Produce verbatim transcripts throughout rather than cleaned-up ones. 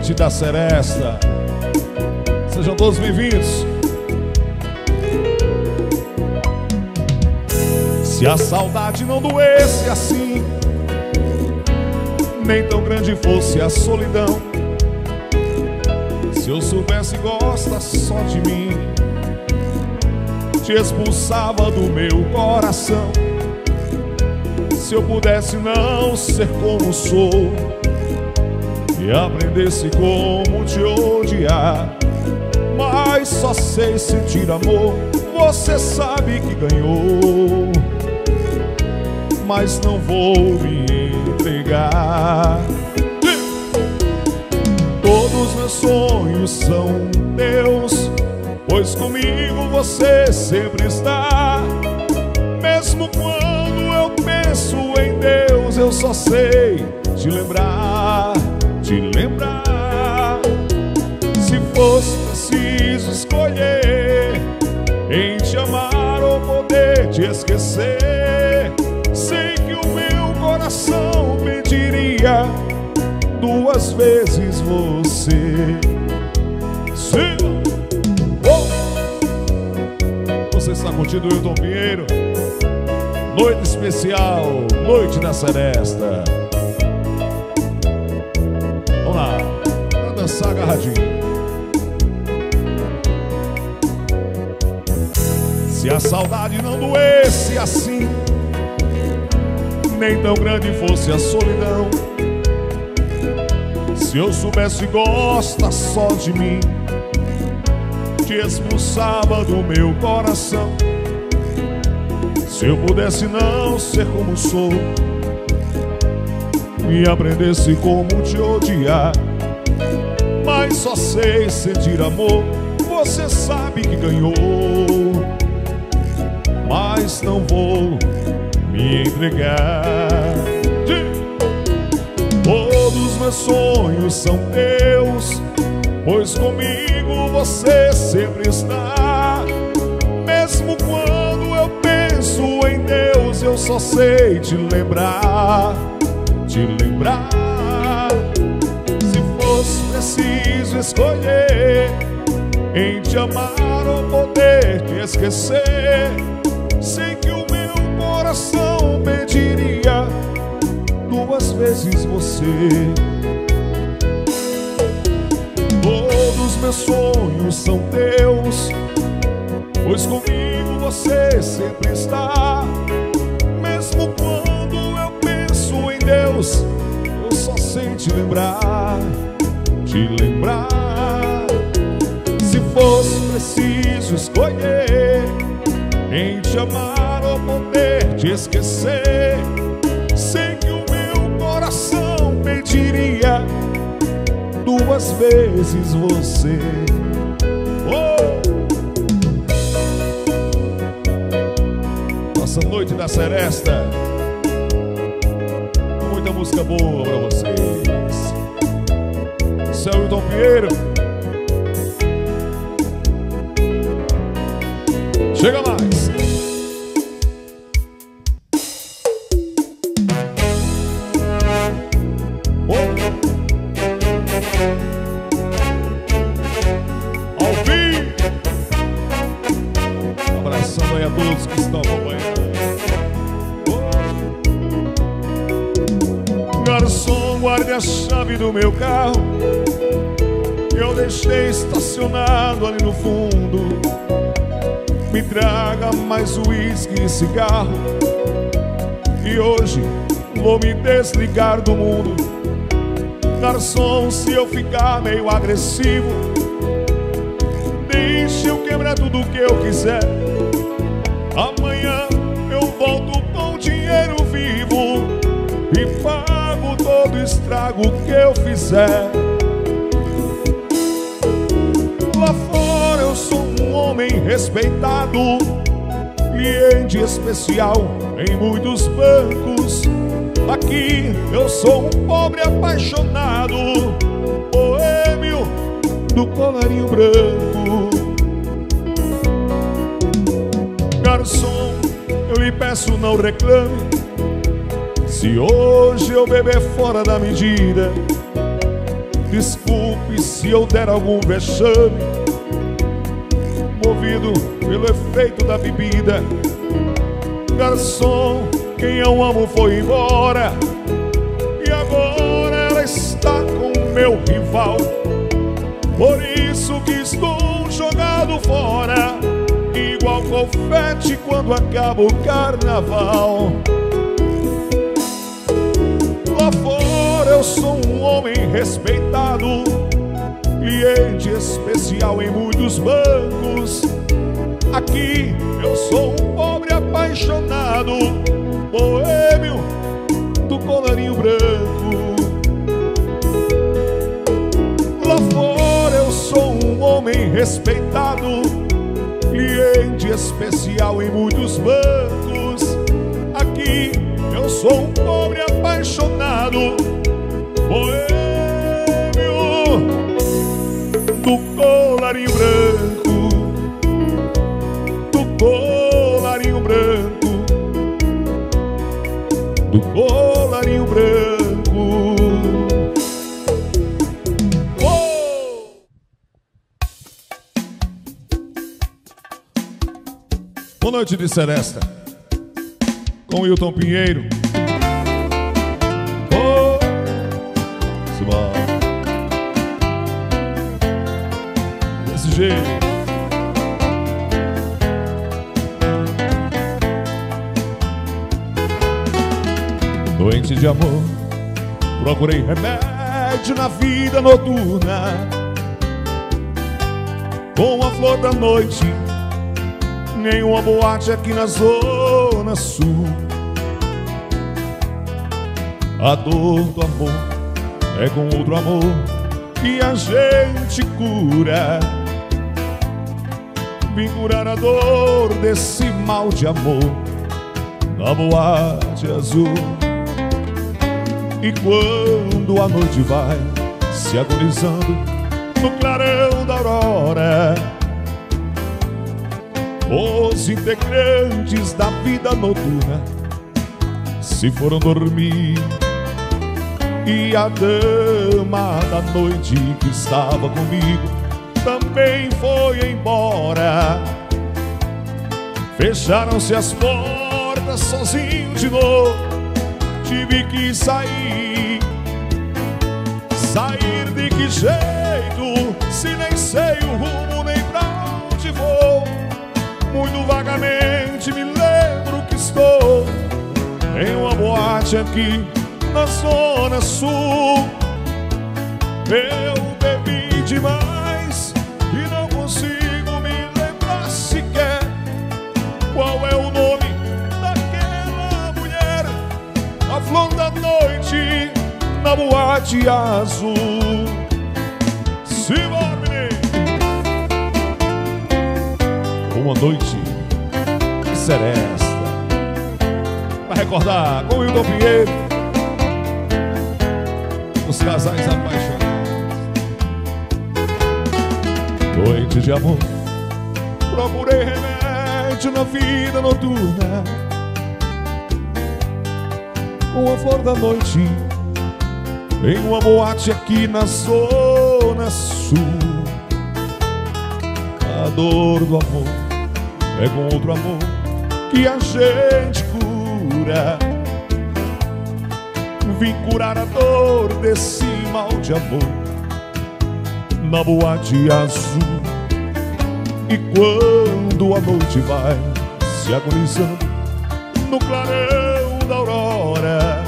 Noite da Seresta. Sejam todos bem-vindos. Se a saudade não doesse assim, nem tão grande fosse a solidão, se eu soubesse gosta só de mim, te expulsava do meu coração. Se eu pudesse não ser como sou e aprendesse como te odiar, mas só sei sentir amor. Você sabe que ganhou, mas não vou me entregar. Todos meus sonhos são teus, pois comigo você sempre está. Mesmo quando eu penso em Deus, eu só sei te lembrar, te lembrar. Se fosse preciso escolher em te amar ou poder te esquecer, sei que o meu coração pediria duas vezes você. Sim. Oh. Você está curtindo o Hilton Pinheiro? Noite especial, Noite da Seresta. Vamos lá, pra dançar agarradinho. Se a saudade não doesse assim, nem tão grande fosse a solidão, se eu soubesse gosta só de mim, te expulsava do meu coração. Se eu pudesse não ser como sou e aprendesse como te odiar, mas só sei sentir amor. Você sabe que ganhou, mas não vou me entregar. Todos meus sonhos são teus, pois comigo você sempre está. Mesmo quando eu penso em Deus, eu só sei te lembrar, te lembrar. Se fosse preciso escolher em te amar ou poder te esquecer, sei que o meu coração pediria duas vezes você. Todos meus sonhos são teus, pois comigo você sempre está. Mesmo quando eu penso em Deus, eu só sei te lembrar, te lembrar. Se fosse preciso escolher em te amar ou poder te esquecer, sei que o meu coração pediria duas vezes você. Oh! Nossa Noite da Seresta, muita música boa pra vocês. Seu Hilton Pinheiro, chega mais. Oh. Ao vivo, abraçando aí a todos que estão acompanhando. Oh. Garçom, guarde a chave do meu carro, eu deixei estacionado ali no fundo. Me traga mais uísque e cigarro, e hoje vou me desligar do mundo. Garçom, se eu ficar meio agressivo, deixe eu quebrar tudo que eu quiser. Amanhã eu volto com dinheiro vivo e pago todo o estrago que eu fizer. Lá fora eu sou um homem respeitado, cliente especial em muitos bancos. Aqui eu sou um pobre apaixonado, boêmio do colarinho branco. Garçom, eu lhe peço, não reclame se hoje eu beber fora da medida. Desculpe se eu der algum vexame, movido pelo efeito da bebida. Garçom, quem eu amo foi embora, e agora ela está com o meu rival. Por isso que estou jogado fora, igual confete quando acaba o carnaval. Lá fora eu sou um homem respeitado, cliente especial em muitos bancos. Aqui eu sou um pobre apaixonado, boêmio do colarinho branco. Lá fora eu sou um homem respeitado, cliente especial em muitos bancos. Aqui eu sou um pobre apaixonado, boêmio do colarinho branco, do colarinho branco, do colarinho branco. Oh! Boa noite de Seresta, com Wilton Pinheiro. Oh! Simbora. Desse jeito. Doente de amor, procurei remédio na vida noturna, com a flor da noite, em uma boate aqui na zona sul. A dor do amor é com outro amor que a gente cura. Vim curar a dor desse mal de amor na boate azul. E quando a noite vai se agonizando no clarão da aurora, os integrantes da vida noturna se foram dormir, e a dama da noite que estava comigo também foi embora. Fecharam-se as portas, sozinho de novo tive que sair. Sair de que jeito, se nem sei o rumo nem pra onde vou? Muito vagamente me lembro que estou em uma boate aqui na zona sul. Eu bebi demais e não consigo me lembrar sequer qual é o nome daquela mulher, a flor da noite na boate azul. Simbora, menino! Uma noite de Seresta, pra recordar com o Wilton Pinheiro, os casais apaixonados. Doente de amor, procurei remédio na vida noturna, com a flor da noite em uma boate aqui na zona sul. A dor do amor é com outro amor que a gente cura. Vim curar a dor desse mal de amor na boate azul. E quando a noite vai se agonizando no clarão da aurora,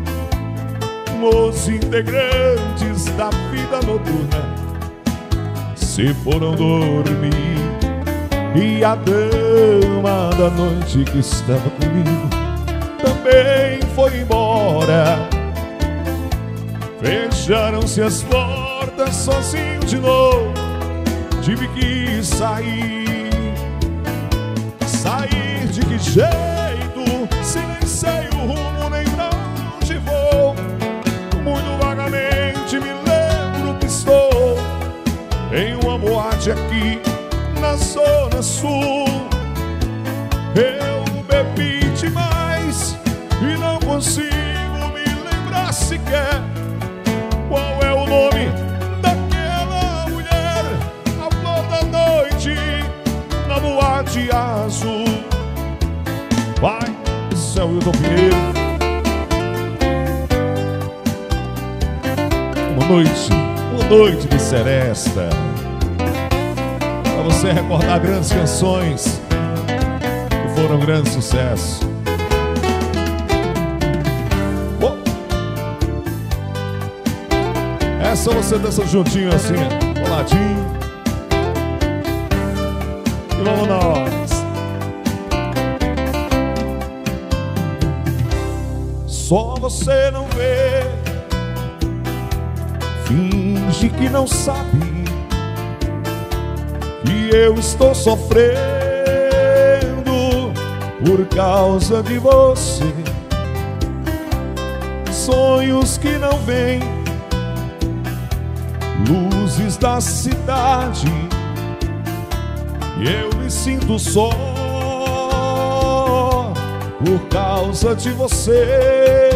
os integrantes da vida noturna se foram dormir, e a dama da noite que estava comigo também foi embora. Fecharam-se as portas, sozinho de novo tive que sair. Sair de que jeito, se nem sei o rumo nem pra onde vou? Muito vagamente me lembro que estou em uma boate aqui na zona sul. Eu bebi demais e não consigo me lembrar sequer qual é o nome de azul. Vai, céu e o Pinheiro. Uma noite, uma noite de seresta, pra você recordar grandes canções que foram um grande sucesso. Oh. Essa você dança juntinho assim, coladinho. E vamos nós. Só você não vê, finge que não sabe que eu estou sofrendo por causa de você. Sonhos que não vêm, luzes da cidade, e eu me sinto só por causa de você.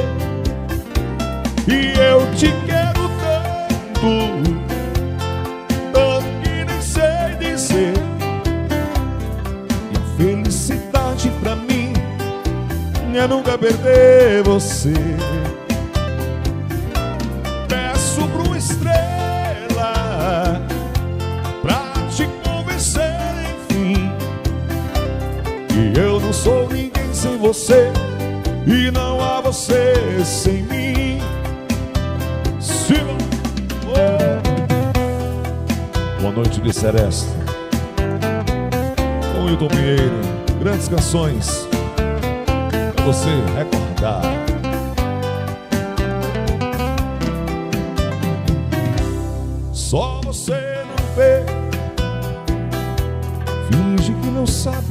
E eu te quero tanto, tanto que nem sei dizer. E a felicidade pra mim é nunca perder você. Peço pra uma estrela pra te convencer, enfim, que eu não sou ninguém sem você e não há você sem mim. Sim. Uma noite de seresta com Hilton Pinheiro. Grandes canções pra você recordar. Só você não vê, finge que não sabe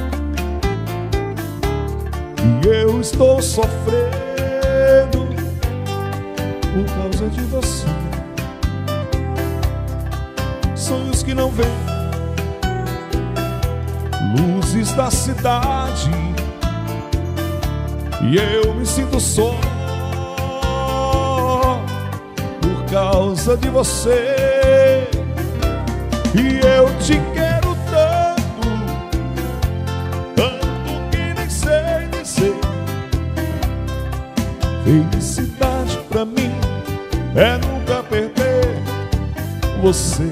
que eu estou sofrendo por causa de você. Sonhos que não vêm, luzes da cidade, e eu me sinto só por causa de você. E eu te quero tanto, tanto que nem sei dizer. Felicidade pra mim é nunca perder você.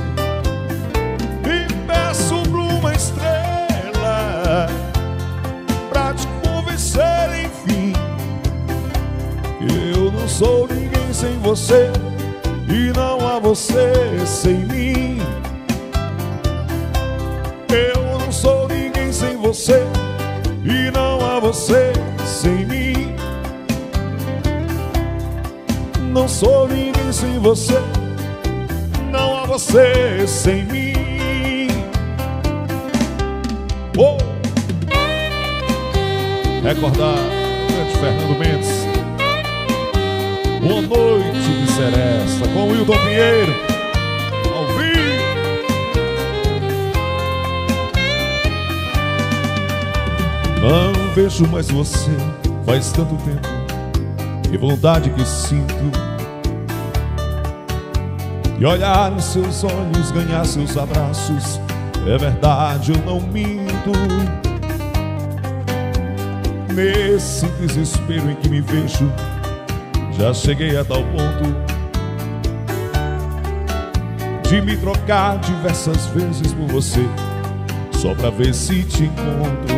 E peço pra uma estrela pra te convencer, enfim, que eu não sou ninguém sem você e não há você sem mim. Eu não sou ninguém sem você e não há você sem mim. Não sou ninguém sem você, não há você sem mim. Oh! Recordar grande Fernando Mendes. Uma noite de seresta com Hilton Pinheiro ao vivo. Não vejo mais você faz tanto tempo, que vontade que sinto de olhar nos seus olhos, ganhar seus abraços. É verdade, eu não minto. Nesse desespero em que me vejo, já cheguei a tal ponto de me trocar diversas vezes por você, só pra ver se te encontro.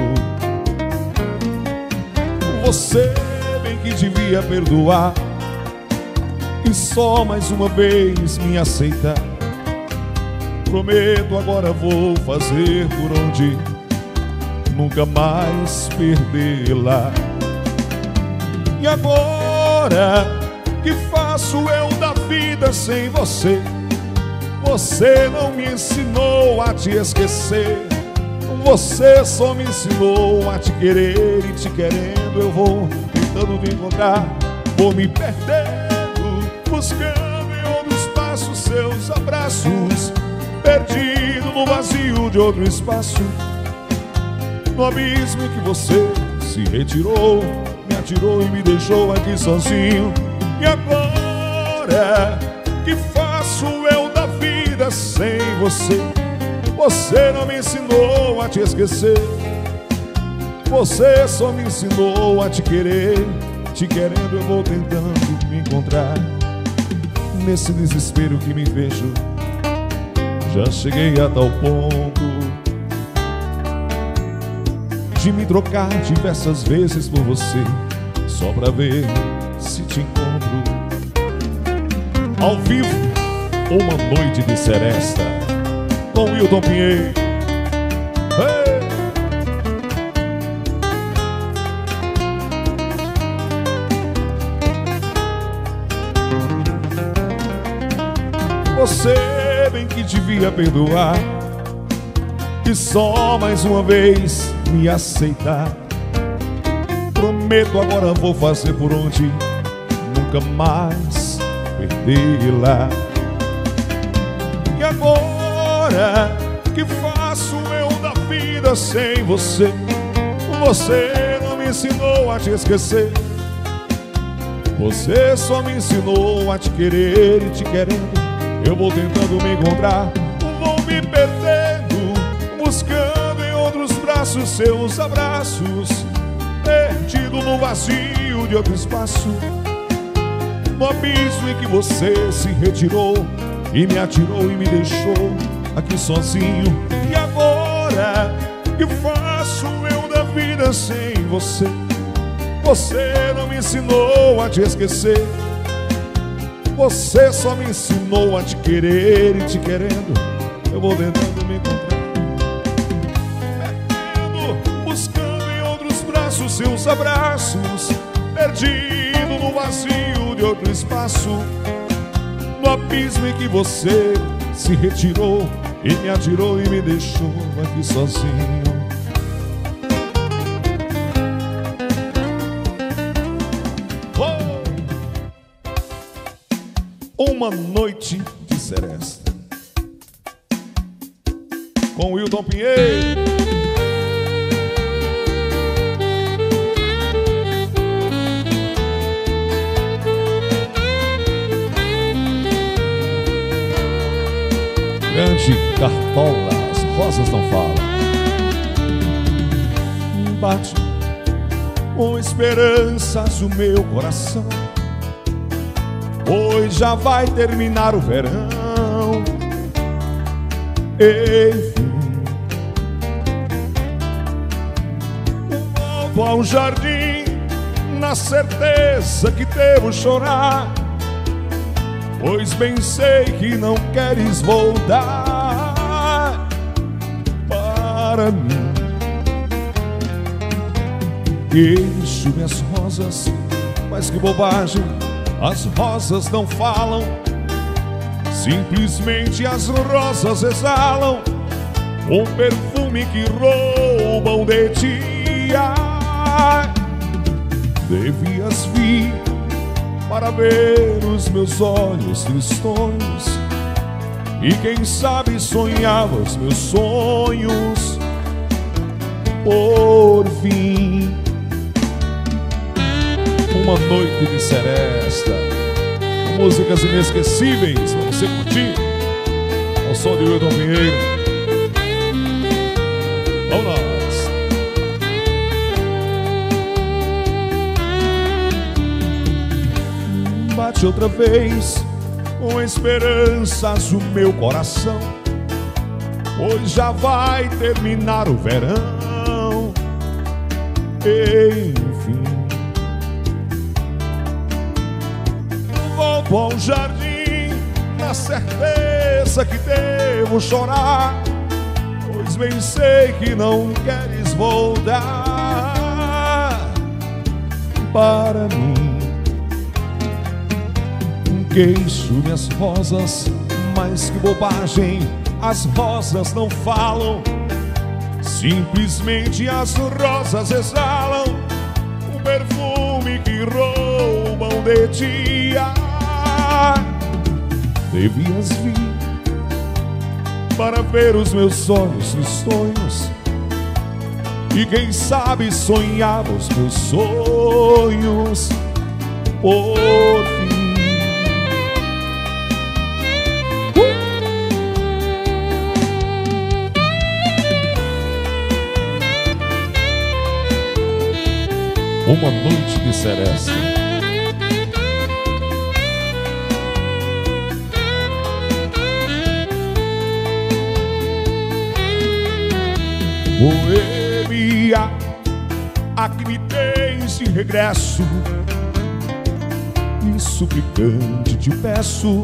Você bem que devia perdoar e só mais uma vez me aceitar. Prometo agora vou fazer por onde nunca mais perdê-la. E agora que faço eu da vida sem você? Você não me ensinou a te esquecer, você só me ensinou a te querer. E te querendo eu vou tentando te encontrar, vou me perdendo, buscando em outro espaço seus abraços, perdido no vazio de outro espaço, no abismo em que você se retirou, me atirou e me deixou aqui sozinho. E agora que faço eu da vida sem você? Você não me ensinou a te esquecer. Você só me ensinou a te querer. Te querendo eu vou tentando me encontrar. Nesse desespero que me vejo, já cheguei a tal ponto de me trocar diversas vezes por você, só pra ver se te encontro. Ao vivo, Uma Noite de Seresta, com Wilton Pinheiro. Hey! Você bem que devia perdoar e só mais uma vez me aceitar. Prometo agora vou fazer por onde nunca mais perdê-la. E agora que faço eu da vida sem você? Você não me ensinou a te esquecer. Você só me ensinou a te querer, e te querendo eu vou tentando me encontrar. Vou me perdendo, buscando em outros braços seus abraços, perdido no vazio de outro espaço, no abismo em que você se retirou e me atirou e me deixou aqui sozinho. E agora que faço eu da vida sem você? Você não me ensinou a te esquecer. Você só me ensinou a te querer, e te querendo eu vou tentando me encontrar. Perdendo, buscando em outros braços seus abraços, perdido no vazio de outro espaço, no abismo em que você se retirou e me atirou e me deixou aqui sozinho. Uma Noite de Seresta, com Wilton Pinheiro. Grande Cartola, as rosas não falam. Bate com esperanças o meu coração, pois já vai terminar o verão. Enfim, volto ao jardim na certeza que devo chorar, pois bem sei que não queres voltar para mim. Queixo minhas rosas, mas que bobagem, as rosas não falam, simplesmente as rosas exalam um perfume que roubam de ti. Ai, devias vir para ver os meus olhos tristonhos e quem sabe sonhava os meus sonhos por fim. Uma Noite de Seresta, com músicas inesquecíveis pra você curtir ao som de Wilton Pinheiro. Vamos nós. Bate outra vez com esperanças o meu coração, pois já vai terminar o verão. Enfim, volto ao jardim na certeza que devo chorar, pois bem sei que não queres voltar para mim. Queixo minhas rosas, mas que bobagem, as rosas não falam, simplesmente as rosas exalam um perfume que roubam de ti. Devias vir para ver os meus olhos nos sonhos e quem sabe sonhava os meus sonhos por fim. Uma noite de seresta. Boêmia, aqui me tens de regresso, e suplicante te peço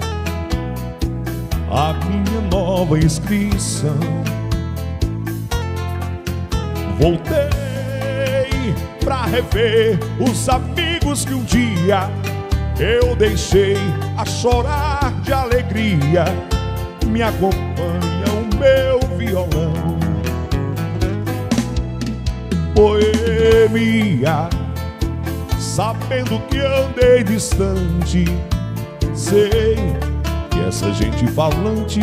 a minha nova inscrição. Voltei pra rever os amigos que um dia eu deixei a chorar de alegria. Me acompanha o meu violão. Boêmia, sabendo que andei distante, sei que essa gente falante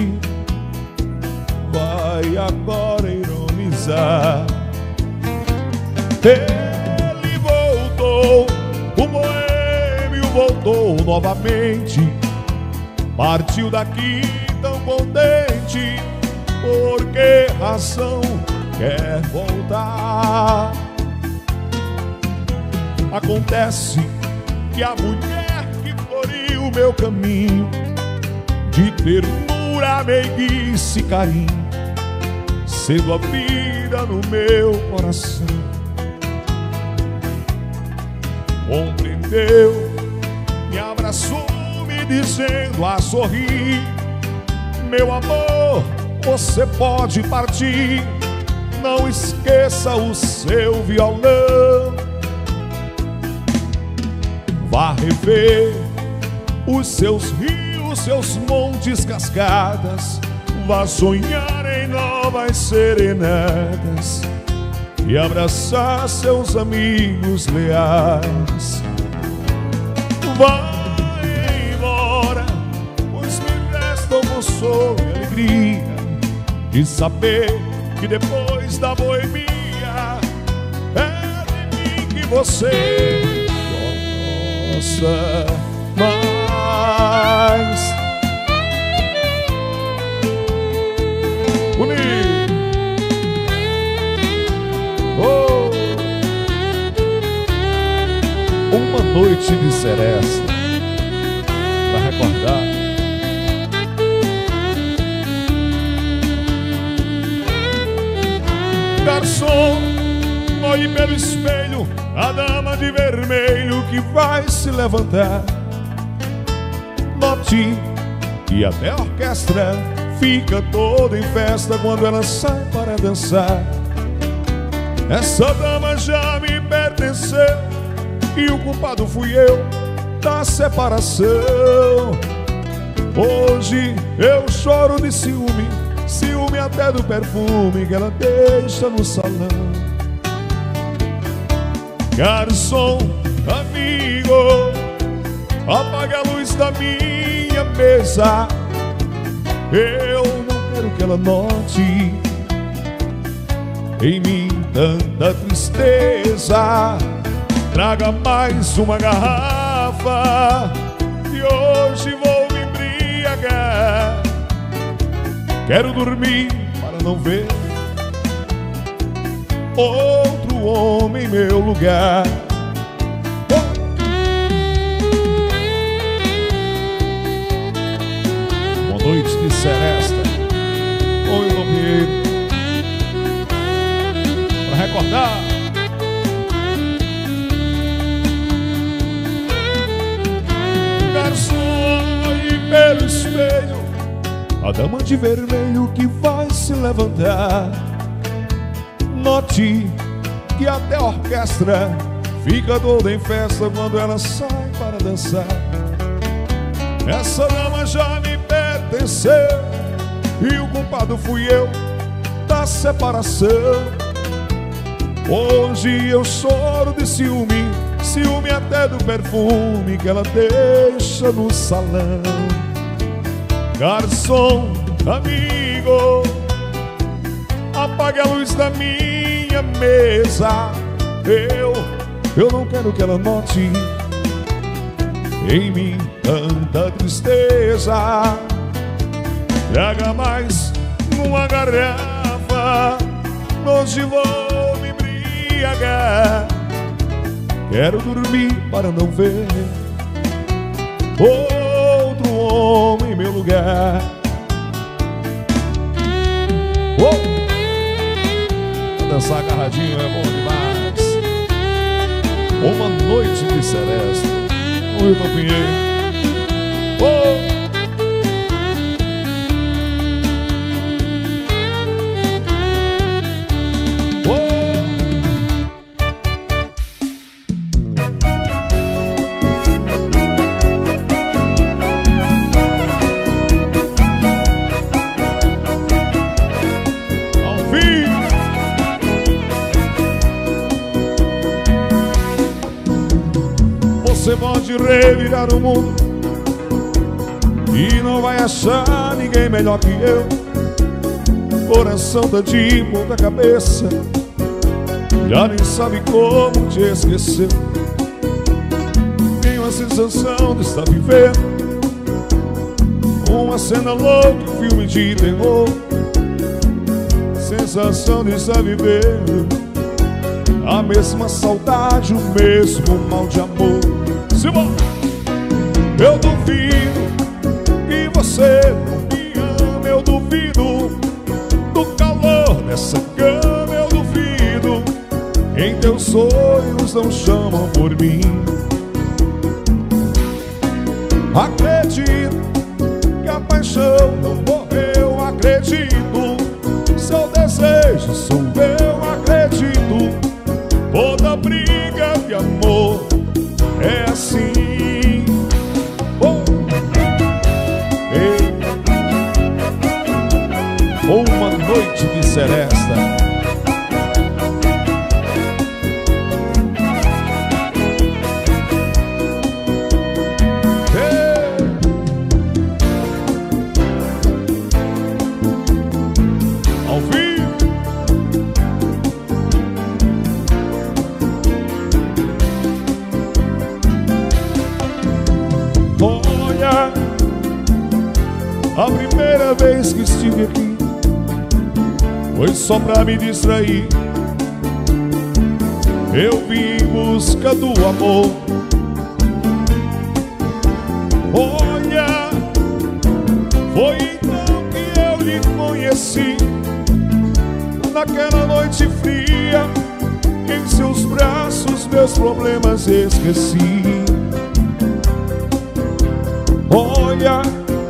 vai agora ironizar. Ele voltou, o boêmio voltou novamente. Partiu daqui tão contente, por que razão quer voltar? Acontece que a mulher que floriu meu caminho, de ternura, meiguice e carinho, sendo a vida no meu coração, compreendeu, me abraçou, me dizendo a sorrir: meu amor, você pode partir, não esqueça o seu violão. Vá rever os seus rios, seus montes, cascadas, vá sonhar em novas serenatas e abraçar seus amigos leais. Vai embora, pois me resta o consolo e alegria de saber que depois da boemia é de mim que você gosta mais. Bonito. Oh. Uma noite de seresta pra recordar. Garçom, olhe pelo espelho a dama de vermelho que vai se levantar. Note que até a orquestra fica toda em festa quando ela sai para dançar. Essa dama já me pertenceu e o culpado fui eu da separação. Hoje eu choro de ciúme, ciúme até do perfume que ela deixa no salão. Garçom, amigo, apague a luz da minha mesa. Eu não quero que ela note em mim tanta tristeza. Traga mais uma garrafa e hoje vou me embriagar. Quero dormir para não ver outro homem em meu lugar. Uma noite de seresta, oi Lomieiro, para recordar. Garçom, olhe pelo espelho a dama de vermelho que vai se levantar. Note que até a orquestra fica toda em festa quando ela sai para dançar. Essa dama já me pertenceu e o culpado fui eu da separação. Hoje eu choro de ciúme, ciúme até do perfume que ela deixa no salão. Garçom, amigo, apague a luz da minha mesa. Eu, eu não quero que ela note em mim tanta tristeza. Traga mais uma garrafa, hoje vou me embriagar. Quero dormir para não ver outro homem em meu lugar. Oh! Dançar agarradinho é bom demais. Uma noite de seresta, o Hilton Pinheiro. Oh! Você pode revirar o mundo e não vai achar ninguém melhor que eu. Coração tá de ponta cabeça, já nem sabe como te esquecer. Tenho a sensação de estar vivendo uma cena louca, um filme de terror. Sensação de estar vivendo a mesma saudade, o mesmo mal de amor. Simão, eu duvido que você não me ama. Eu duvido do calor dessa cama. Eu duvido em teus sonhos não chamam por mim. Acredito que a paixão não morreu. Acredito, seu desejo sou eu. Acredito, toda briga de amor é assim. Oh. Ei. Uma noite de seresta. Ei. Ao vivo. Olha, a primeira vez que estive aqui foi só pra me distrair. Eu vim em busca do amor. Olha, foi então que eu lhe conheci. Naquela noite fria, em seus braços meus problemas esqueci. Olha,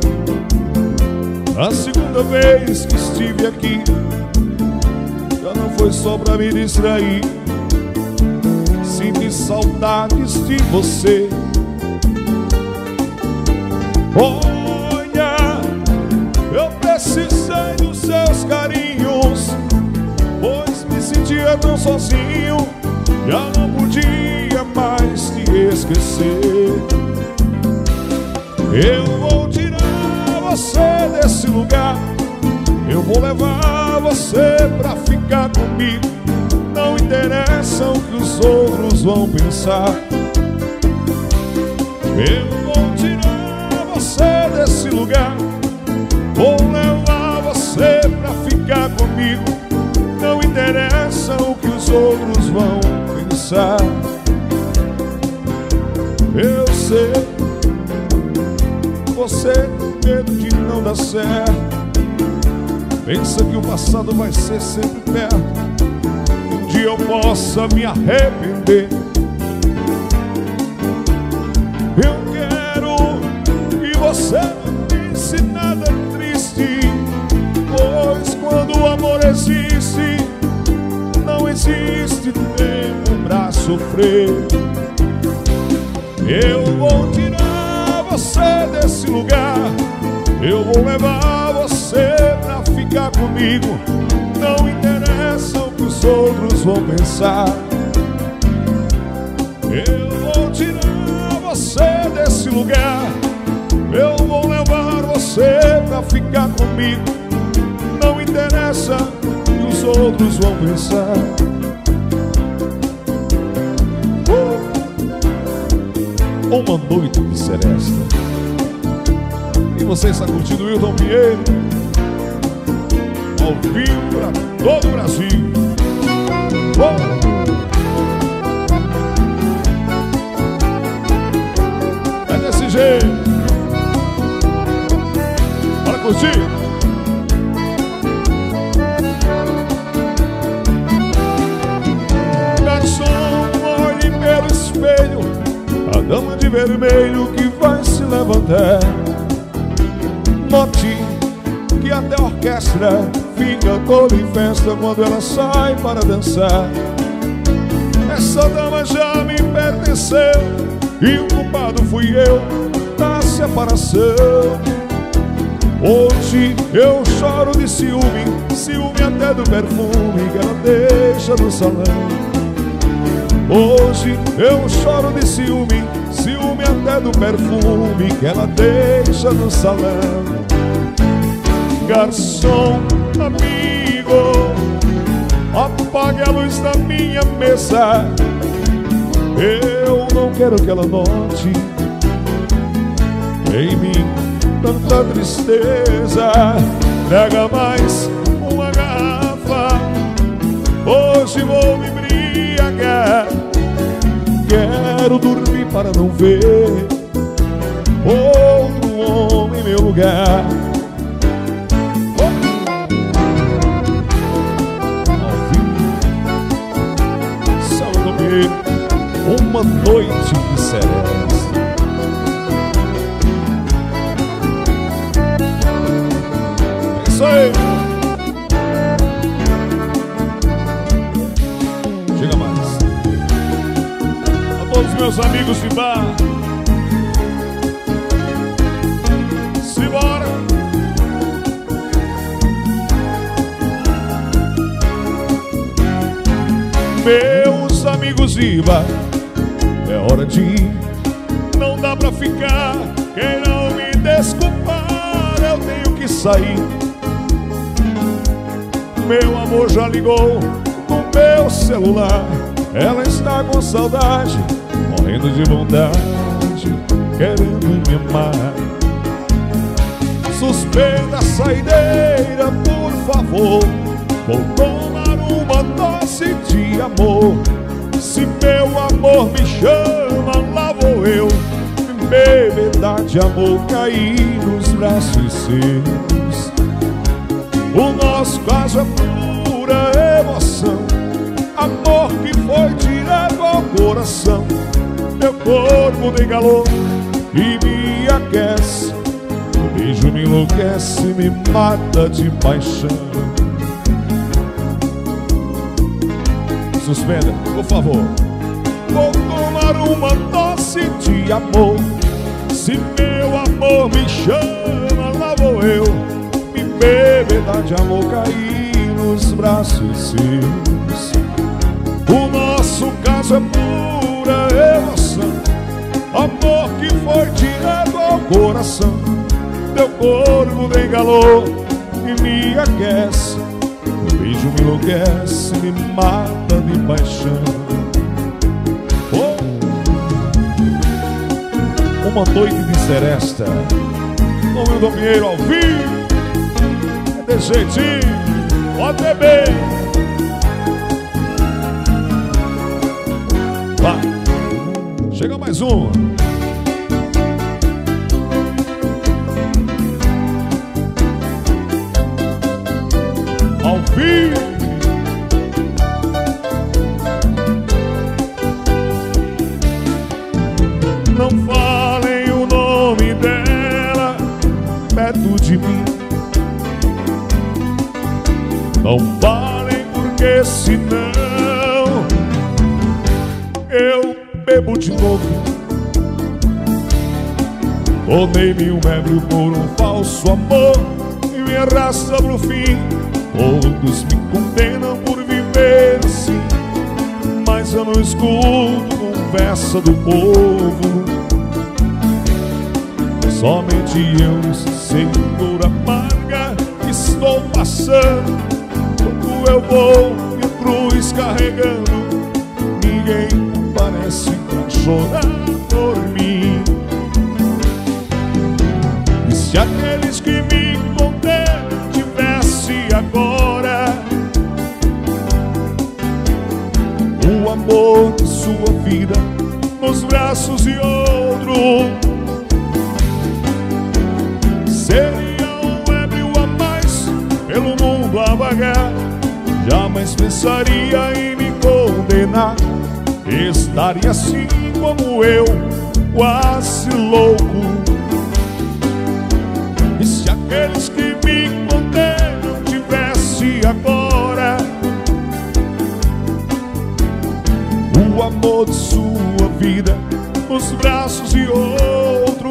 a segunda vez que estive aqui já não foi só pra me distrair. Senti saudades de você. Olha, eu precisei dos seus carinhos, pois me sentia tão sozinho. Já não podia mais te esquecer. Eu vou tirar você desse lugar. Eu vou levar você pra ficar comigo. Não interessa o que os outros vão pensar. Eu vou tirar você desse lugar. Vou levar você pra ficar comigo. Não interessa o que os outros vão pensar. Eu sei, você tem medo de não dar certo. Pensa que o passado vai ser sempre perto. Um dia eu possa me arrepender. Eu quero que você não pense nada triste, pois quando o amor existe, não existe tempo pra sofrer. Eu vou tirar você desse lugar. Eu vou levar você pra ficar comigo. Não interessa o que os outros vão pensar. Eu vou tirar você desse lugar. Eu vou levar você pra ficar comigo. Não interessa o que os outros vão pensar. uh! Uma noite de seresta. E você está curtindo o Hilton Pinheiro ao vivo para todo o Brasil. Oh! curtir. Garçom, olhe pelo espelho, a dama de vermelho que vai se levantar. Note que até a orquestra fica toda em festa quando ela sai para dançar. Essa dama já me pertenceu e o culpado fui eu da separação. Hoje eu choro de ciúme, ciúme até do perfume que ela deixa no salão. Hoje eu choro de ciúme, ciúme até do perfume que ela deixa no salão. Garçom, amigo, apague a luz da minha mesa. Eu não quero que ela note em mim tanta tristeza. Traga mais uma garrafa, hoje vou me embriagar. Quero dormir para não ver outro homem em meu lugar. Uma noite de seresta. É isso aí. Chega mais. A todos meus amigos de bar, simbora. Meus amigos de bar, é hora de ir, não dá pra ficar. Quem não me desculpar, eu tenho que sair. Meu amor já ligou no meu celular. Ela está com saudade, morrendo de vontade, querendo me amar. Suspenda a saideira, por favor. Vou tomar uma dose de amor. Se meu amor me chama, lá vou eu, embebedar de amor, cair nos braços seus. O nosso caso é pura emoção, amor que foi direto ao coração. Meu corpo tem calor e me aquece, o beijo me enlouquece, me mata de paixão. Suspenda, por favor. Vou tomar uma dose de amor. Se meu amor me chama, lá vou eu, me embebedar de amor, cair nos braços seus. O nosso caso é pura emoção, amor que foi direto ao coração. Teu corpo tem calor e me aquece, o beijo me enlouquece, me mata de paixão. Oh. Uma noite de seresta, com meu domieiro ao vivo, é desse jeitinho, pode beber. Vai, chega mais um. Ao vivo. Não falem o nome dela perto de mim. Não falem porque senão eu bebo de novo. Tornei-me um ébrio por um falso amor e me arrasta pro fim. Todos me condenam por viver assim, mas eu não escuto conversa do povo. Somente eu sei dor amarga que estou passando. Quando eu vou minha cruz carregando, ninguém parece pra chorar por mim. E se aqueles que me condenam tivesse agora o amor de sua vida nos braços de outro, seria um vagar. Jamais pensaria em me condenar. Estaria assim como eu, quase louco. E se aqueles que me condenam tivesse agora o amor de sua vida nos braços de outro,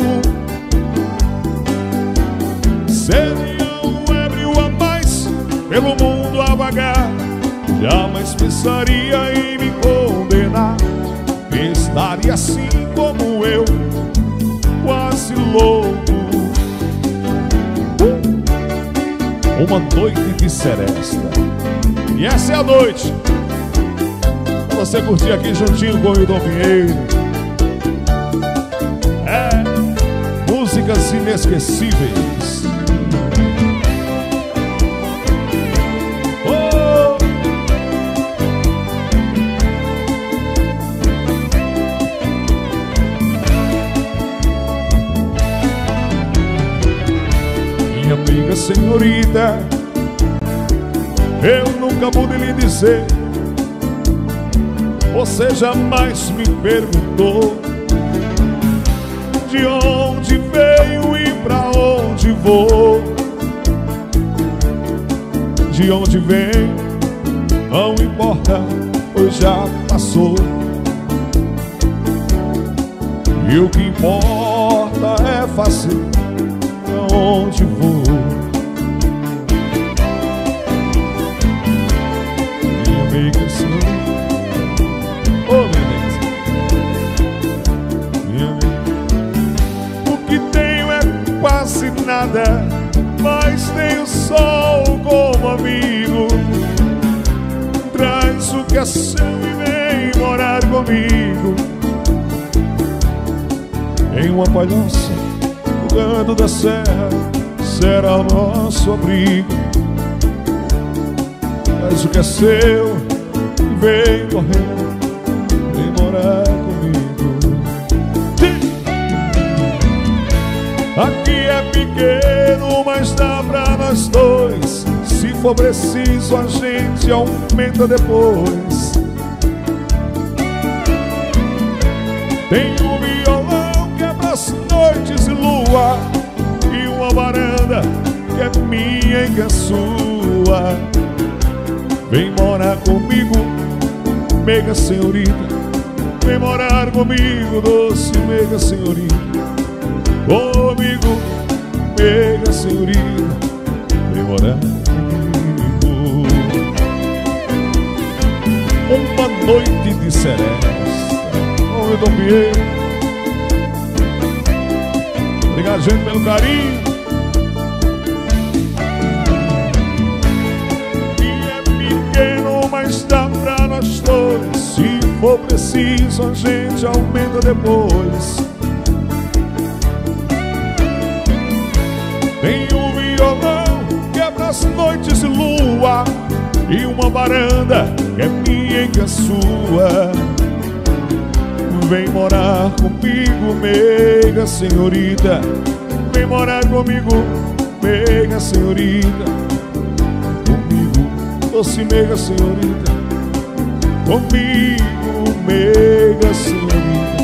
seria um ébrio a mais pelo mundo a vagar. Jamais pensaria em me condenar. Estaria assim como eu, quase louco. uh! Uma noite de seresta. E essa é a noite pra você curtir aqui juntinho com o Hilton Pinheiro. É, músicas inesquecíveis. Amiga senhorita, eu nunca pude lhe dizer. Você jamais me perguntou de onde veio e pra onde vou. De onde vem não importa, pois já passou. E o que importa é fazer pra onde vou. Minha amiga senhorita, oh minha amiga, o que tenho é quase nada, mas tenho sol como amigo. Traz o que é seu e vem morar comigo em uma palhoça no canto da serra. Será o nosso abrigo. Traz o que é seu e vem correr, vem morar comigo. Aqui é pequeno, mas dá pra nós dois. Se for preciso a gente aumenta depois. Tem um violão que é pras noites e lua, e uma varanda que é minha e que é sua. Vem morar comigo, meiga senhorita. Vem morar comigo, doce meiga senhorita. Comigo, meiga senhorita. Vem morar comigo. Uma noite de seresta. Ô, Hilton Pinheiro. Obrigado, gente, pelo carinho. Mas dá pra nós dois. Se for preciso a gente aumenta depois. Tem um violão que é pras noites de lua, e uma varanda que é minha e que é sua. Vem morar comigo, meiga senhorita. Vem morar comigo, meiga senhorita. Doce meiga senhorita, comigo, meiga senhorita.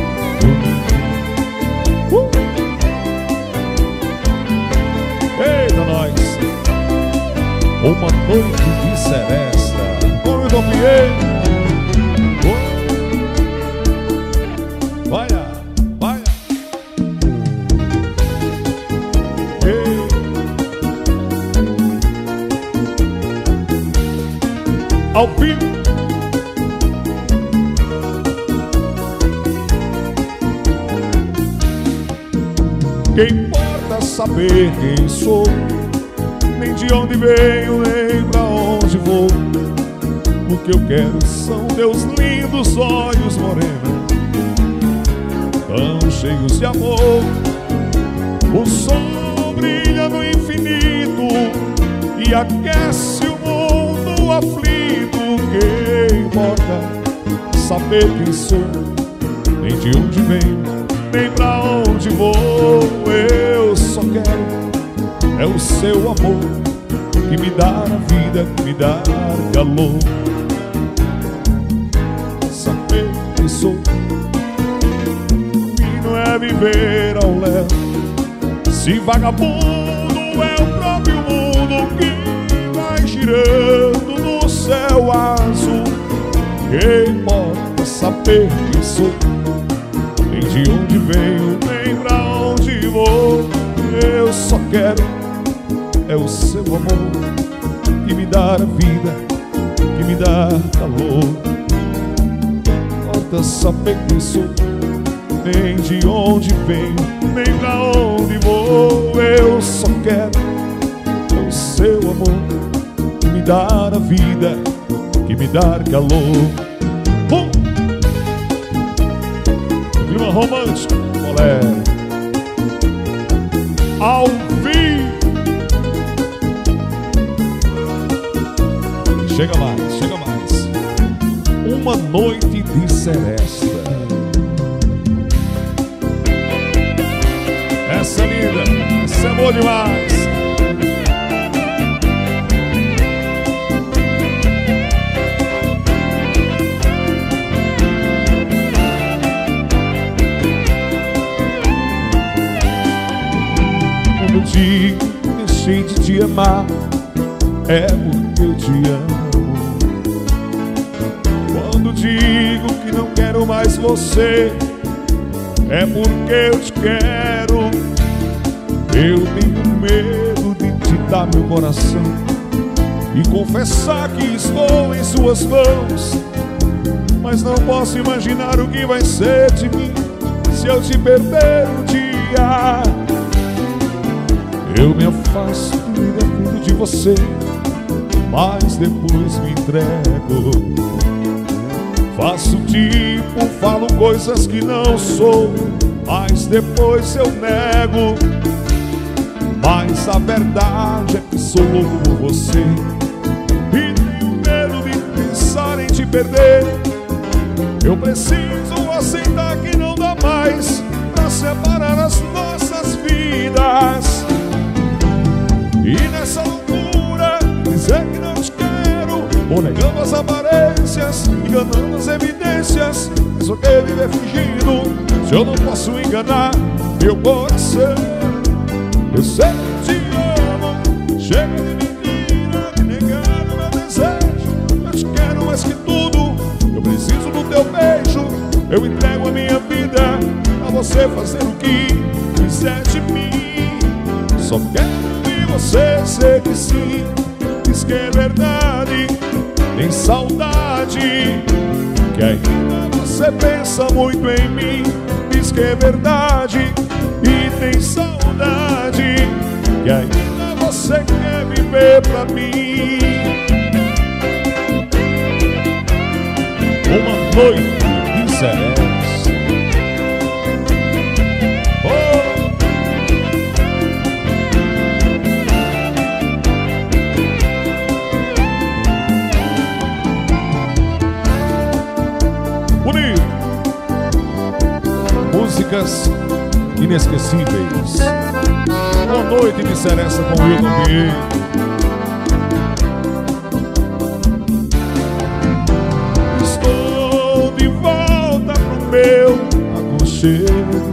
uh! Eita, nós! Uma noite de seresta com o Hilton Pinheiro. Vai, vai. Ei. Ao vivo. Que importa saber quem sou, nem de onde venho, nem pra onde vou. O que eu quero são teus lindos olhos morena, tão cheios de amor. O sol brilha no infinito e aquece o mundo aflito. Que importa saber quem sou, nem de onde venho, nem pra onde vou. Eu só quero é o seu amor, que me dá a vida, que me dá calor. Saber que sou e não é viver ao léu. Se vagabundo é o próprio mundo que vai girando no céu azul. Quem pode saber quem sou, nem de onde venho, nem pra onde vou. Eu só quero é o seu amor, que me dá a vida, que me dá calor. Importa saber quem sou, nem de onde venho, nem pra onde vou. Eu só quero é o seu amor, que me dá a vida, que me dá calor. uh! Clima romântico, olé, ao vivo. Chega mais, chega mais. Uma noite de seresta. Essa é linda, essa é boa demais. Quando digo deixei de te amar, é porque eu te amo. Quando digo que não quero mais você, é porque eu te quero. Eu tenho medo de te dar meu coração e confessar que estou em suas mãos, mas não posso imaginar o que vai ser de mim se eu te perder um dia. Eu me afasto e dependo de você, mas depois me entrego. Faço tipo, falo coisas que não sou, mas depois eu nego. Mas a verdade é que sou louco por você e tenho medo de pensar em te perder. Eu preciso aceitar que não dá mais pra separar as nossas vidas. E nessa loucura, dizer que não te quero, ou negando as aparências, enganando as evidências. Eu só quero viver fingindo, se eu não posso enganar meu coração. Eu sei que te amo, chega de mentira, de negar o meu desejo. Eu te quero mais que tudo, eu preciso do teu beijo. Eu entrego a minha vida a você fazer o que quiser de mim. Só quero você sei que sim, diz que é verdade. Tem saudade, que ainda você pensa muito em mim. Diz que é verdade e tem saudade, que ainda você quer viver pra mim. Uma noite de seresta. Músicas inesquecíveis. Boa noite de seresta com Wilton Pinheiro. Estou de volta pro meu aconchego,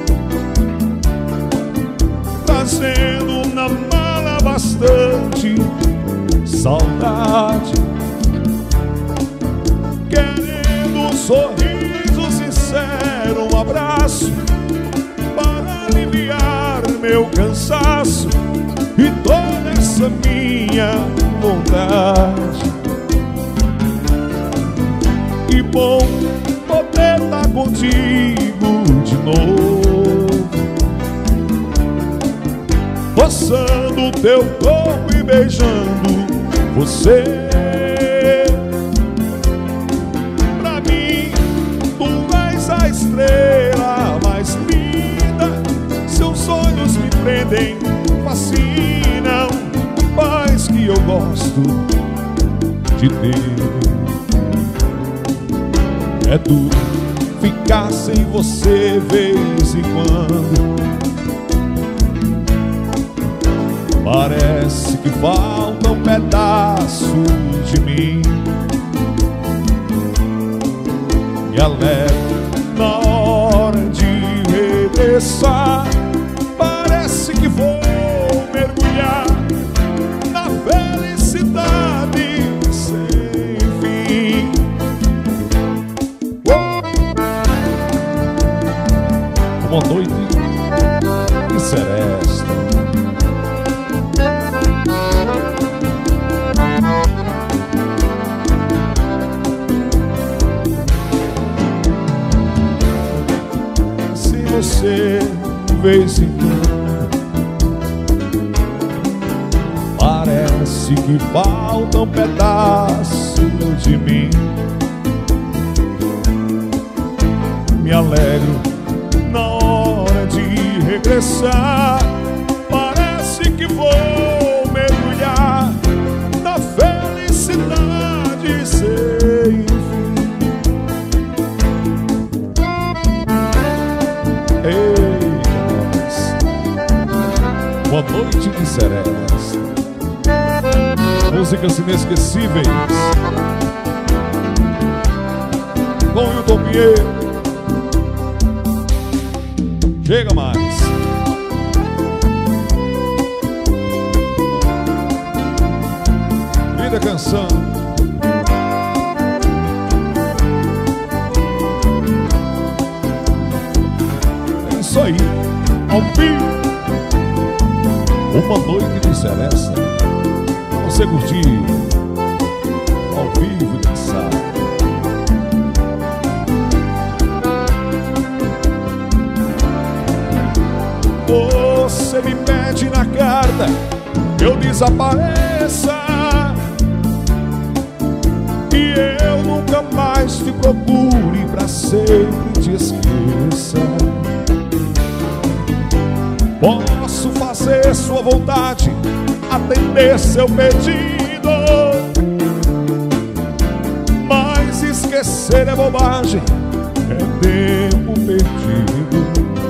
trazendo na mala bastante saudade, querendo um sorriso sincero, um abraço para aliviar meu cansaço e toda essa minha vontade. Que bom poder estar contigo de novo, roçando o teu corpo e beijando você. Pra mim, tu és a estrela mais linda, seus olhos me prendem, fascinam, paz que eu gosto de ter. É duro ficar sem você vez em quando, Parece que falta um pedaço de mim. Me alegro na hora de regressar. Parece que vou mergulhar na felicidade sem fim. Uma noite de seresta, se você de vez em quando parece que falta um pedaço de mim, me alegro na hora de regressar. Parece que vou mergulhar na felicidade sem fim. Ei, nós, boa noite de seresta, músicas inesquecíveis com Hilton Pinheiro. Chega mais. Linda canção. É isso aí. Ao vivo. Uma noite de seresta. Você curtir ao vivo e dançar. Você me pede na carta que eu desapareça, e eu nunca mais te procure, pra sempre te esqueça. Posso fazer sua vontade, atender seu pedido, mas esquecer é bobagem, é tempo perdido.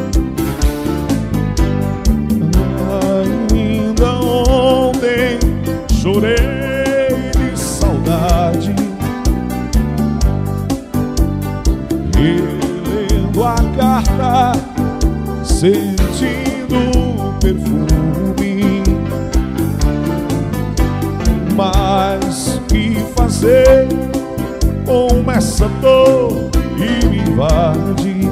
Chorei de saudade, relendo a carta, sentindo o perfume. Mas que fazer com essa dor que me invade?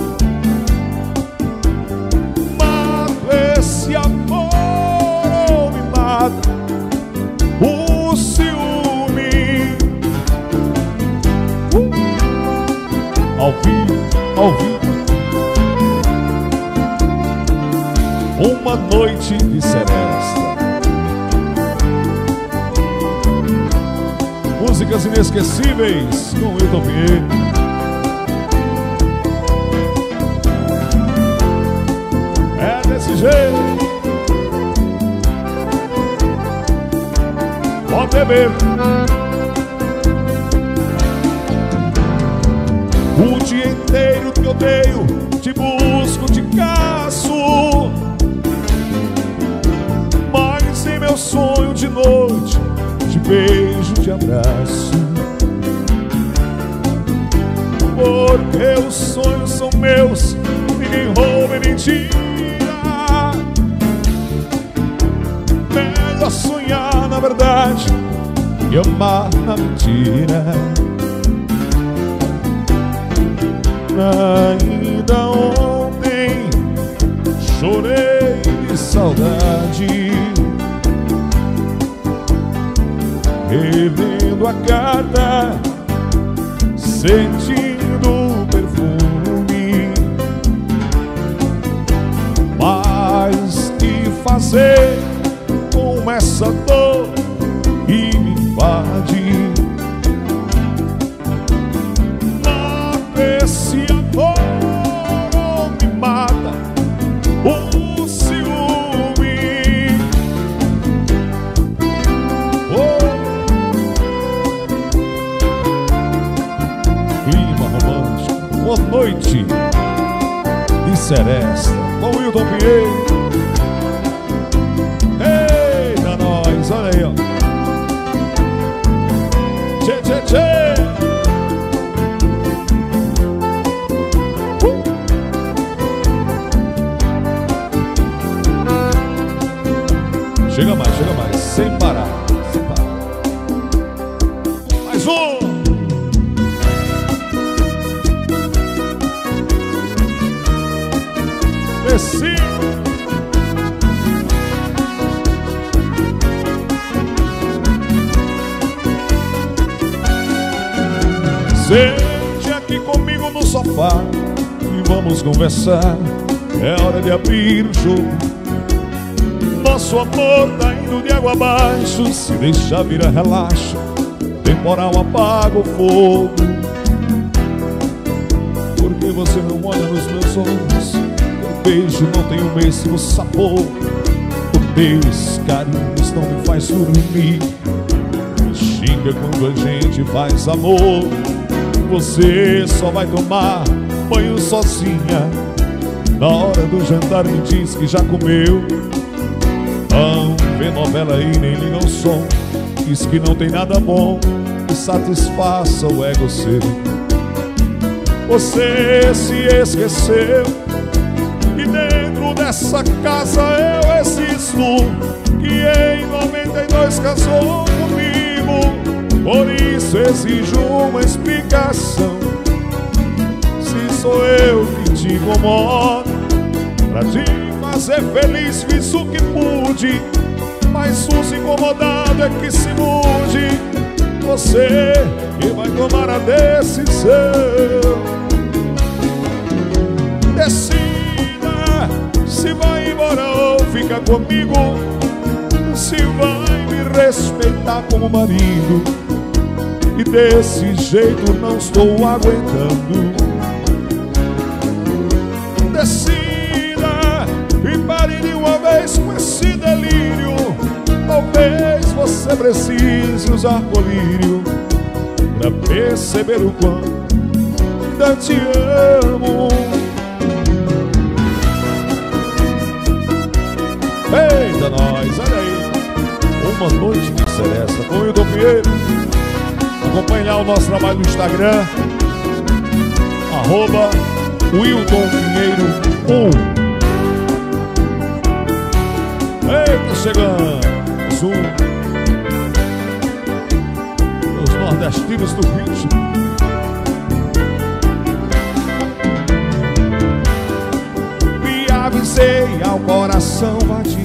Mato esse amor ou me mata o ciúme. uh! Ao vivo, ao vivo, uma noite de seresta, músicas inesquecíveis com Hilton Pinheiro. É desse jeito. Pode beber. O dia inteiro te odeio, te busco, te caço, mas em meu sonho de noite te beijo, te abraço. Porque os sonhos são meus, ninguém rouba e nem tira. Melhor sonhar na verdade e amar na mentira. Ainda ontem chorei de saudade, relendo a carta, sentindo o perfume. Mas que fazer com essa dor que me invade? Esse amor me mata o ciúme. Oh. Clima romântico, boa noite de seresta com Hilton Pinheiro. Hey. nós, olha aí, ó. Tchê, tchê, tchê. Uh. Chega mais, chega mais, sem parar, sem parar. Mais um. Desci. Sente aqui comigo no sofá e vamos conversar. É hora de abrir o jogo. Nosso amor tá indo de água abaixo. Se deixar virar relaxo, temporal apaga o fogo. Porque você não olha nos meus olhos, teu beijo não tem o mesmo sabor. Os teus carinhos não me faz dormir, me xinga quando a gente faz amor. Você só vai tomar banho sozinha. Na hora do jantar me diz que já comeu. Não vê novela e nem liga o som. Diz que não tem nada bom que satisfaça o ego seu. Você se esqueceu que dentro dessa casa eu existo, que em noventa e dois casou comigo. Por isso exijo uma explicação. Se sou eu que te incomodo, pra te fazer feliz fiz o que pude, mas os incomodados é que se mude. Você que vai tomar a decisão. Decida se vai embora ou fica comigo, se vai me respeitar como marido. E desse jeito não estou aguentando. Decida e pare de uma vez com esse delírio. Talvez você precise usar colírio pra perceber o quanto ainda te amo. Eita nós, olha aí. Uma noite de seresta com o Wilton Pinheiro. Acompanhe lá o nosso trabalho no Instagram, arroba Wilton Pinheiro um. Eita, chegando Zoom. Os nordestinos do bicho. Me avisei ao coração vadio,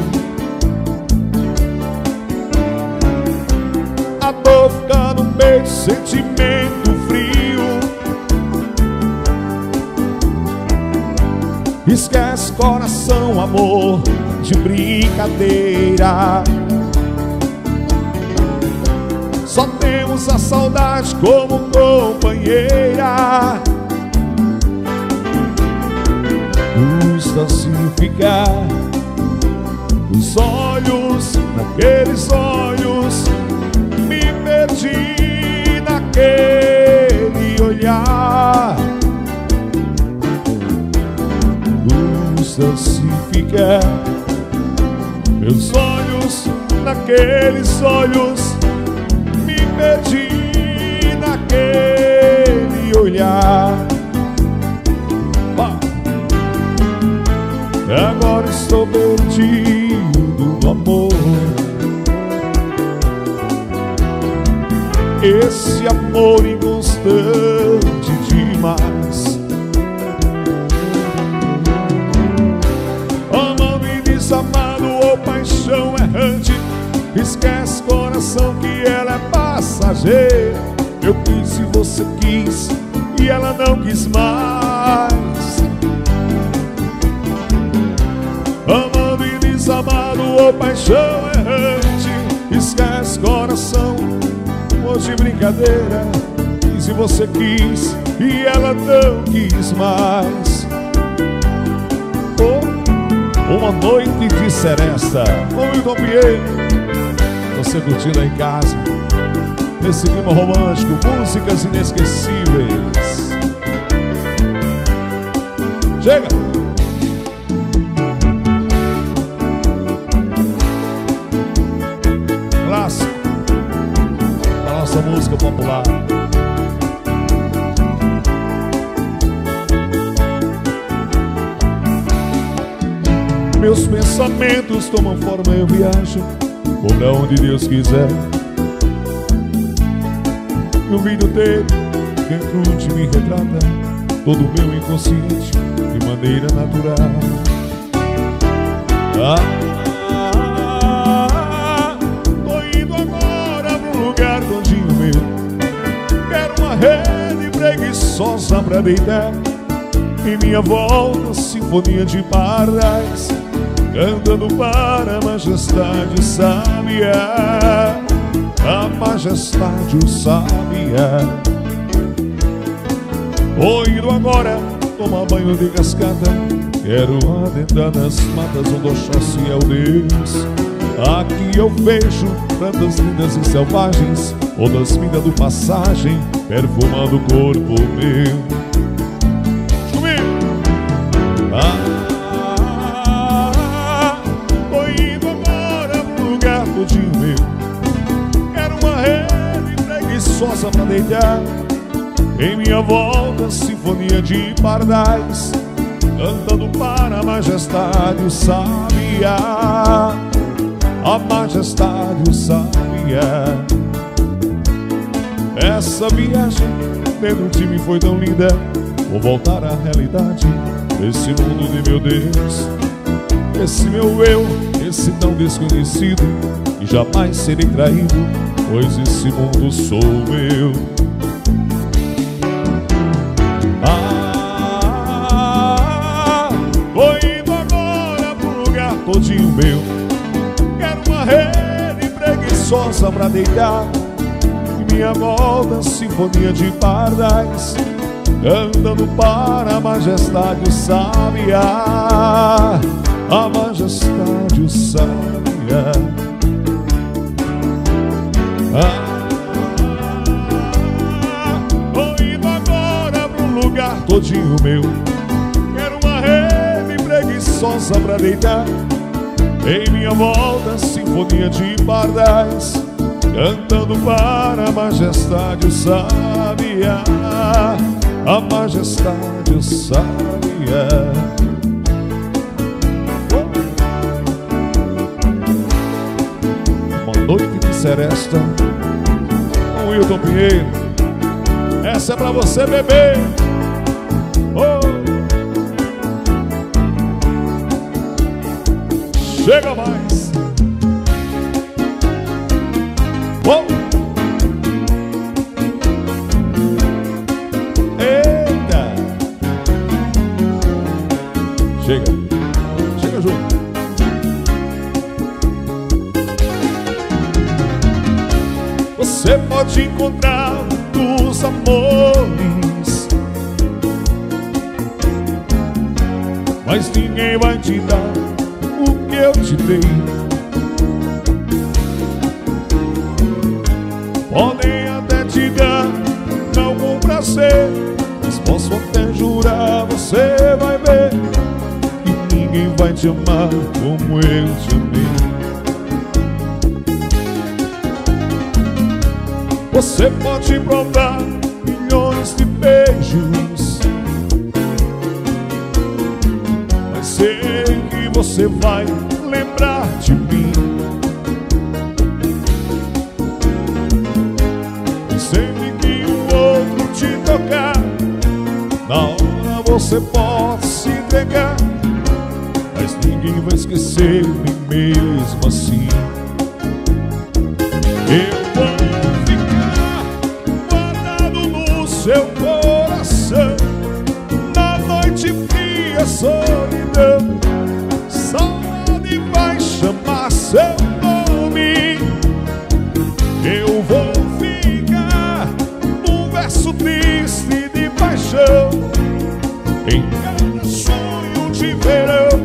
a dor fica no peito, sentimento frio. Esquece coração, amor de brincadeira. Só temos a saudade como companheira. Custa se ficar os olhos naqueles olhos. Me perdi naquele olhar. Custa se ficar meus olhos naqueles olhos. Me perdi naquele olhar. Agora estou perdido no amor. Esse amor inconstante demais, amando e desamado ou paixão errante. Esquece coração que ela é passageira. Eu quis e você quis e ela não quis mais. Amando e desamado ou paixão errante. Esquece coração, hoje brincadeira. Quis e você quis e ela não quis mais. Oh, uma noite de seresta com o Wilton Pinheiro. Você curtindo aí em casa, nesse clima romântico, músicas inesquecíveis. Chega! música popular. Meus pensamentos tomam forma, eu viajo ou pra onde Deus quiser. E o vídeo dele dentro de mim retrata todo o meu inconsciente de maneira natural. Ah, tô indo agora pro lugar todinho meu. Quero uma rede preguiçosa pra deitar. Em minha volta, sinfonia de pardais, cantando para a majestade sábia, a majestade o sábia. Tô indo agora tomar banho de cascata. Quero adentrar nas matas onde Oxóssi é o Deus. Aqui eu vejo plantas lindas e selvagens, todas vindas do passagem, perfumando o corpo meu. Ah, tô indo agora pro lugar todinho meu. Quero uma rede preguiçosa pra deitar. Em minha volta, sinfonia de pardais, cantando para a majestade o sábia, a majestade o sábia. Essa viagem dentro de mim foi tão linda. Vou voltar à realidade, esse mundo de meu Deus, esse meu eu, esse tão desconhecido, e jamais serei traído, pois esse mundo sou eu. Ah, tô indo agora pro lugar todinho meu. Quero uma rede preguiçosa pra deitar. Em minha volta, sinfonia de pardais, cantando para a majestade o sábia, a majestade o sábia. Ah, tô indo agora pro lugar todinho meu. Quero uma rede preguiçosa pra deitar. Em minha volta, sinfonia de pardais, cantando para a majestade o sábia, a majestade o sábia. Uma noite de seresta com Wilton Pinheiro. Essa é pra você, bebê. Oh. Chega mais. Oh. Chega, chega junto. Você pode encontrar dos amores, mas ninguém vai te dar o que eu te dei. Podem até te dar algum prazer, mas posso até jurar, você vai ver, ninguém vai te amar como eu te amei. Você pode provar milhões de beijos, mas sei que você vai lembrar de mim. E sempre que o outro te tocar, na hora você pode se entregar, mas ninguém vai esquecer, nem mesmo assim. Eu vou ficar guardado no seu coração, na noite fria, solidão. Saudade vai chamar seu nome. Eu vou ficar num verso triste de paixão, em cada sonho de verão,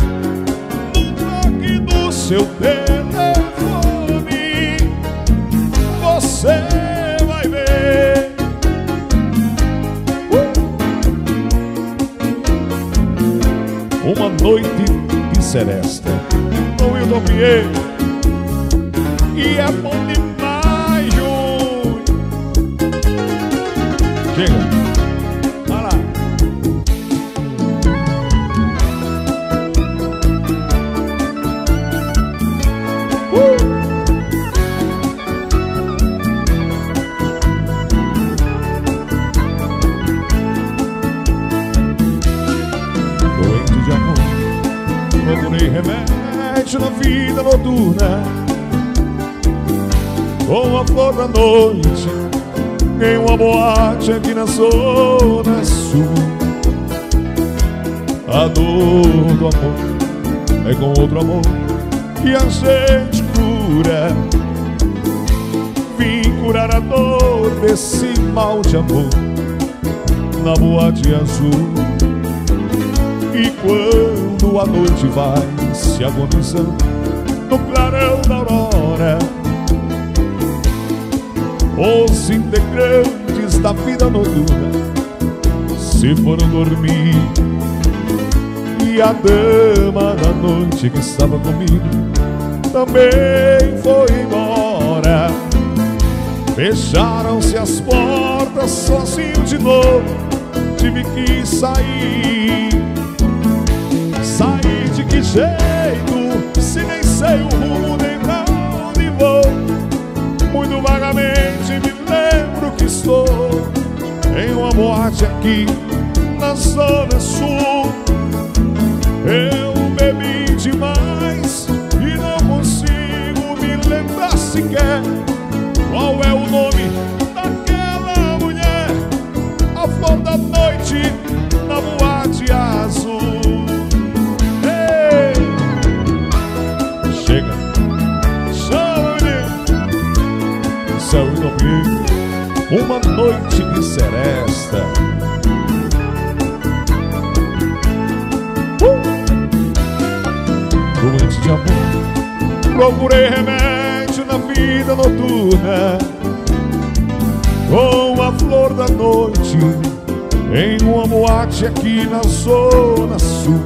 seu telefone, você vai ver. uh! Uma noite de seresta com Wilton Pinheiro. E é bom demais, Júnior. Chega. Vai lá. Uh! Doente de amor, procurei remédio na vida noturna, com a flor da noite em uma boate aqui na zona sul. A dor do amor é com outro amor que a gente cura. Vim curar a dor desse mal de amor na boate azul. E quando a noite vai se agonizando no clarão da aurora, os integrantes da vida noturna se foram dormir, e a dama da noite que estava comigo também foi embora. Fecharam-se as portas, sozinho de novo tive que sair. Sair de que jeito, se nem sei o rumo nem pra onde vou? Muito vagamente me lembro que estou em uma boate aqui na zona sul. Eu bebi demais e não consigo me lembrar sequer qual é o nome daquela mulher, a flor da noite na boate azul. Ei! Chega, chama-me, céu e domingo, uma noite que seresta. Doente de amor, procurei remédio na vida noturna, com a flor da noite em uma boate aqui na zona sul.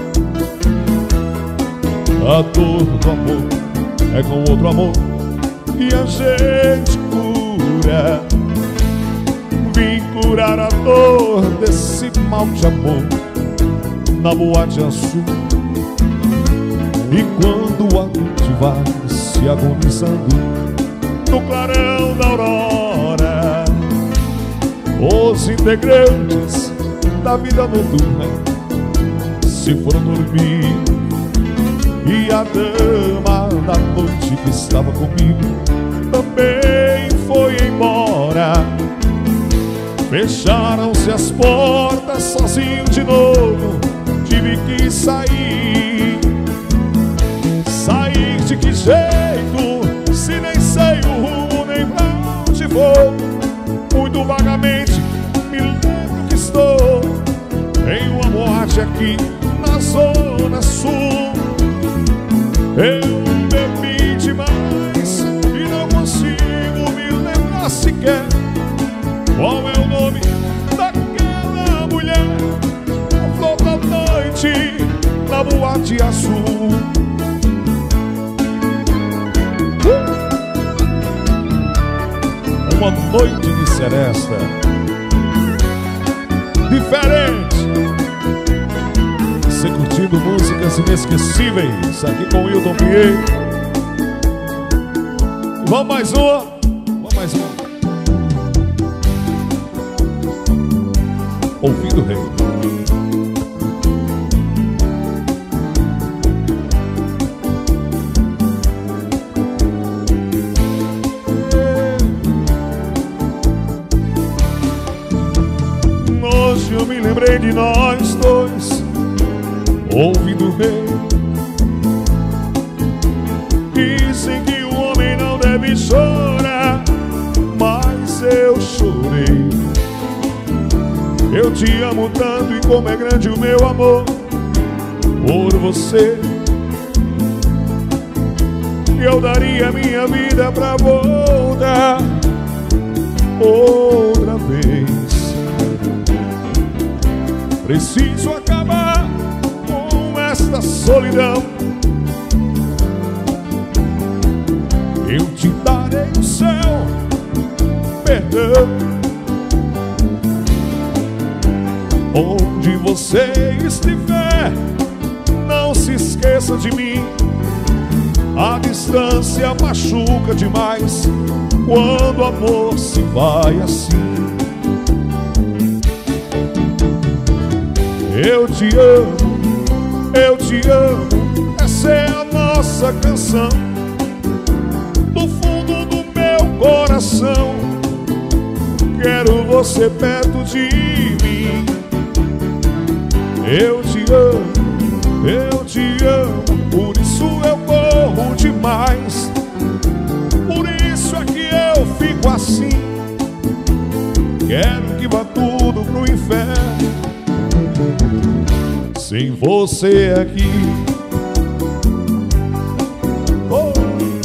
A dor do amor é com outro amor que a gente cura. Vim curar a dor desse mal de amor na boate azul. E quando a noite vai se agonizando no clarão da aurora, os integrantes da vida noturna se foram dormir, e a dama da noite que estava comigo também foi embora. Fecharam-se as portas, sozinho de novo tive que sair. Sair de que jeito, se nem sei o rumo nem pra onde vou? Muito vagamente me lembro que estou em uma boate aqui na zona sul. Eu bebi demais e não consigo me lembrar sequer qual é o nome daquela mulher, a flor da noite na boate azul. Uma noite de seresta diferente, você curtindo músicas inesquecíveis aqui com o Hilton Pinheiro. Vamos mais uma, vamos mais uma. Ouvindo o Rei. Hoje eu me lembrei de nós dois, ouvindo o Rei. Dizem que o homem não deve chorar, mas eu chorei. Eu te amo tanto e como é grande o meu amor por você. Eu daria minha vida pra voltar outra vez. Preciso acabar com esta solidão. Eu te darei o céu, perdão. Onde você estiver, não se esqueça de mim. A distância machuca demais quando o amor se vai assim. Eu te amo, eu te amo, essa é a nossa canção. Do fundo do meu coração, quero você perto de mim. Eu te amo, eu te amo, por isso eu corro demais. Por isso é que eu fico assim. Quero que vá tudo pro inferno sem você aqui. Oh,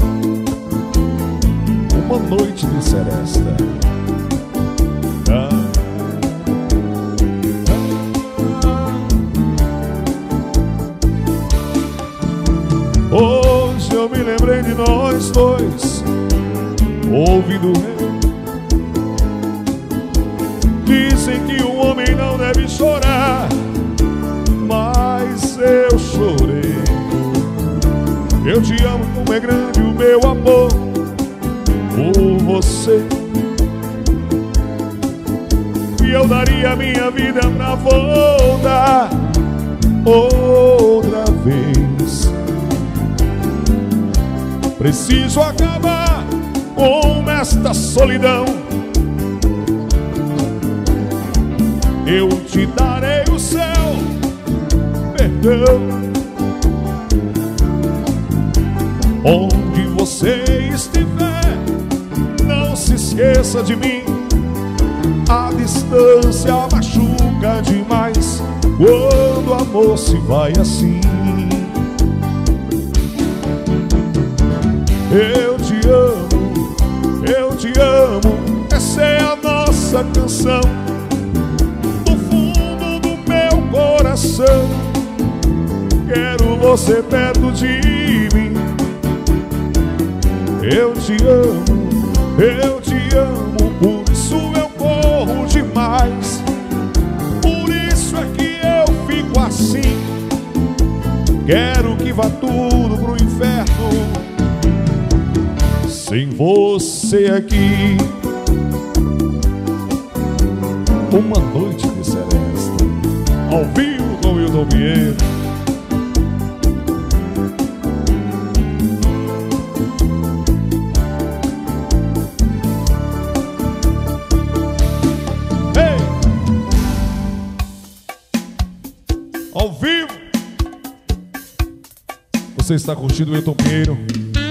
uma noite de seresta. Ah. Hoje eu me lembrei de nós dois, ouvindo eu. Dizem que o homem não deve chorar, mas eu chorei. Eu te amo como é grande o meu amor por você, e eu daria minha vida pra voltar outra vez. Preciso acabar com esta solidão. Eu te darei o céu, perdão. Onde você estiver, não se esqueça de mim. A distância machuca demais quando o amor se vai assim. Eu te amo, eu te amo, essa é a nossa canção. Do fundo do meu coração, quero você perto de mim. Eu te amo, eu te amo, por isso eu corro demais. Por isso é que eu fico assim. Quero que vá tudo pro inferno sem você aqui. Uma noite de seresta, ao vivo com Wilton Pinheiro. Ei! Ao vivo. Você está curtindo o Wilton Pinheiro?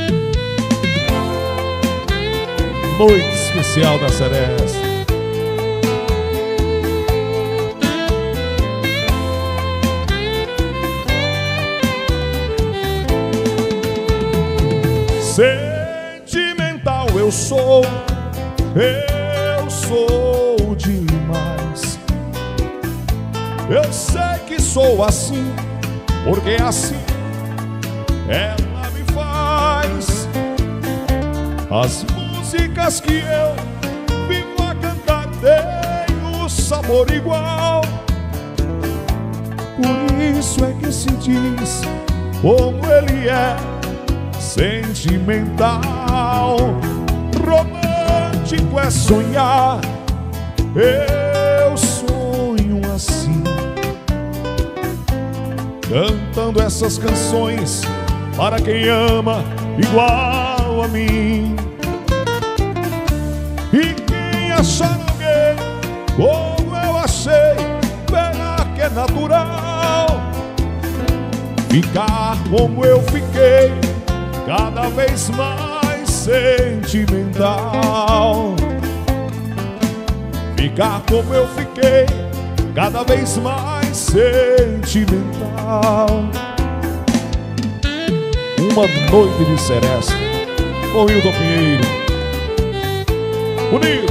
Noite especial da Seresta. Sentimental eu sou, eu sou demais. Eu sei que sou assim, porque assim ela me faz. As músicas que eu vivo a cantar têm o sabor igual. Por isso é que se diz como ele é sentimental. Romântico é sonhar, eu sonho assim, cantando essas canções para quem ama igual a mim. E quem achar alguém como eu achei, verá que é natural ficar como eu fiquei, cada vez mais sentimental. Ficar como eu fiquei, cada vez mais sentimental. Uma noite de seresta com Wilton Pinheiro. Unido.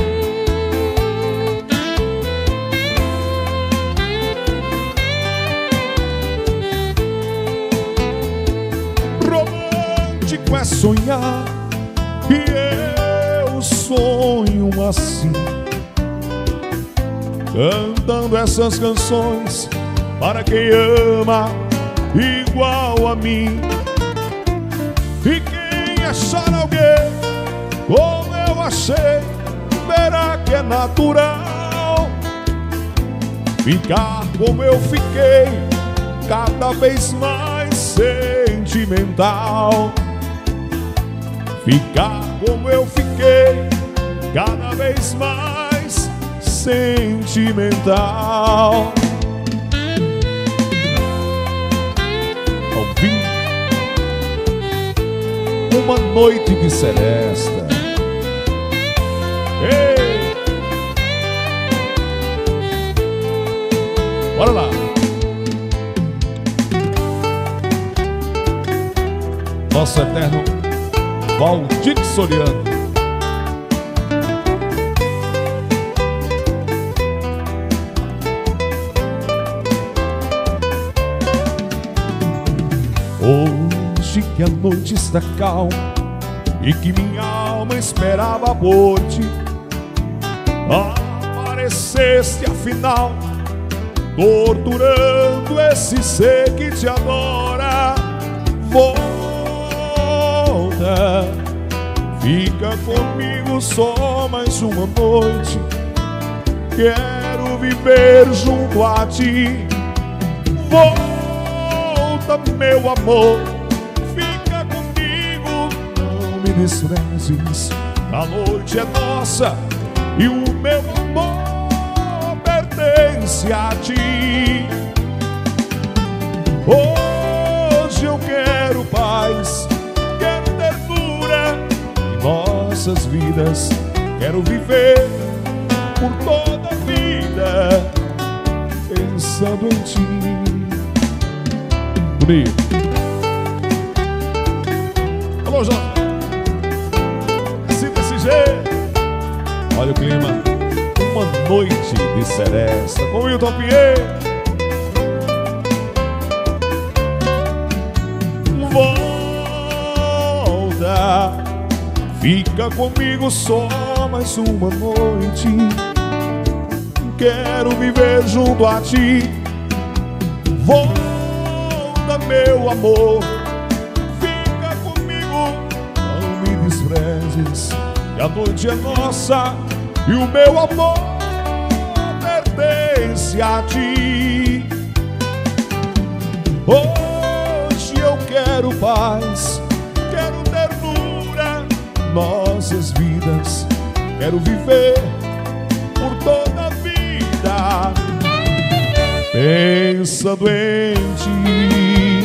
Romântico é sonhar, e eu sonho assim, cantando essas canções para quem ama igual a mim. E quem achar alguém como eu achei, verá que é natural ficar como eu fiquei, cada vez mais sentimental. Ficar como eu fiquei, cada vez mais sentimental. Ao fim, uma noite de seresta. Ei! Bora lá! Nosso eterno Valdir Soriano. Hoje que a noite está calma e que minha alma esperava por ti, apareceste afinal, torturando esse ser que te adora. Volta, fica comigo só mais uma noite, quero viver junto a ti. Volta, meu amor, fica comigo, não me desprezes. A noite é nossa e o meu amor pertence a ti. Hoje eu quero paz, quero ternura em nossas vidas, quero viver por toda a vida pensando em ti. Bonito. Alô, Jota. Assim desse jeito. Olha o clima. Uma noite de seresta com Wilton Pinheiro. Volta, fica comigo só mais uma noite, quero viver junto a ti. Volta, meu amor, fica comigo, não me desprezes, que a noite é nossa e o meu amor pertence a ti. Hoje eu quero paz, quero ternura, nossas vidas, quero viver por toda a vida pensando em ti.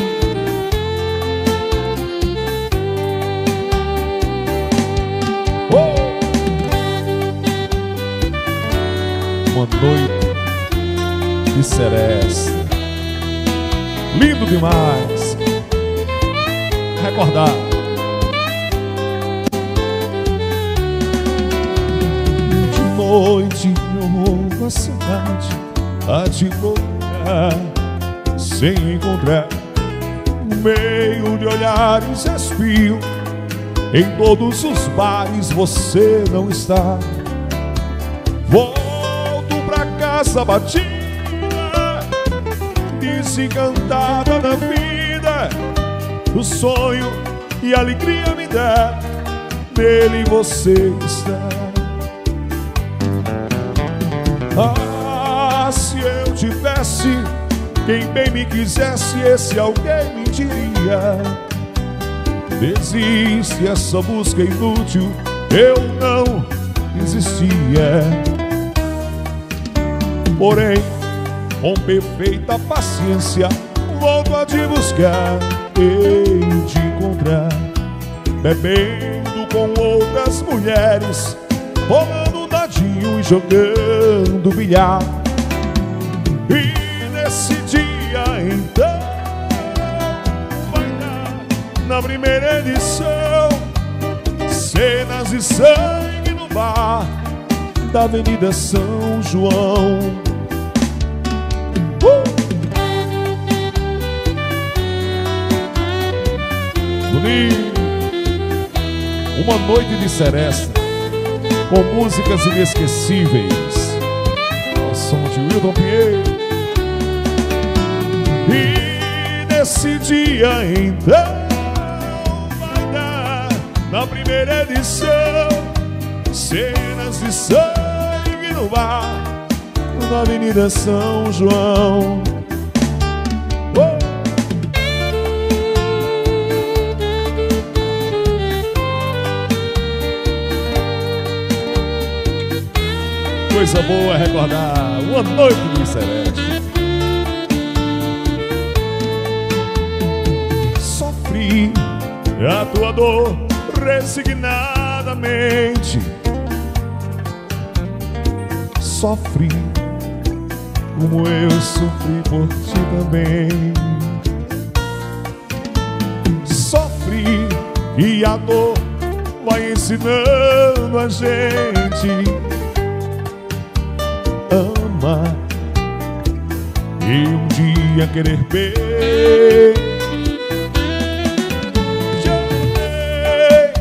Uma noite de seresta, lindo demais. Recordar. De noite eu vou à cidade a te procurar, sem encontrar, no meio de olhares espio, em todos os bares você não está. Vou casa batida, desencantada da vida, o sonho e a alegria me dá, nele você está. Ah, se eu tivesse quem bem me quisesse, esse alguém me diria: desiste essa busca inútil, eu não existia. Porém, com perfeita paciência, volto a te buscar e te encontrar, bebendo com outras mulheres, rolando dadinho e jogando bilhar. E nesse dia então vai dar, na primeira edição, cenas de sangue no bar da Avenida São João. Uh! Bonito. Uma noite de seresta com músicas inesquecíveis ao som Wilton Pinheiro. E nesse dia então vai dar, na primeira edição, cenas de sangue no bar, na Avenida São João. Oh! Coisa boa é recordar uma noite de Celeste. Sofri a tua dor resignadamente. Sofri como eu sofri por ti também. Sofri e a dor vai ensinando a gente ama e um dia querer bem. Te amei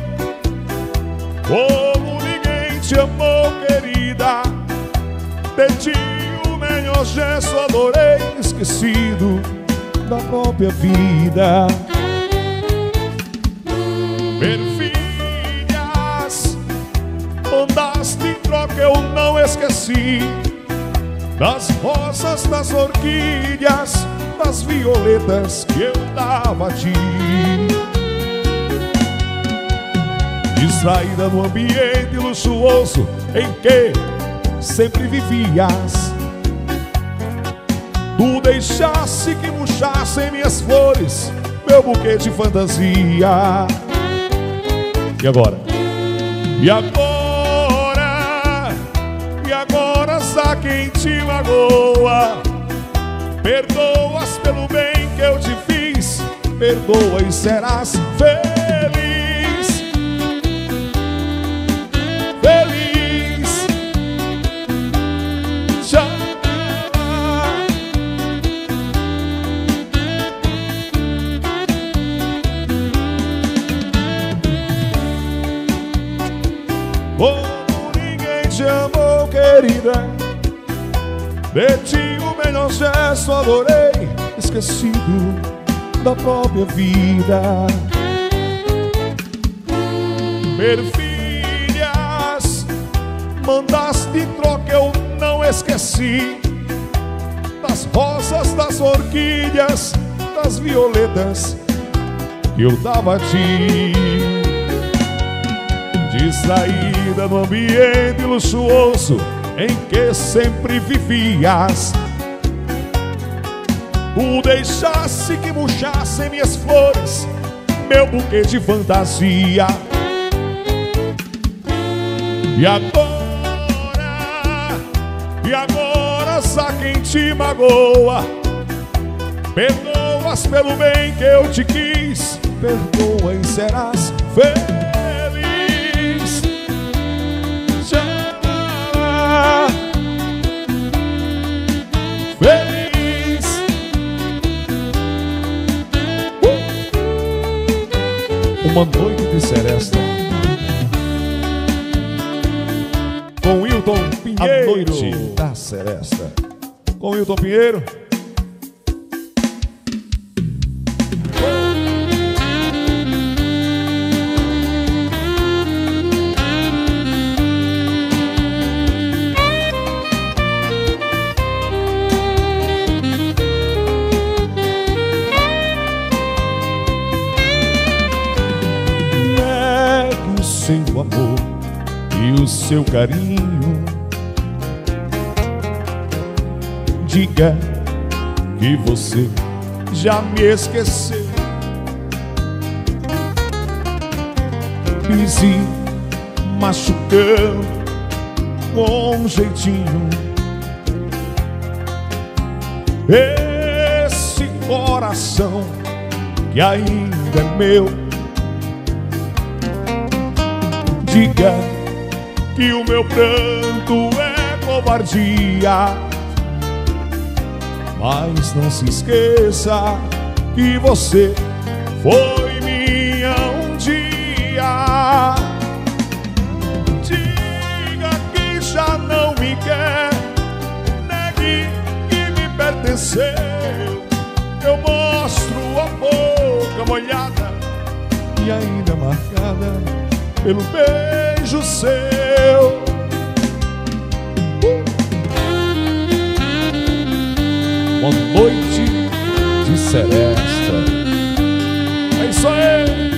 como ninguém te amou, querida. Pedi o melhor gesto, adorei, esquecido da própria vida. Perfilhas, mandaste em troca, eu não esqueci. Das rosas, das orquídeas, das violetas que eu dava a ti. Distraída no ambiente luxuoso em que sempre vivias, tu deixasse que murchassem minhas flores, meu buquê de fantasia. E agora? E agora? E agora há quem te magoa. Perdoas pelo bem que eu te fiz, perdoa e serás feliz. Feliz. Tchau. Como ninguém te amou, querida. Pedi o melhor gesto, adorei, esquecido da própria vida. Perfilhas, mandaste em troca, eu não esqueci. Das rosas, das orquídeas, das violetas que eu dava a ti. Distraída no ambiente luxuoso em que sempre vivias, tu deixasse que murchassem minhas flores, meu buquê de fantasia. E agora, e agora há quem te magoa. Perdoas pelo bem que eu te quis, perdoa e serás feliz. Feliz. uh! Uma noite de seresta com Wilton Pinheiro. A noite da seresta com Wilton Pinheiro. Seu amor e o seu carinho, diga que você já me esqueceu. Pise machucando com um jeitinho esse coração que ainda é meu. Diga que o meu pranto é covardia, mas não se esqueça que você foi minha um dia. Diga que já não me quer, negue pertenceu. Eu mostro a boca molhada e ainda marcada pelo beijo seu. Uma noite de seresta. É isso aí.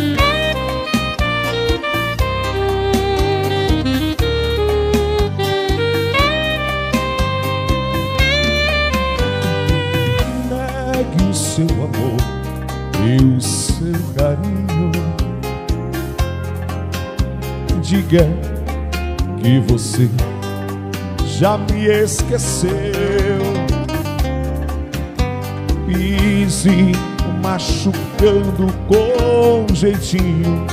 Negue o seu amor e o seu carinho. Diga que você já me esqueceu. Pise machucando com jeitinho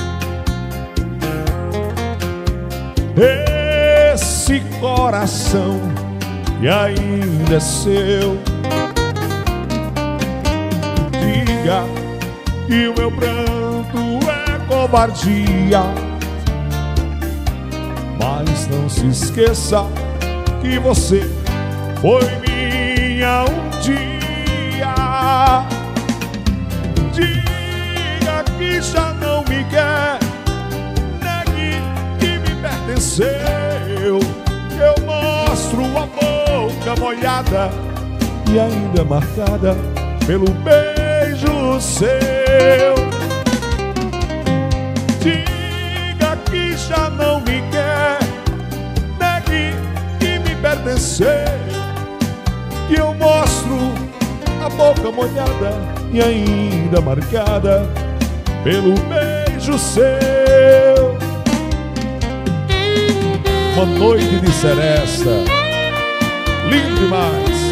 esse coração que ainda é seu. Diga que o meu pranto é covardia, mas não se esqueça que você foi minha um dia. Diga que já não me quer, negue que me pertenceu. Eu mostro a boca molhada e ainda marcada pelo beijo seu. Diga que já não me quer, negue que me pertenceu. Que eu mostro a boca molhada e ainda marcada pelo beijo seu. Uma noite de seresta, lindo demais.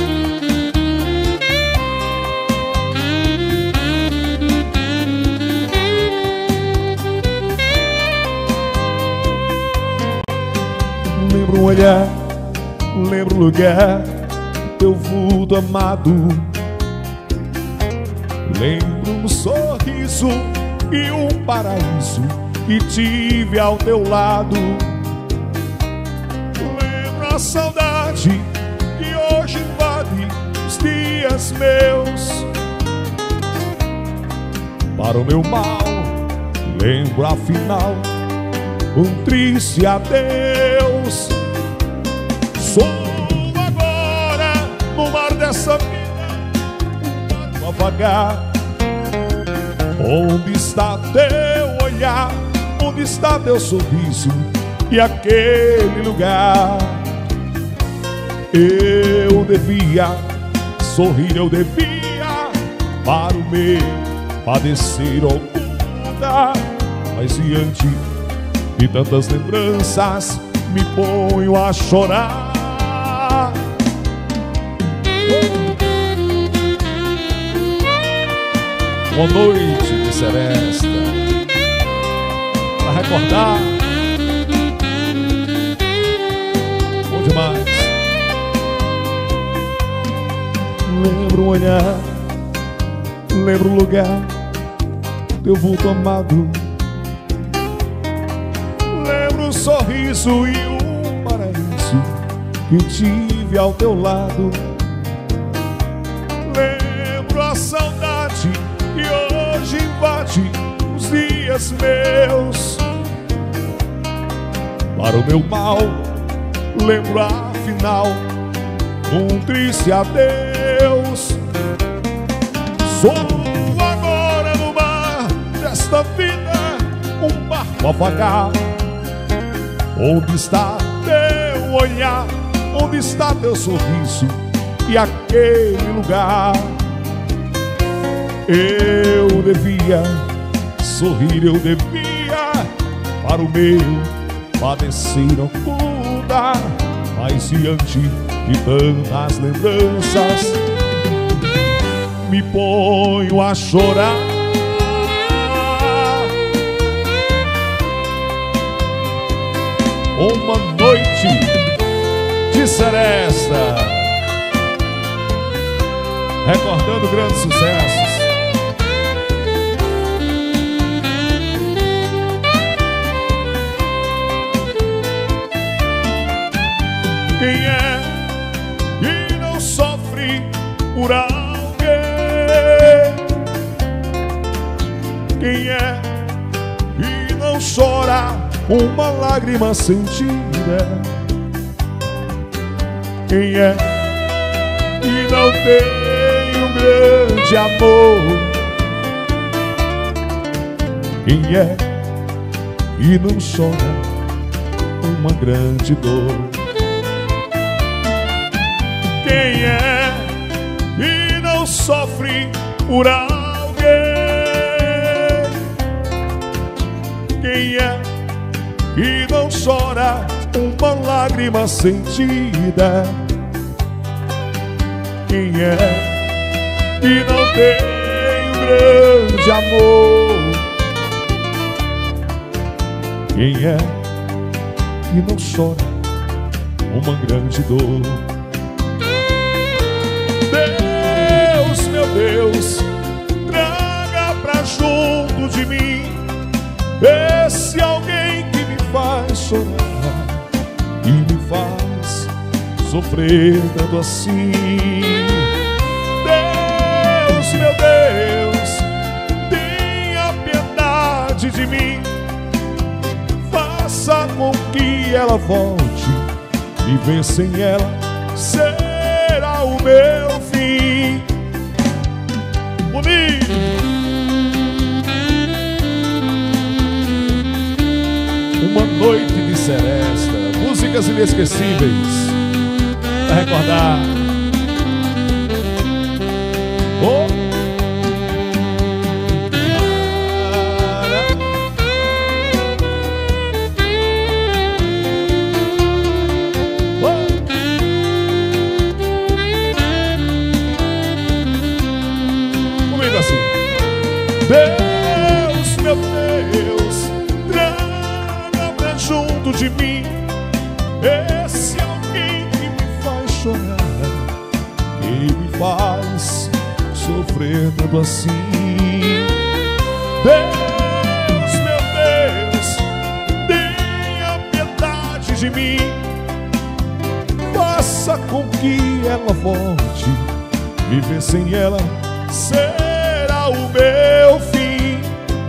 Lembro um olhar, lembro um lugar, teu vulto amado. Lembro um sorriso e um paraíso que tive ao teu lado. Lembro a saudade que hoje invade os dias meus. Para o meu mal, lembro afinal um triste adeus. Sou agora no mar dessa vida a vagar. Onde está teu olhar? Onde está teu sorriso? E aquele lugar? Eu devia sorrir, eu devia para o meu padecer ocultar. Mas diante de tantas lembranças me ponho a chorar. Uma noite de seresta pra recordar. Bom demais. Lembro um olhar, lembro um lugar, teu vulto amado. Lembro um sorriso e um paraíso que tive ao teu lado. Lembro a saudade que hoje invade os dias meus. Para o meu mal, lembro afinal um triste adeus. Sou agora no mar desta vida, um barco a vagar. Onde está teu olhar? Onde está teu sorriso? E aquele lugar? Eu devia sorrir, eu devia para o meu padecer ocultar. Mas diante de tantas lembranças me ponho a chorar. Uma noite de seresta, recordando grandes sucessos. Quem é que não sofre por alguém. Quem é e não chora uma lágrima sentida? Quem é e não tem um grande amor? Quem é e não chora uma grande dor? Quem é e não sofre por alguém? Quem é e não chora uma lágrima sentida? Quem é e não tem um grande amor? Quem é e não chora uma grande dor? Deus, meu Deus, traga pra junto de mim esse alguém que me faz chorar e me faz sofrer tanto assim. Deus, meu Deus, tenha piedade de mim, faça com que ela volte, viver sem ela será o meu fim. Bonito. Uma noite de seresta, músicas inesquecíveis pra recordar. Oh. Deus, meu Deus, traga pra junto de mim esse alguém que me faz chorar, que me faz sofrer tanto assim. Deus, meu Deus, tenha piedade de mim, faça com que ela volte, viver sem ela será o meu fim.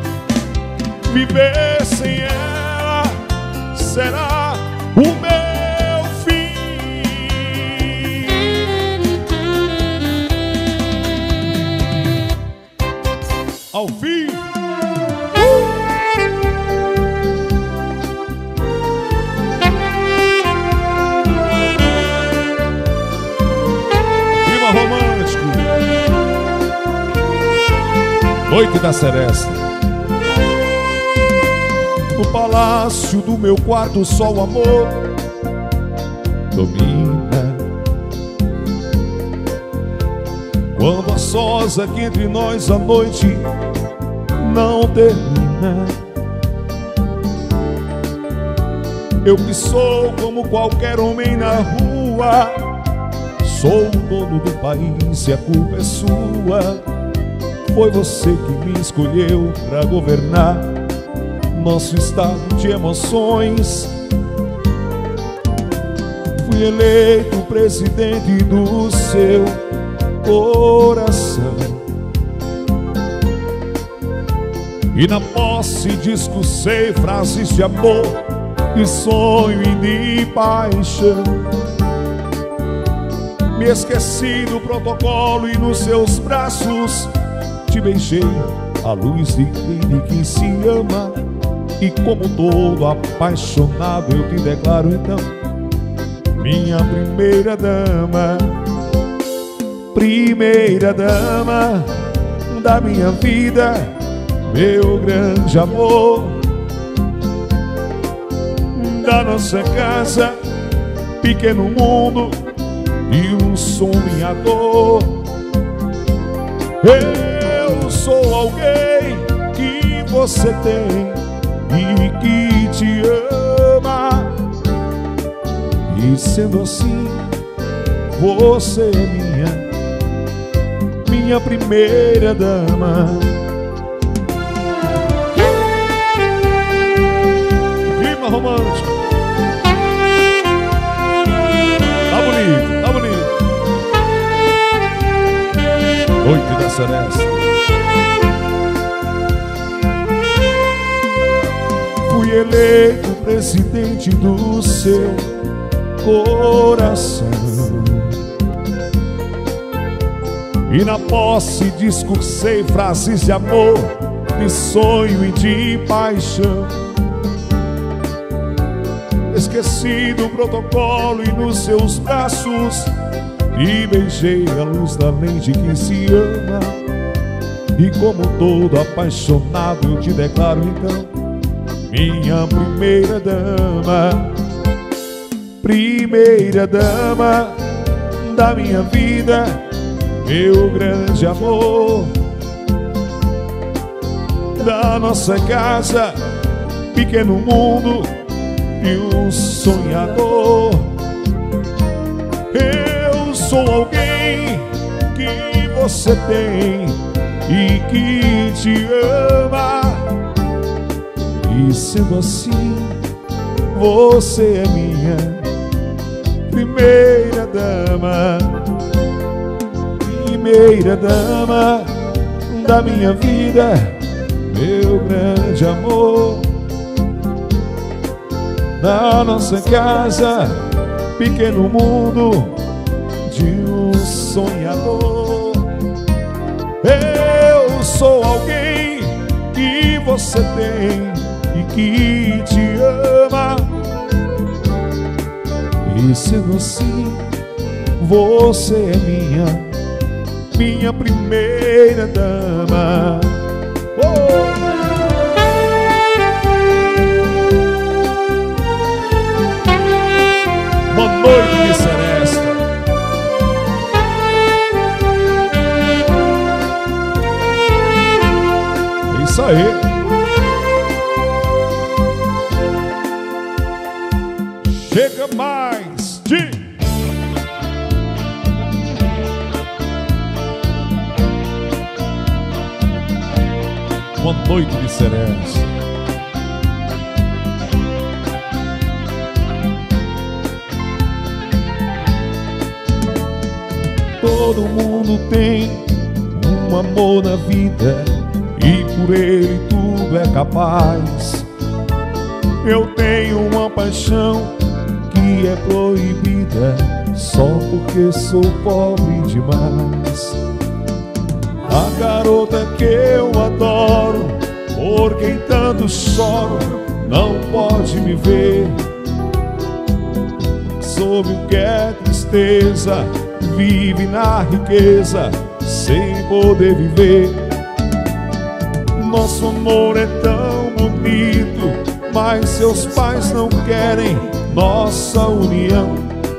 Viver sem ela será o meu fim. Ao vivo. Clima romântico. Noite da seresta. No palácio do meu quarto só o amor domina. Quando a sós aqui entre nós a noite não termina. Eu que sou como qualquer homem na rua, sou o dono do país e a culpa é sua. Foi você que me escolheu pra governar nosso estado de emoções. Fui eleito presidente do seu coração, e na posse discursei frases de amor, de sonho e de paixão. Me esqueci do protocolo e nos seus braços te beijei à luz de quem que se ama. E como todo apaixonado eu te declaro então minha primeira dama. Primeira dama da minha vida, meu grande amor, da nossa casa, pequeno mundo e um sonhador. Eu sou alguém que você tem e que te ama, e sendo assim, você é minha, minha primeira dama. Clima romântico. Tá bonito, tá bonito. Seresta. Fui eleito presidente do seu coração, e na posse discursei frases de amor, de sonho e de paixão. Esqueci do protocolo e nos seus braços e beijei a luz da lente que se ama. E como todo apaixonado eu te declaro então minha primeira dama. Primeira dama da minha vida, meu grande amor. Da nossa casa, pequeno mundo e um sonhador. Eu sou alguém que você tem e que te ama, e sendo assim, você é minha primeira dama. Primeira dama da minha vida, meu grande amor. Na nossa casa, pequeno mundo de um sonhador. Eu sou alguém que você tem e que te ama, e sendo assim, você é minha minha primeira dama. Oh! Boa noite de Seresta. Isso aí. Chega mais de Boa noite de Seresta. Todo mundo tem um amor na vida e por ele tudo é capaz. Eu tenho uma paixão que é proibida só porque sou pobre demais. A garota que eu adoro, por quem tanto choro, não pode me ver. Soube o que é tristeza, vive na riqueza sem poder viver. Nosso amor é tão bonito, mas seus pais não querem nossa união.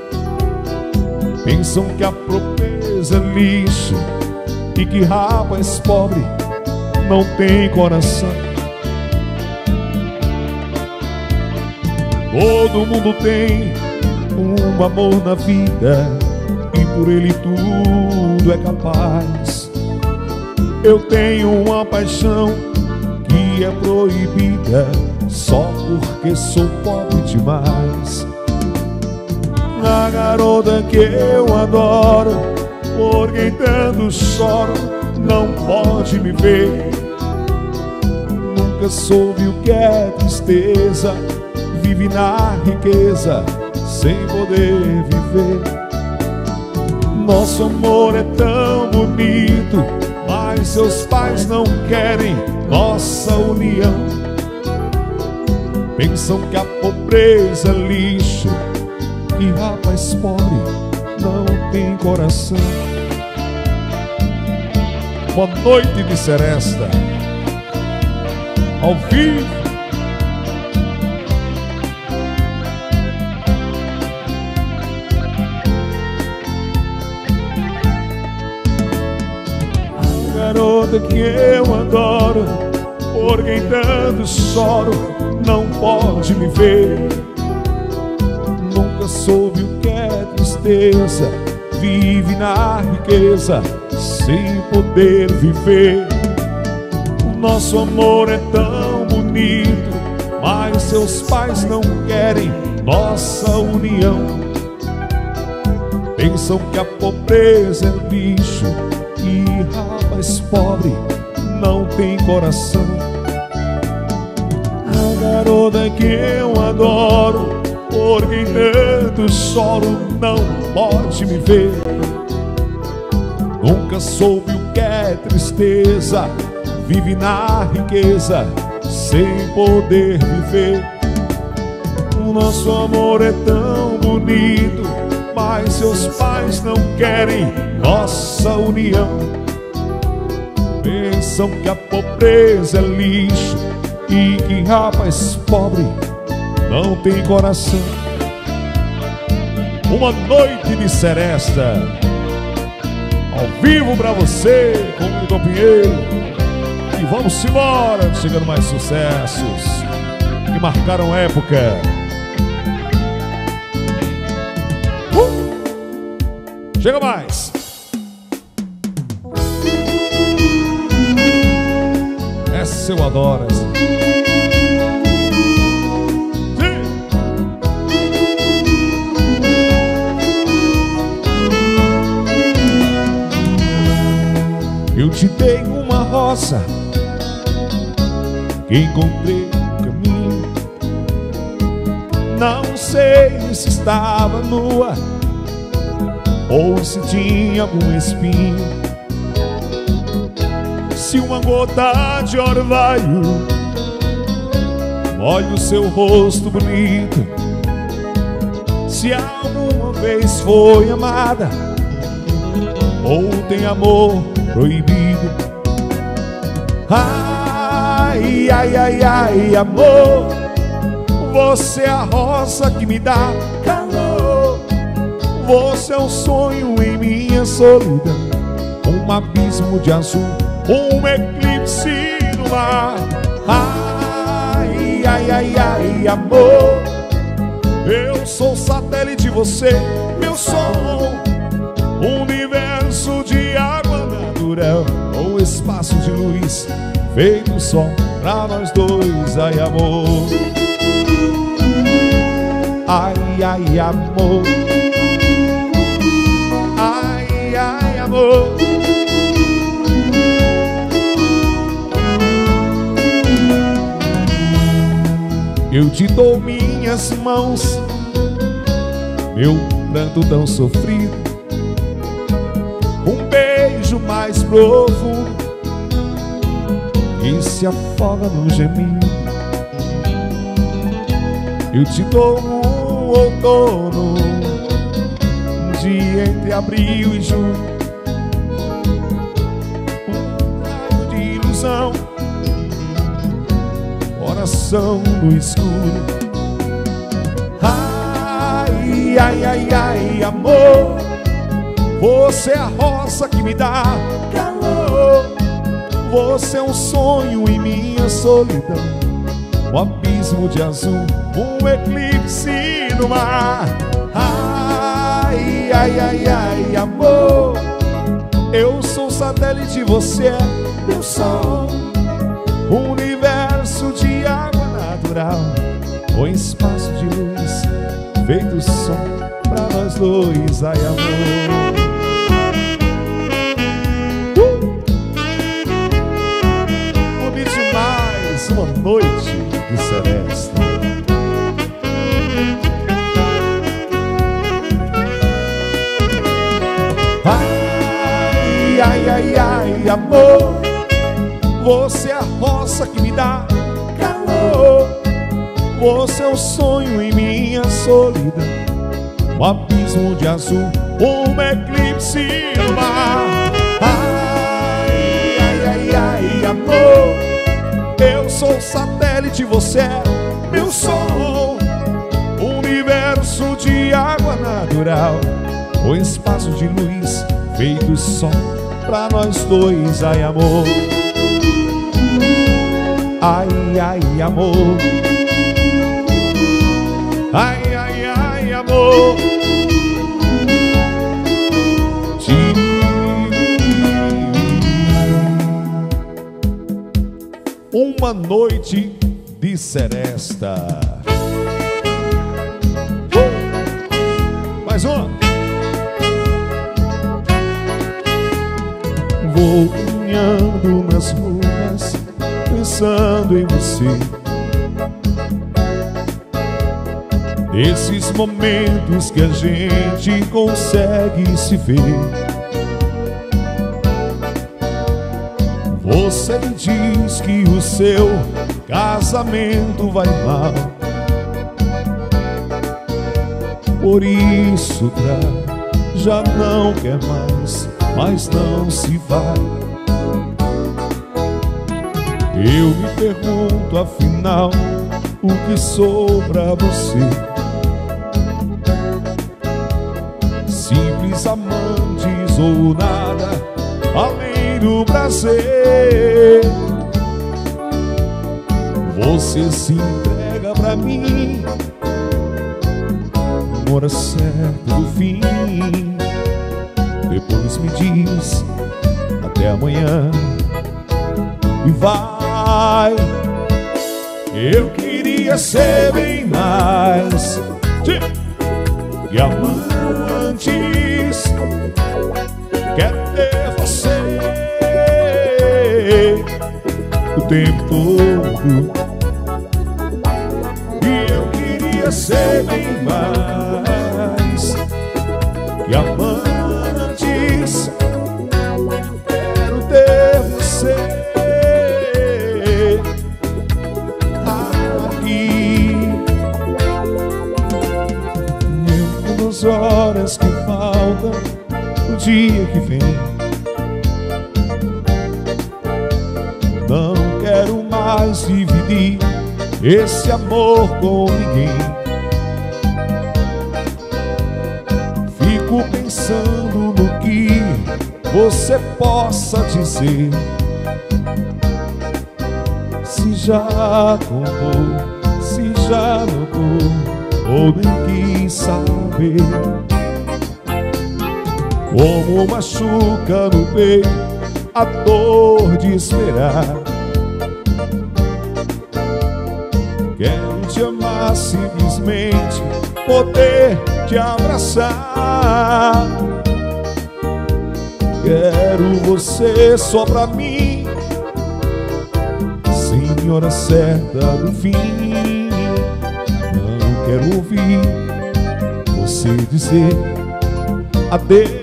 Pensam que a pobreza é lixo e que rapaz pobre não tem coração. Todo mundo tem um amor na vida e por ele tudo é capaz. Eu tenho uma paixão que é proibida só porque sou pobre demais. A garota que eu adoro, por quem tanto choro, não pode me ver. Nunca soube o que é tristeza, vive na riqueza sem poder viver. Nosso amor é tão bonito, mas seus pais não querem nossa união. Pensam que a pobreza é lixo, que rapaz pobre não tem coração. Boa noite de Seresta, ao vivo. A garota que eu adoro, por quem tanto choro, não pode me ver. Nunca soube o que é tristeza, vive na riqueza sem poder viver. Nosso amor é tão bonito, mas seus pais não querem nossa união. Pensam que a pobreza é bicho e rapaz rapaz pobre não tem coração. A garota que eu adoro, por quem tanto choro, não pode me ver. Nunca soube o que é tristeza, vive na riqueza sem poder viver. O nosso amor é tão bonito, mas seus pais não querem nossa união. Pensam que a pobreza é lixo e que rapaz pobre não tem coração. Uma noite de seresta, ao vivo pra você, com o Milton Pinheiro. E vamos embora, chegando mais sucessos que marcaram época. uh! Chega mais. Essa eu adoro, essa. Sim. Eu te dei uma rosa que encontrei no caminho. Não sei se estava nua ou se tinha algum espinho. Se uma gota de orvalho molha o seu rosto bonito, se alguma vez foi amada ou tem amor proibido. Ai, ai, ai, ai, amor, você é a rosa que me dá calor. Você é um sonho em minha solidão, um abismo de azul, um eclipse no mar. Ai, ai, ai, ai, amor, eu sou satélite de você, meu sol, um universo de água natural, um espaço de luz feito sol pra nós dois. Ai, amor, ai, ai, amor, ai, ai, amor. Eu te dou minhas mãos, meu pranto tão sofrido, um beijo mais profundo que se afoga no gemido. Eu te dou um outono, um dia entre abril e junho, um raio de ilusão, coração no escuro. Ai, ai, ai, ai, amor, você é a rosa que me dá calor. Você é um sonho em minha solidão, um abismo de azul, um eclipse no mar. Ai, ai, ai, ai, amor, eu sou satélite, você é meu sol, um universo de água natural, um espaço de luz feito sol pra nós dois. Ai, amor. Uma noite de seresta. Ai, ai, ai, ai, amor, você é a rosa que me dá calor. Você é um sonho em minha solidão, um abismo de azul, um eclipse no mar. Ai, ai, ai, ai, amor, eu sou satélite, você é meu sol, um universo de água natural, um espaço de luz feito sol pra nós dois. Ai, amor, ai, ai, amor, ai, ai, ai, amor. Uma noite de seresta. uh! Mais uma. Vou caminhando nas ruas, pensando em você. Esses momentos que a gente consegue se ver. Você me diz que o seu casamento vai mal, por isso pra já não quer mais, mas não se vai. Eu me pergunto afinal o que sou pra você. Simples amantes ou nada além do prazer. Você se entrega pra mim na hora certa do fim. Depois me diz até amanhã e vai. Eu queria ser bem mais que amantes. Quero ter você o tempo todo. E eu queria ser bem mais que amantes. Quero ter você aqui. Mesmo nas horas que faltam o dia que vem, não quero mais dividir esse amor com ninguém. Fico pensando no que você possa dizer. Se já contou, se já notou, ou nem quis saber. Como machuca no peito a dor de esperar. Quero te amar, simplesmente poder te abraçar. Quero você só pra mim, senhora certa do fim. Não quero ouvir você dizer adeus.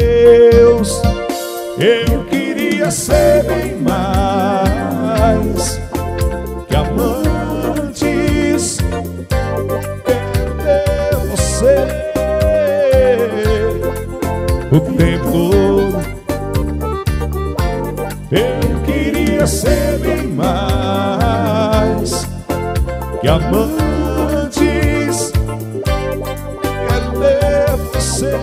Eu queria ser bem mais que amantes. Quero ter você o tempo todo. Eu queria ser bem mais que amantes. Quero ter você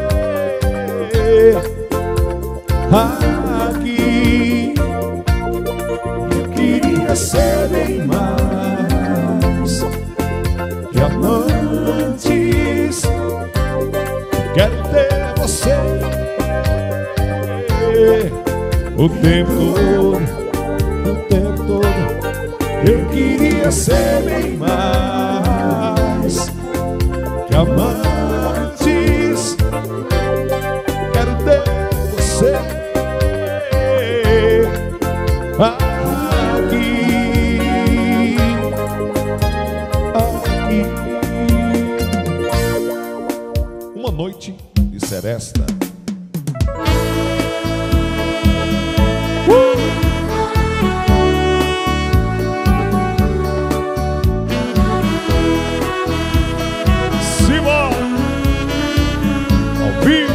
aqui. Eu queria ser bem mais que amantes. Quero ter você o tempo todo, o tempo todo. Eu queria ser bem mais que amantes. Quero ter você aqui, aqui. Uma noite de seresta. Uh! Simbora! Ao vivo!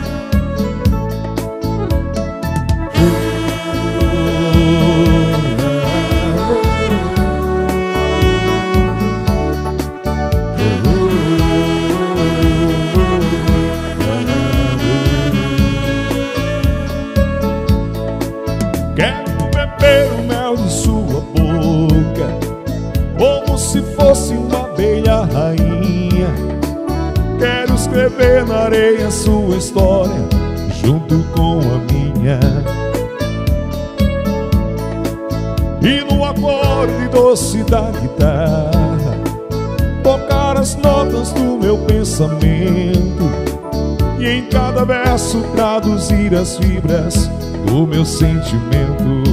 Quero beber o mel de sua boca, como se fosse uma abelha rainha. Quero escrever na areia sua história, junto com a minha. E no acorde doce da guitarra, tocar as notas do meu pensamento e em cada verso traduzir as fibras do meu sentimento.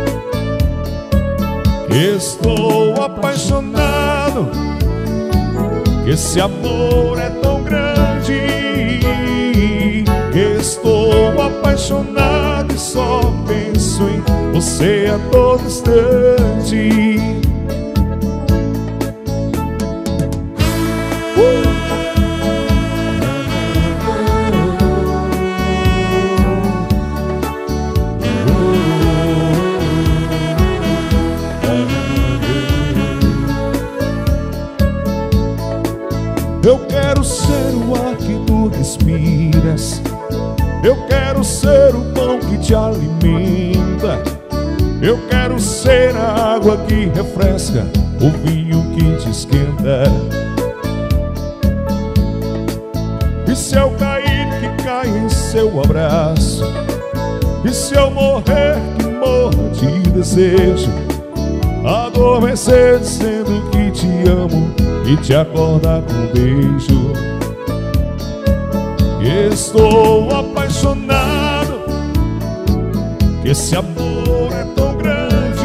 Estou apaixonado, que esse amor é tão grande. Estou apaixonado e só penso em você a todo instante. Eu quero ser o ar que tu respiras, eu quero ser o pão que te alimenta, eu quero ser a água que refresca, o vinho que te esquenta. E se eu cair, que caia em seu abraço, e se eu morrer, que morra de desejo, adormecer dizendo que te amo e te acordar com um beijo. Estou apaixonado, que esse amor é tão grande.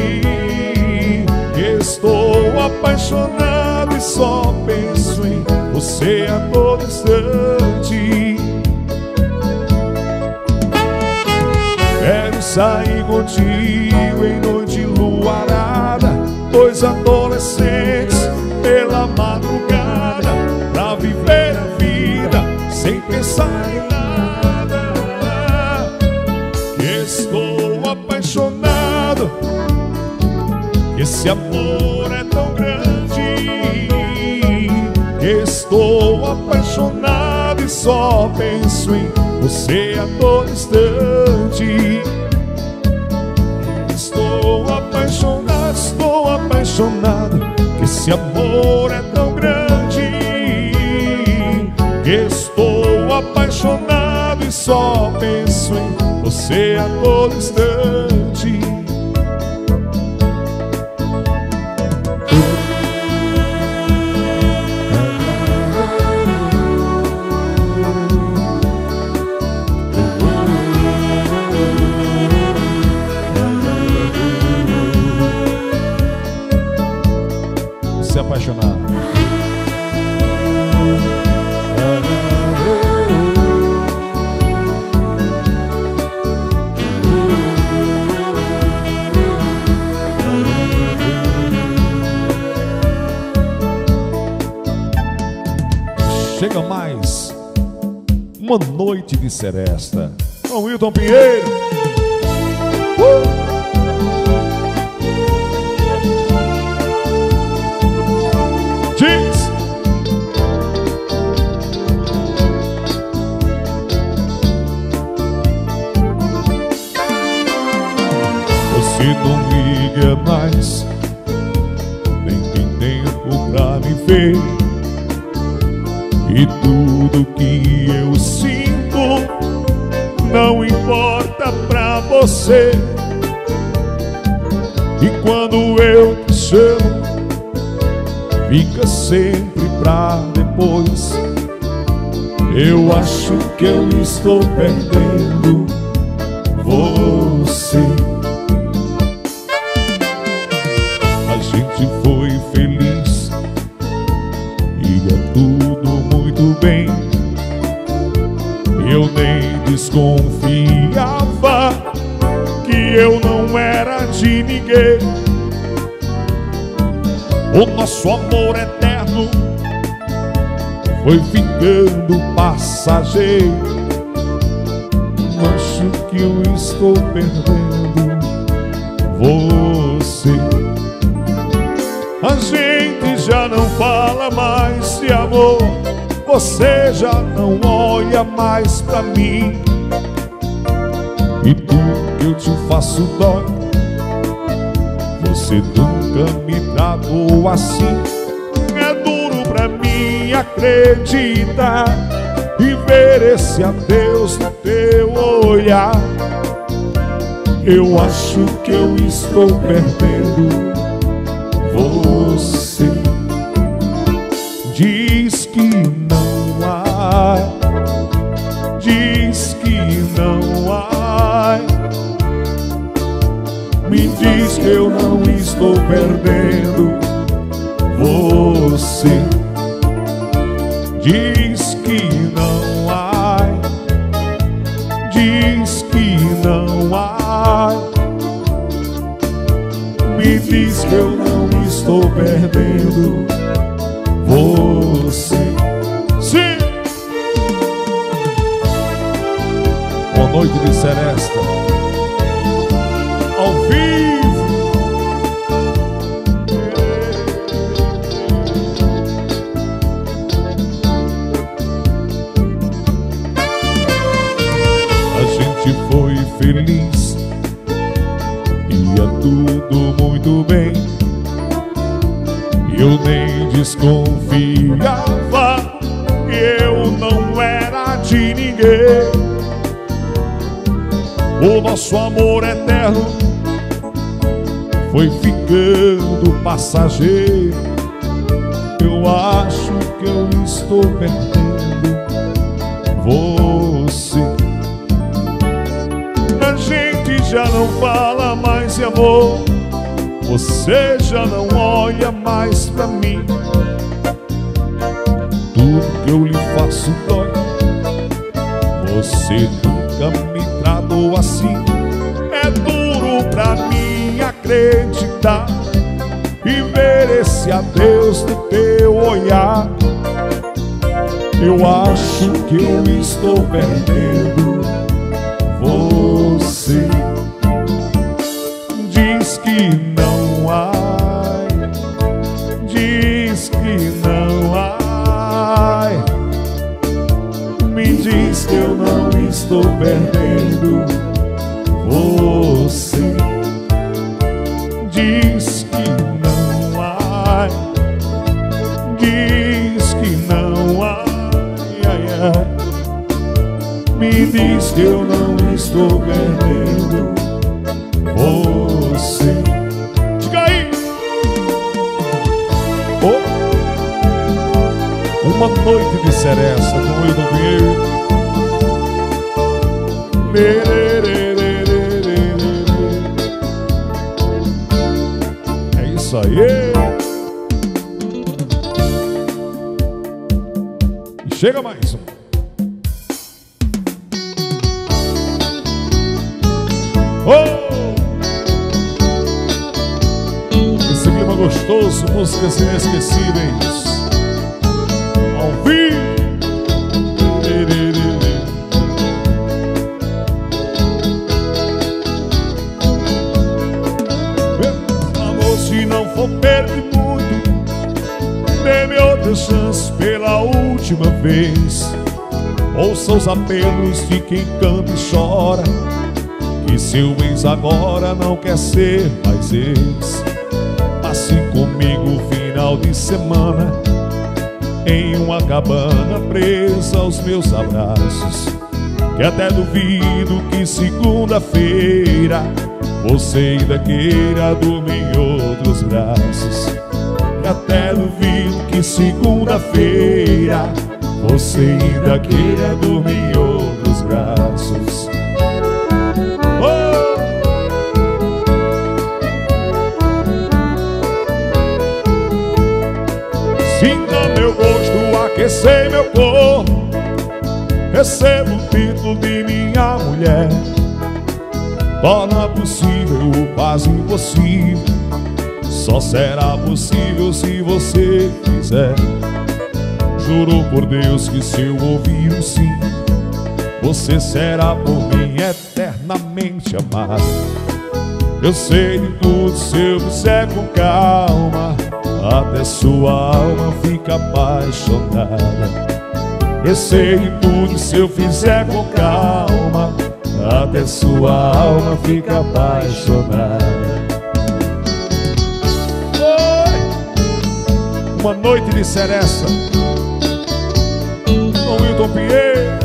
Estou apaixonado e só penso em você a todo instante. Quero sair contigo em noite luarada, dois adolescentes pela madrugada, pra viver a vida sem pensar em nada. Estou apaixonado, esse amor é tão grande. Estou apaixonado e só penso em você a todo instante. Estou apaixonado, estou apaixonado, esse amor é tão grande. Estou apaixonado e só penso em você a todo instante. Se apaixonar. Chega mais uma noite de seresta com Wilton Pinheiro. uh! Diz. Você não liga mais, nem tem tempo pra me ver, e tudo que eu sinto não importa pra você. E quando eu te chamo, fica sempre pra depois. Eu acho que eu estou perdendo você. A gente foi feliz e é tudo muito bem. Eu nem desconfiava que eu não era de ninguém. O nosso amor eterno foi ficando passageiro. Acho que eu estou perdendo você. A gente já não fala mais de amor, você já não olha mais pra mim, e tudo que eu te faço dói. Você nunca me tratou assim. É duro pra mim acreditar e ver esse adeus no teu olhar. Eu acho que eu estou perdendo você. Diz que não há diz que não há. Me diz que eu não estou perdendo você. Diz que não há. Diz que não há. Me diz que eu não estou perdendo você. Sim! Boa noite de Seresta, ao vivo. A gente foi feliz, ia tudo muito bem. Eu nem desconfiava que eu não era de ninguém. O nosso amor eterno foi ficando passageiro. Eu acho que eu estou perdendo você. A gente já não fala mais de amor. Você já não olha mais pra mim. Tudo que eu lhe faço dói. Você nunca me tratou assim. É duro pra mim acreditar e ver esse adeus no teu olhar. Eu acho que eu estou perdendo você. Diz que não há. Diz que não há. Me diz que eu não estou perdendo você. Diz que não há. Diz que não há. Ai, ai. Me diz que eu não estou perdendo você. Diga aí. Oh. Uma noite de Seresta com Wilton Pinheiro. É isso aí. E chega mais um. Oh! Esse clima gostoso, músicas inesquecíveis ao vivo. Meu amor, se não for perder muito, dê-me outra chance pela última vez. Ouça os apelos de quem canta e chora, que seu ex agora não quer ser mais ex. Passe comigo o final de semana em uma cabana presa aos meus abraços, que até duvido que segunda-feira você ainda queira dormir em outros braços. Que até duvido que segunda-feira você ainda queira dormir em outros braços. Aquecer meu corpo, recebo o título de minha mulher. Torna possível o quase impossível. Só será possível se você quiser. Juro por Deus que se eu ouvir um sim, você será por mim eternamente amado. Eu sei de tudo se eu fizer com calma, até sua alma fica apaixonada. Eu sei de tudo se eu fizer com calma, até sua alma fica apaixonada. Oi! Uma noite de Seresta com Wilton Pinheiro.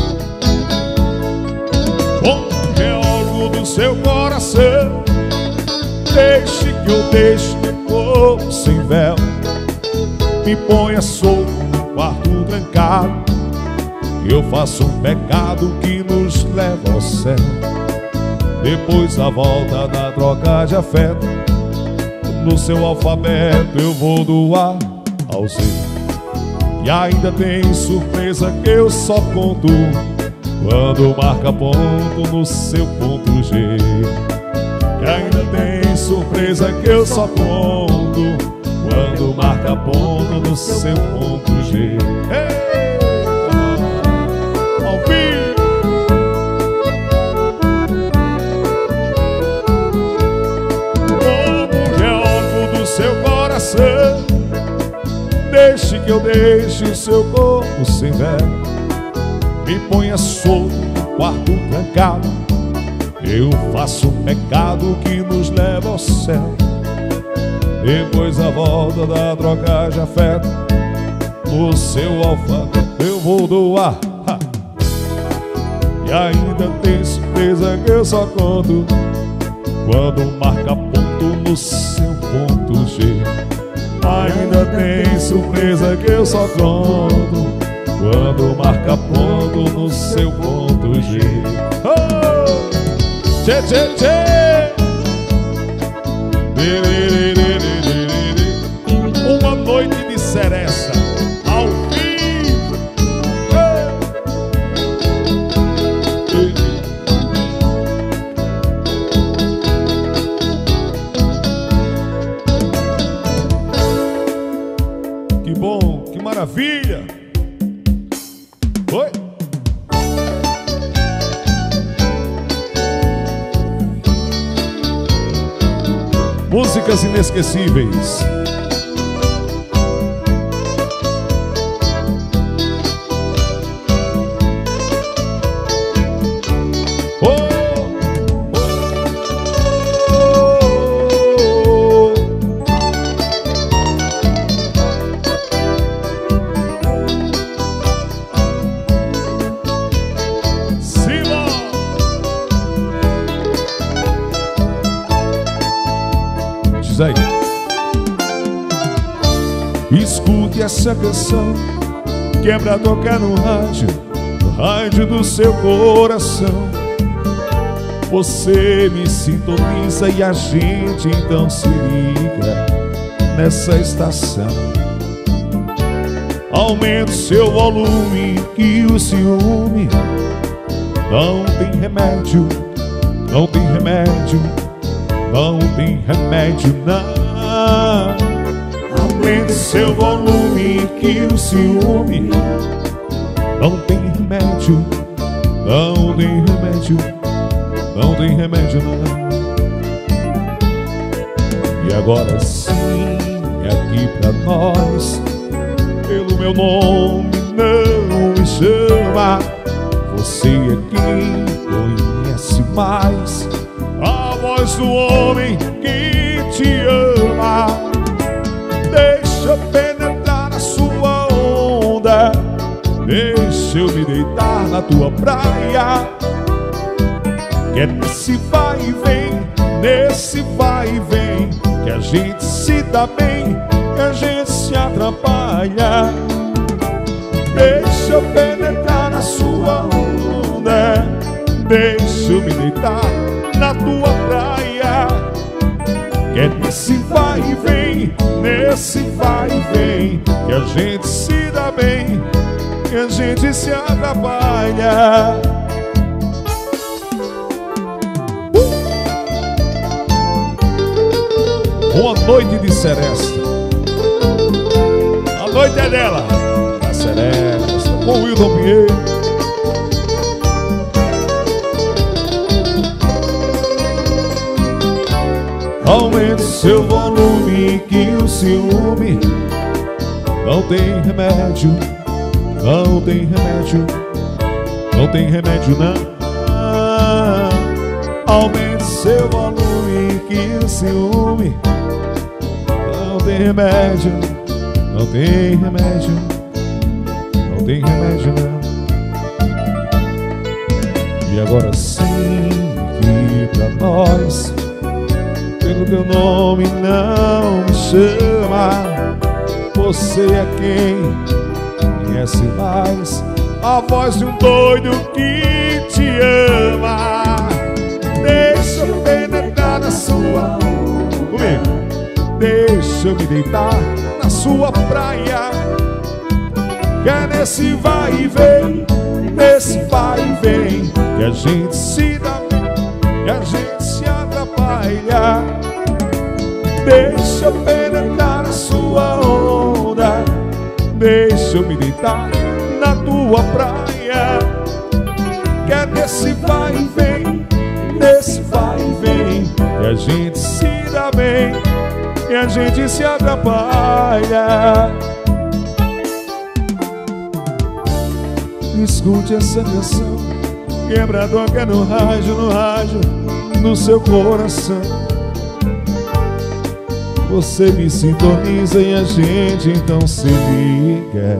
Seu coração Deixe que eu deixe meu corpo sem véu, me ponha solto no quarto trancado. Eu faço um pecado que nos leva ao céu. Depois a volta da troca de afeto, no seu alfabeto eu vou do A ao Z. E ainda tem surpresa que eu só conto quando marca ponto no seu ponto G. E ainda tem surpresa que eu só conto quando marca ponto no seu ponto G. Ei! Ao vivo! Como geólogo do seu coração, deixe que eu deixe o seu corpo sem véu, me ponha solto no quarto trancado. Eu faço um pecado que nos leva ao céu. Depois a volta da troca de afeto, no seu alfabeto eu vou doar. Ha. E ainda tem surpresa que eu só conto quando marca ponto no seu ponto G. Ainda tem surpresa que eu só conto quando marca ponto no seu ponto G. Oh! Tchê, tchê, tchê! Uma noite de seresta ao vivo. Que bom, que maravilha! Oi? Músicas inesquecíveis. Oh, oh, oh, oh. Sila. Diz aí. Escute essa canção que é pra tocar no rádio, no rádio do seu coração. Você me sintoniza e a gente então se liga nessa estação. Aumente seu volume que o ciúme não tem remédio, não tem remédio, não tem remédio não. Aumente seu volume que o ciúme não tem remédio, não tem remédio, não tem remédio não. E agora sim, é aqui pra nós, pelo meu nome não me chama. Você é quem conhece mais a voz do homem que te ama. Deixa eu penetrar na sua onda, deixa eu me deitar na tua praia. Que é nesse vai e vem, nesse vai e vem, que a gente se dá bem, que a gente se atrapalha. Deixa eu penetrar na sua onda, deixa eu me deitar na tua praia. Que é nesse vai e vem, nesse vai e vem, que a gente se dá bem, que a gente se atrapalha. Uma noite de seresta. A noite é dela, a seresta, com Wildon Pinheiro. Aumente seu volume que o ciúme não tem remédio, não tem remédio, não tem remédio não. Aumente seu volume que o ciúme não tem remédio, não tem remédio, não tem remédio não. E agora sim, aqui pra nós, pelo teu nome não me chama. Você é quem conhece mais a voz de um doido que te ama. Deixa eu penetrar na sua, comigo. Deixa eu me deitar na sua praia, que é nesse vai e vem, nesse vai e vem, que a gente se dá, que a gente se atrapalha. Deixa eu penetrar na sua onda, deixa eu me deitar na tua praia, que é nesse vai e vem, nesse vai e vem, que a gente se dá bem, que a gente se atrapalha. Escute essa canção, quebrador que é no rádio, no rádio, no seu coração. Você me sintoniza e a gente então se liga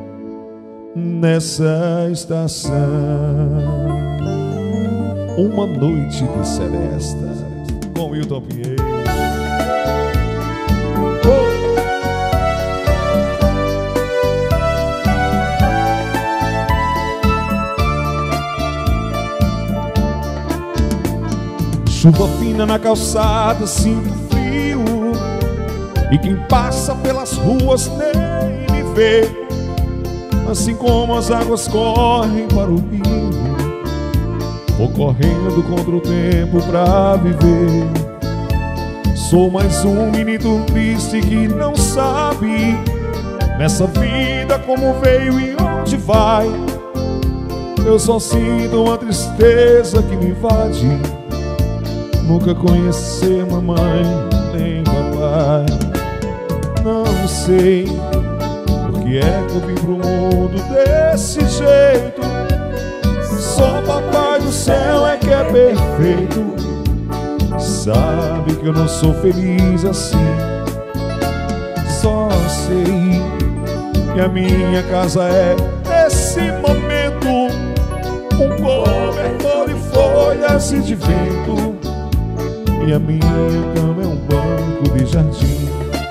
nessa estação. Uma noite de seresta com Wilton Pinheiro. Oh. Chuva fina na calçada, sinto frio, e quem passa pelas ruas nem me vê. Assim como as águas correm para o rio, vou correndo contra o tempo pra viver. Sou mais um menino triste que não sabe nessa vida como veio e onde vai. Eu só sinto uma tristeza que me invade, nunca conhecer mamãe nem papai. Não sei por que é que eu vim pro mundo desse jeito. Só papai do céu é que é perfeito, sabe que eu não sou feliz assim. Só sei que a minha casa é, nesse momento, um cobertor de folhas e de vento, e a minha cama é um banco de jardim.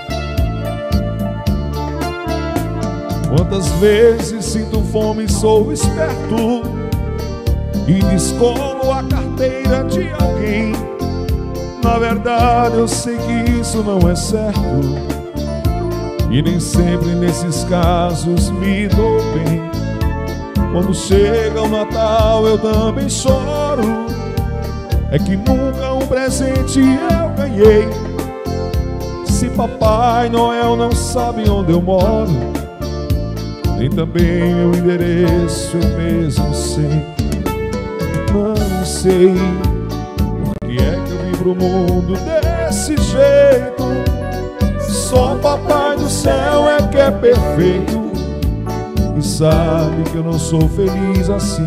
Quantas vezes sinto fome e sou esperto e descolo a carteira de alguém. Na verdade eu sei que isso não é certo, e nem sempre nesses casos me dou bem. Quando chega o Natal eu também choro, é que nunca um presente eu ganhei. Se Papai Noel não sabe onde eu moro, nem também meu endereço eu mesmo sei. Não sei por que é que eu vim pro mundo desse jeito. Só Papai do céu é que é perfeito e sabe que eu não sou feliz assim.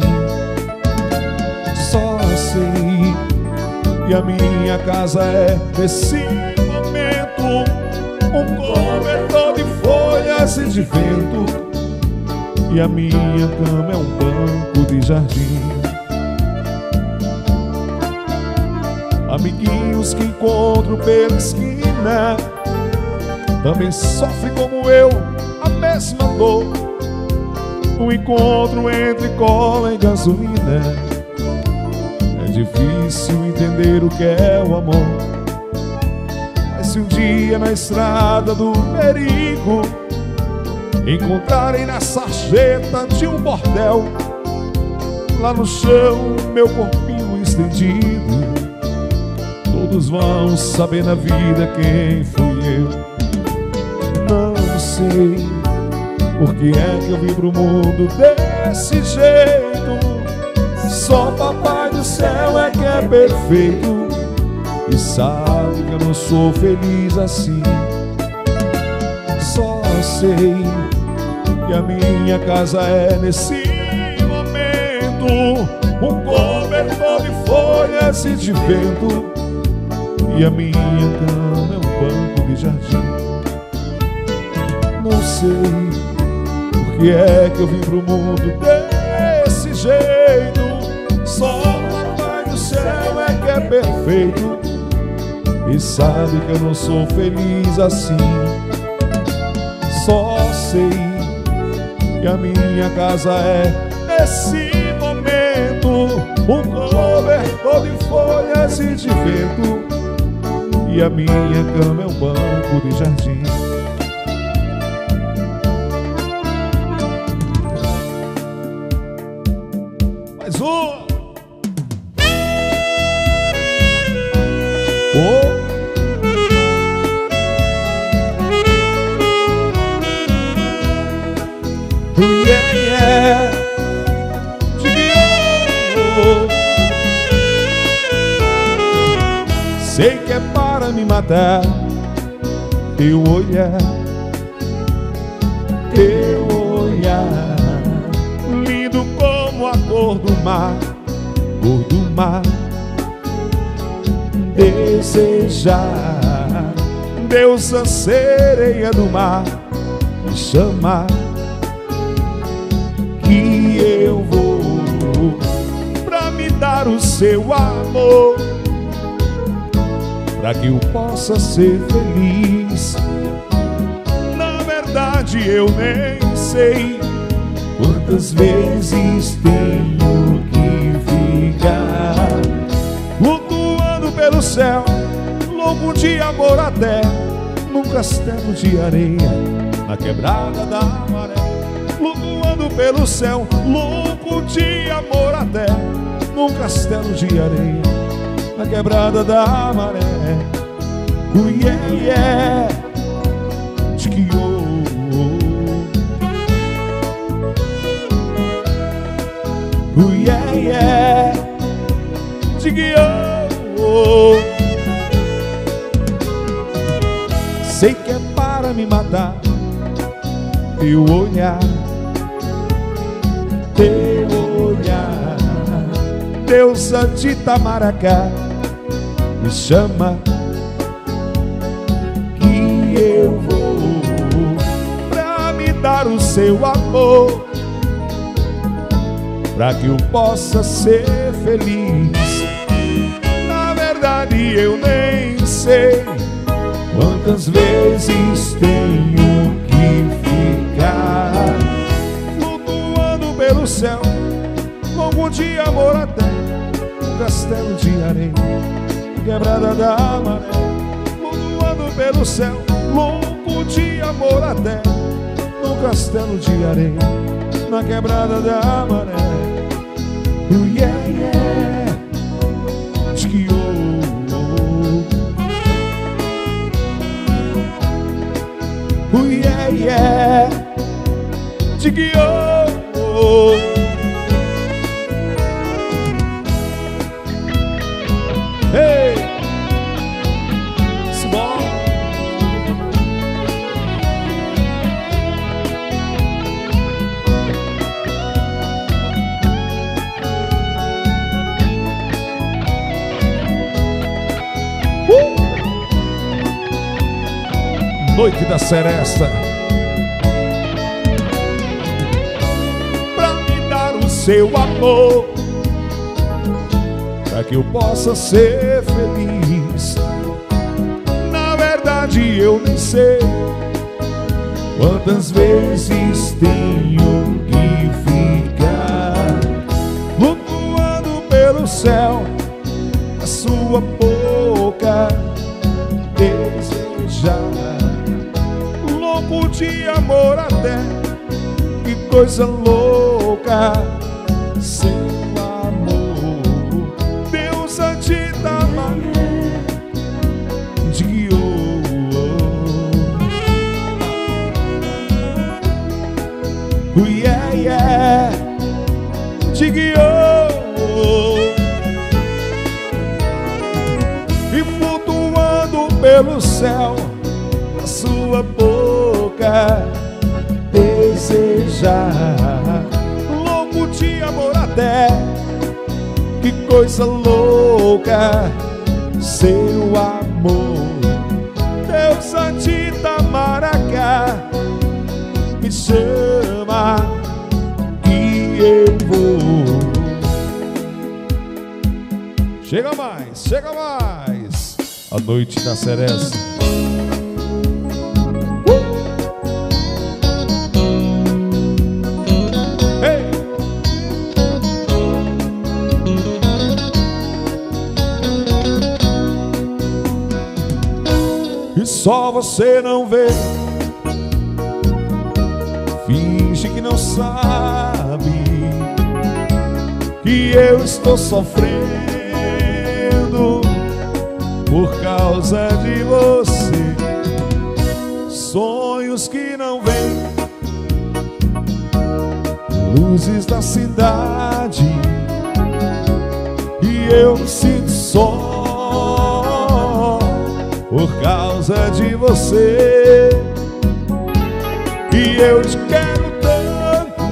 Só sei que a minha casa é, nesse momento, um cobertor de folhas e de vento, e a minha cama é um banco de jardim. Amiguinhos que encontro pela esquina também sofrem como eu a mesma dor. Um encontro entre cola e gasolina, é difícil entender o que é o amor. Mas se um dia na estrada do perigo encontrarem na sarjeta de um bordel, lá no chão meu corpinho estendido, todos vão saber na vida quem fui eu. Não sei por que é que eu vim pro mundo desse jeito. Só Papai do céu é que é perfeito e sabe que eu não sou feliz assim. Só sei que a minha casa é, nesse momento, um cobertor de folhas e de vento, e a minha cama é um banco de jardim. Não sei por que é que eu vim pro mundo desse jeito. Só Papai do céu é que é perfeito e sabe que eu não sou feliz assim. Só sei que a minha casa é esse momento, um cobertor de folhas e de vento, e a minha cama é um banco de jardim. Mais um. Oh. Oh, yeah, yeah. Sei que é para me matar teu olhar, teu olhar, lindo como a cor do mar, cor do mar. Desejar, deusa sereia do mar, me chamar, que eu vou pra me dar o seu amor, pra que eu possa ser feliz. Na verdade eu nem sei quantas vezes tenho que ficar flutuando pelo céu, louco de amor até num castelo de areia, na quebrada da maré. Flutuando pelo céu, louco de amor até num castelo de areia, na quebrada da maré. Oh, yeah, yeah. Tchiquio. Oh, yeah, yeah. Tchiquio. Sei que é para me matar teu olhar, teu olhar, deusa de Itamaracá, me chama, que eu vou pra me dar o seu amor, pra que eu possa ser feliz. Na verdade eu nem sei quantas vezes tenho que ficar flutuando pelo céu, longo de amor até um castelo de areia, quebrada da maré. Flutuando pelo céu, louco de amor até num castelo de areia, na quebrada da maré. Oh, yeah, yeah. Tchiquio. Oh, yeah, yeah. Tchiquio. Hey, small. Uh! Noite da Seresta, pra me dar o seu amor, pra que eu possa ser feliz. Na verdade eu nem sei quantas vezes tenho que ficar flutuando pelo céu, a sua boca desejar, louco de amor até, que coisa louca, seu amor, deusa de Itamaré, de oh, oh, yeah, yeah, de oh, e flutuando pelo céu, a sua boca desejar, louco de amor até, que coisa louca, seu amor, deusa de Itamaracá, me chama, que eu vou. Chega mais, chega mais. A noite da Seresta. Hey! E só você não vê, finge que não sabe que eu estou sofrendo por causa de você. Sonhos que não vêm, luzes da cidade, e eu me sinto só por causa de você. E eu te quero tanto,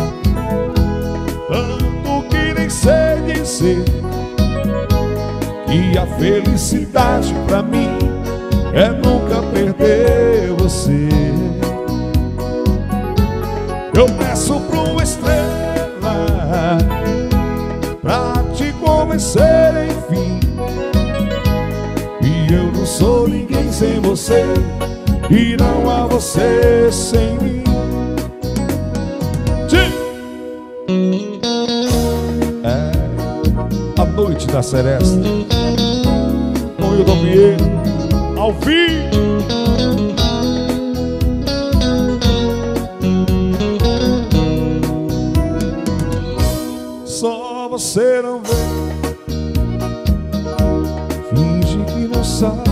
tanto que nem sei dizer que a felicidade pra mim é nunca perder você. Eu peço pra uma estrela pra te convencer, enfim. E eu não sou ninguém sem você, e não há você sem mim. É a noite da Seresta, com Hilton Pinheiro, ao vivo. Só você não vê, finge que não sabe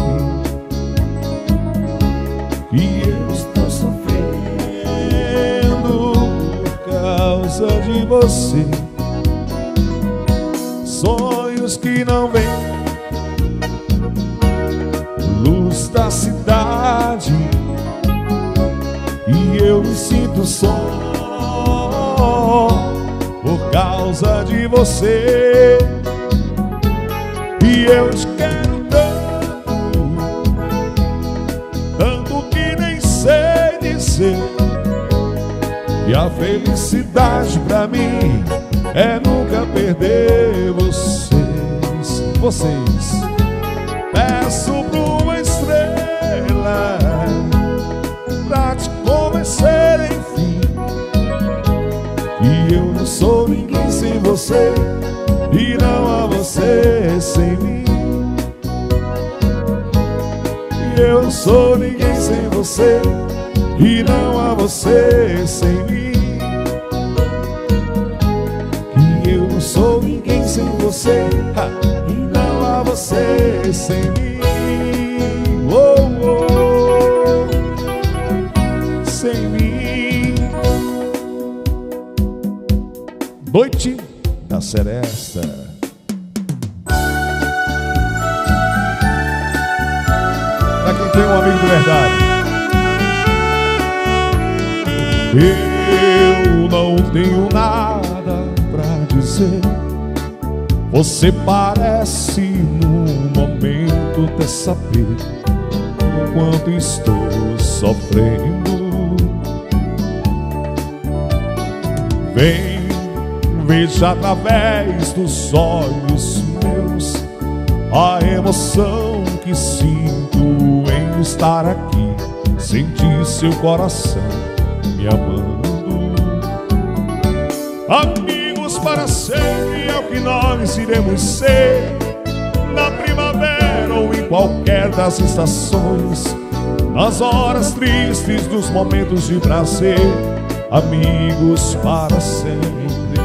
que eu estou sofrendo por causa de você. Sonhos que não vêm, luz da cidade, e eu me sinto só por causa de você. E eu te quero tanto, tanto que nem sei dizer que a felicidade pra mim é nunca perder vocês. Vocês. Peço pra uma estrela pra te convencer, enfim, que eu não sou ninguém sem você, e não há você sem mim. E eu não sou ninguém sem você, e não há você sem mim. Que eu não sou ninguém sem você, ha, e não há você sem mim. Oh, oh, sem mim. Noite da Seresta. Pra quem tem um amigo de verdade. Eu não tenho nada pra dizer. Você parece num momento até saber o quanto estou sofrendo. Vem, veja através dos olhos meus a emoção que sinto em estar aqui, sentir seu coração me amando. Amigos para sempre é o que nós iremos ser, na primavera ou em qualquer das estações, nas horas tristes, dos momentos de prazer. Amigos para sempre,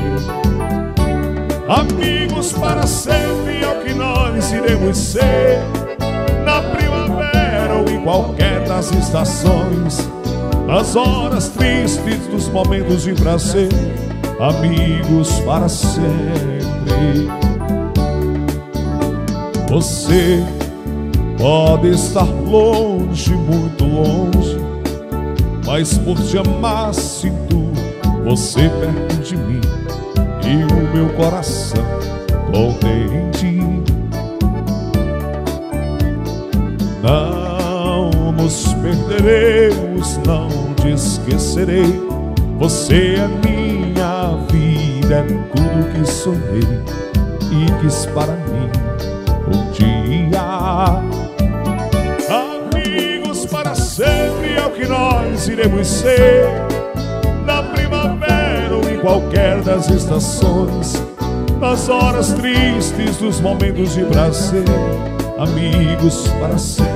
amigos para sempre é o que nós iremos ser, na primavera ou em qualquer das estações, nas horas tristes, dos momentos de prazer. Amigos para sempre. Você pode estar longe, muito longe, mas por te amar sinto você perto de mim, e o meu coração contente. Não nos perderemos, não te esquecerei. Você é minha vida, é tudo que sonhei e quis para mim. Um dia sempre é o que nós iremos ser. Na primavera ou em qualquer das estações, nas horas tristes, dos momentos de prazer, amigos para sempre.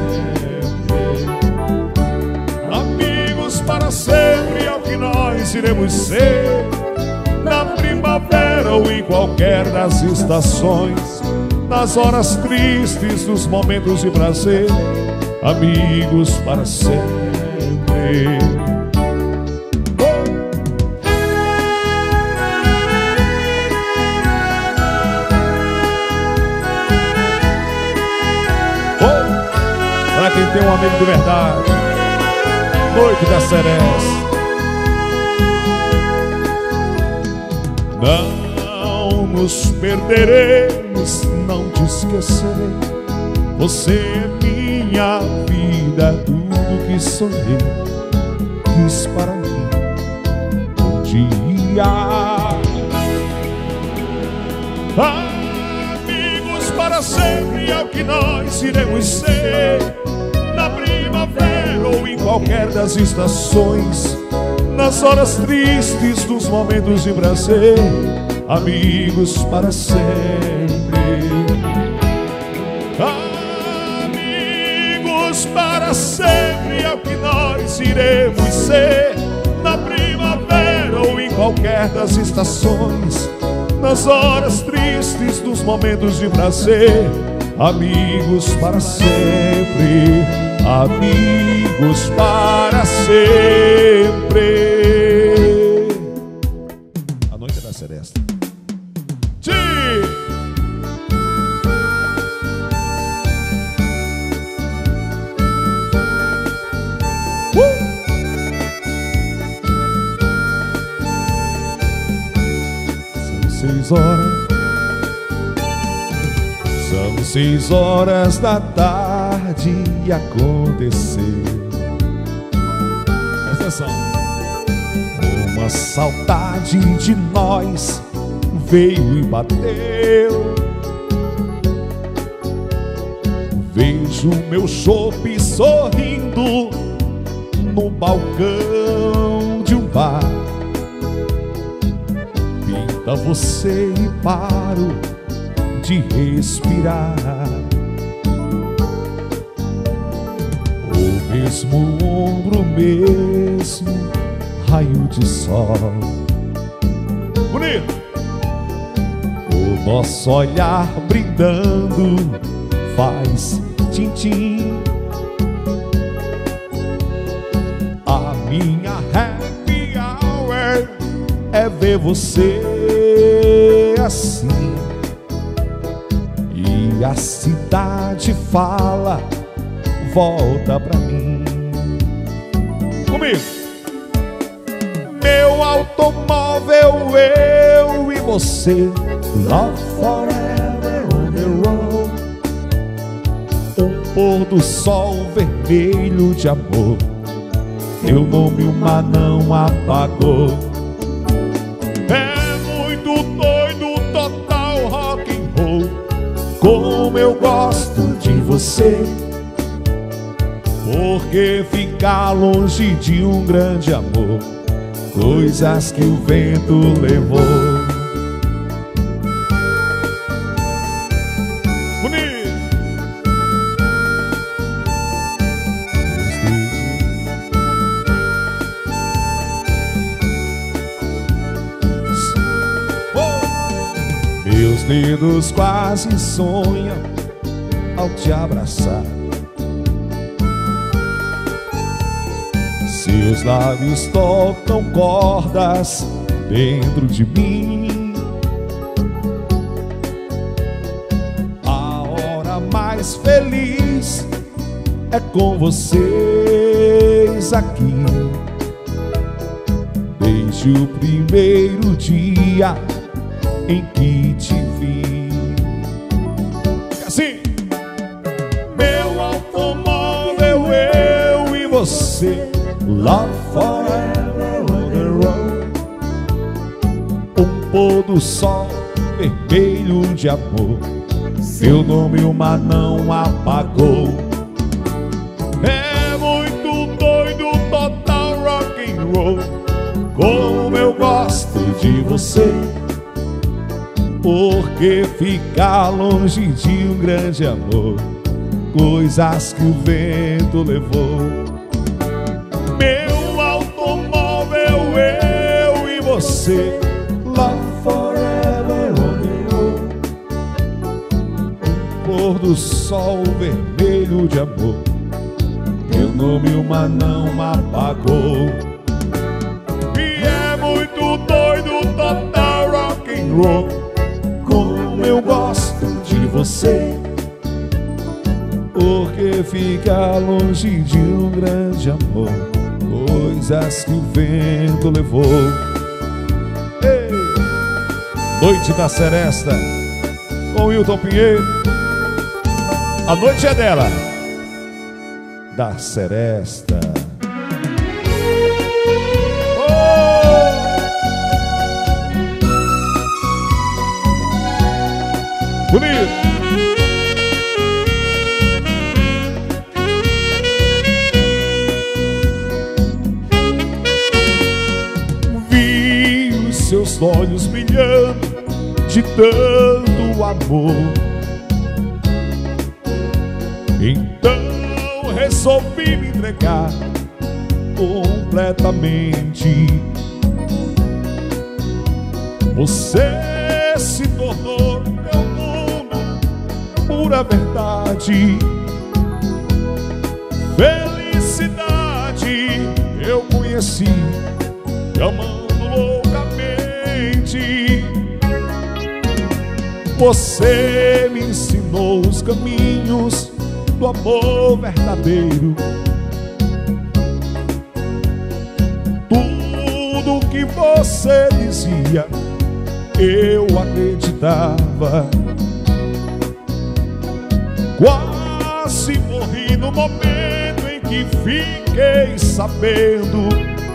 Amigos para sempre é o que nós iremos ser. Na primavera ou em qualquer das estações, nas horas tristes, dos momentos de prazer, amigos para sempre. Para quem tem um amigo de verdade, Noite da Seresta. Não nos perderemos, não te esquecerei. Você é minha vida, tudo que sonhei, quis para mim um dia. Amigos para sempre é o que nós iremos ser. Na primavera ou em qualquer das estações, nas horas tristes, dos momentos de prazer, amigos para sempre. Amigos para sempre é o que nós iremos ser. Na primavera ou em qualquer das estações, nas horas tristes, dos momentos de prazer, amigos para sempre. Amigos para sempre. A Noite da Seresta. Tchê! Uh! São seis horas. São seis horas da tarde e aconteceu. Presta atenção. Uma saudade de nós veio e bateu. Vejo meu chope sorrindo no balcão de um bar. Pinta você e paro de respirar. O mesmo ombro, mesmo raio de sol. Bonito! O nosso olhar brindando faz tim-tim. A minha happy hour é ver você assim. E a cidade fala, volta pra mim. Comigo! Meu automóvel, eu e você, love forever on the road. Um pôr do sol vermelho de amor, teu nome uma não apagou. É muito doido, total rock and roll. Como eu gosto de você, porque ficar longe de um grande amor, coisas que o vento levou. Bonito! Meus dedos quase sonham ao te abraçar. Seus lábios tocam cordas dentro de mim. A hora mais feliz é com vocês aqui. Desde o primeiro dia em que te vi. Assim, meu automóvel, eu e você, love forever on the road. Um pôr do sol vermelho de amor, seu nome uma não apagou. É muito doido, levou. Como eu gosto de você, porque ficar longe de um grande amor, coisas que o vento levou. Meu automóvel, eu e você, love forever on the road. Pôr do sol vermelho de amor, meu nome uma não apagou. E é muito doido, total rock and roll. Como eu gosto de você, porque fica longe de um grande amor, coisas que o vento levou. Ei! Noite da Seresta, com Wilton Pinheiro. A noite é dela, da Seresta. Bonito. Vi os seus olhos brilhando de tanto amor, então resolvi me entregar completamente. Você se tornou meu mundo, pura verdade, felicidade. Eu conheci, amando loucamente. Você me ensinou os caminhos do amor verdadeiro. Tudo que você dizia, eu acreditava. Quase morri no momento em que fiquei sabendo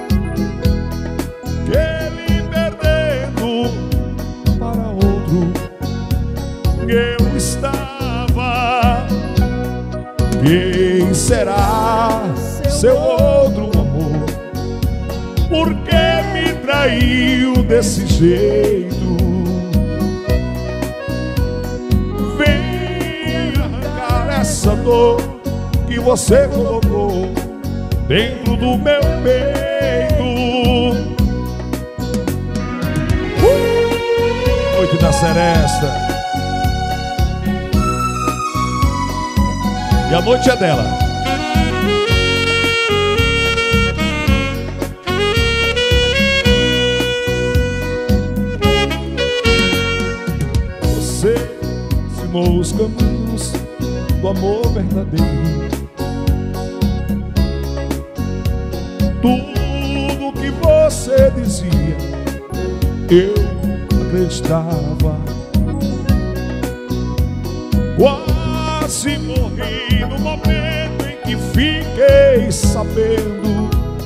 que ele perdendo para outro eu estava. Quem será seu outro amor? Por que me traiu desse jeito? Vem arrancar essa dor que você colocou dentro do meu peito. uh! Noite da Seresta, e a noite é dela. Você ensinou os caminhos do amor verdadeiro. Tudo que você dizia, eu acreditava. Quase morri no momento em que fiquei sabendo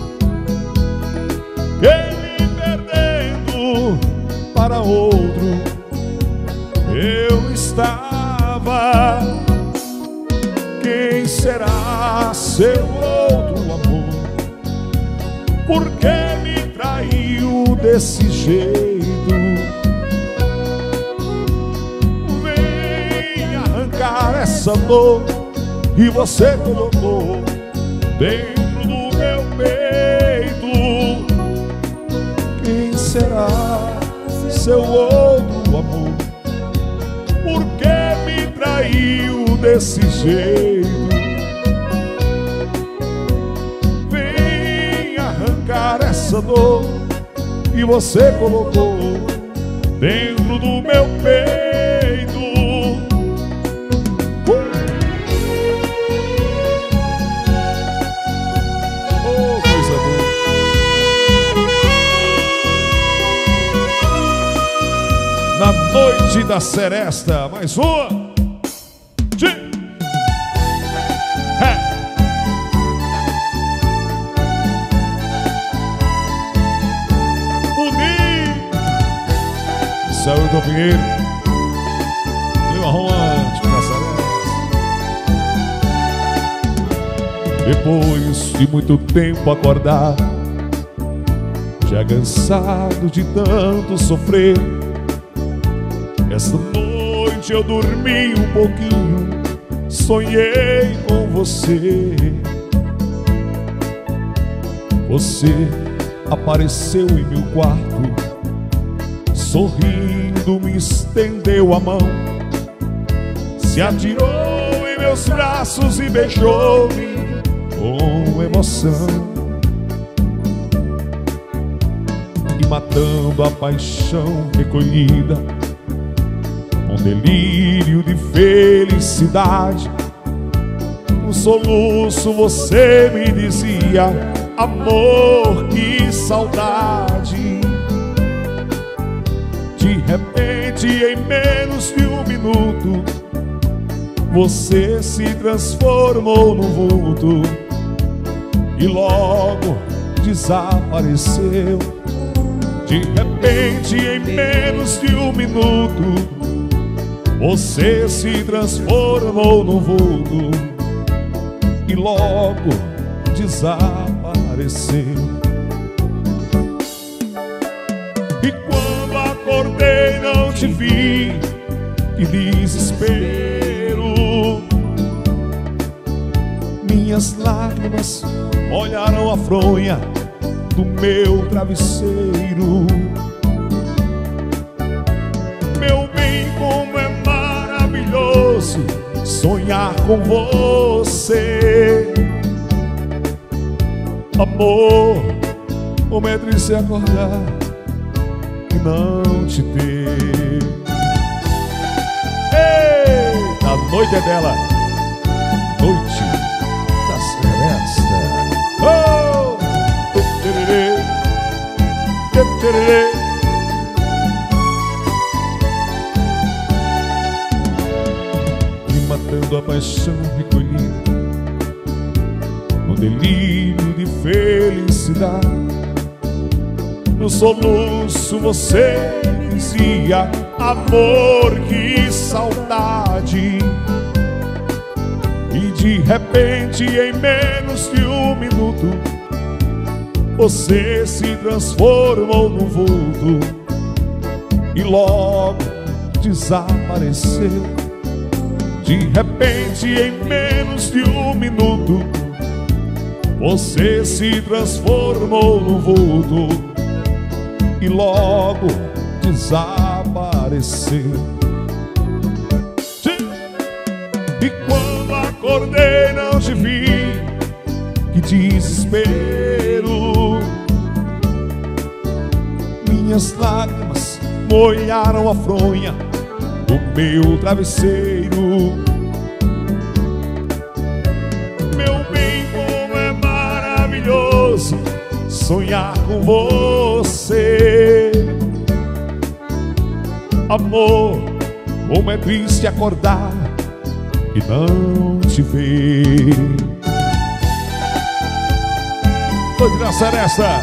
que ele perdendo para outro eu estava. Quem será seu outro amor? Por que me traiu desse jeito? Vem arrancar essa dor que você colocou dentro do meu peito. Quem será seu outro amor? Por que me traiu desse jeito? Vem arrancar essa dor que você colocou dentro do meu peito. uh! Oh, coisa boa. Na noite da Seresta, mais uma. De... É. Bonito. Isso é o Wilton Pinheiro. Clima romântico na Seresta. Depois de muito tempo acordar Já cansado de tanto sofrer, esta noite eu dormi um pouquinho, sonhei com você. Você apareceu em meu quarto, sorrindo me estendeu a mão, se atirou em meus braços e beijou-me com emoção. E matando a paixão recolhida, um delírio de felicidade, um soluço você me dizia: amor, que saudade. De repente, em menos de um minuto, você se transformou num vulto e logo desapareceu. De repente, em menos de um minuto, você se transformou num vulto e logo desapareceu. E quando acordei não te vi, que desespero. Minhas lágrimas molharam a fronha do meu travesseiro. Meu bem, como é maravilhoso sonhar com você. Amor, como é triste acordar e não te ter. Eita, a noite é dela, noite da Celesta. Oh! Tererê, tererê. E matando a paixão recolhida, no delírio de felicidade, no soluço você dizia: amor, que saudade. E de repente, em menos de um minuto, você se transformou num vulto e logo desapareceu. De repente, em menos de um minuto, você se transformou num vulto e logo desapareceu. E quando acordei não te vi, que desespero. Minhas lágrimas molharam a fronha do meu travesseiro. Meu bem, como é maravilhoso sonhar com você. Amor, como é triste acordar e não te ver. Noite da Celesta.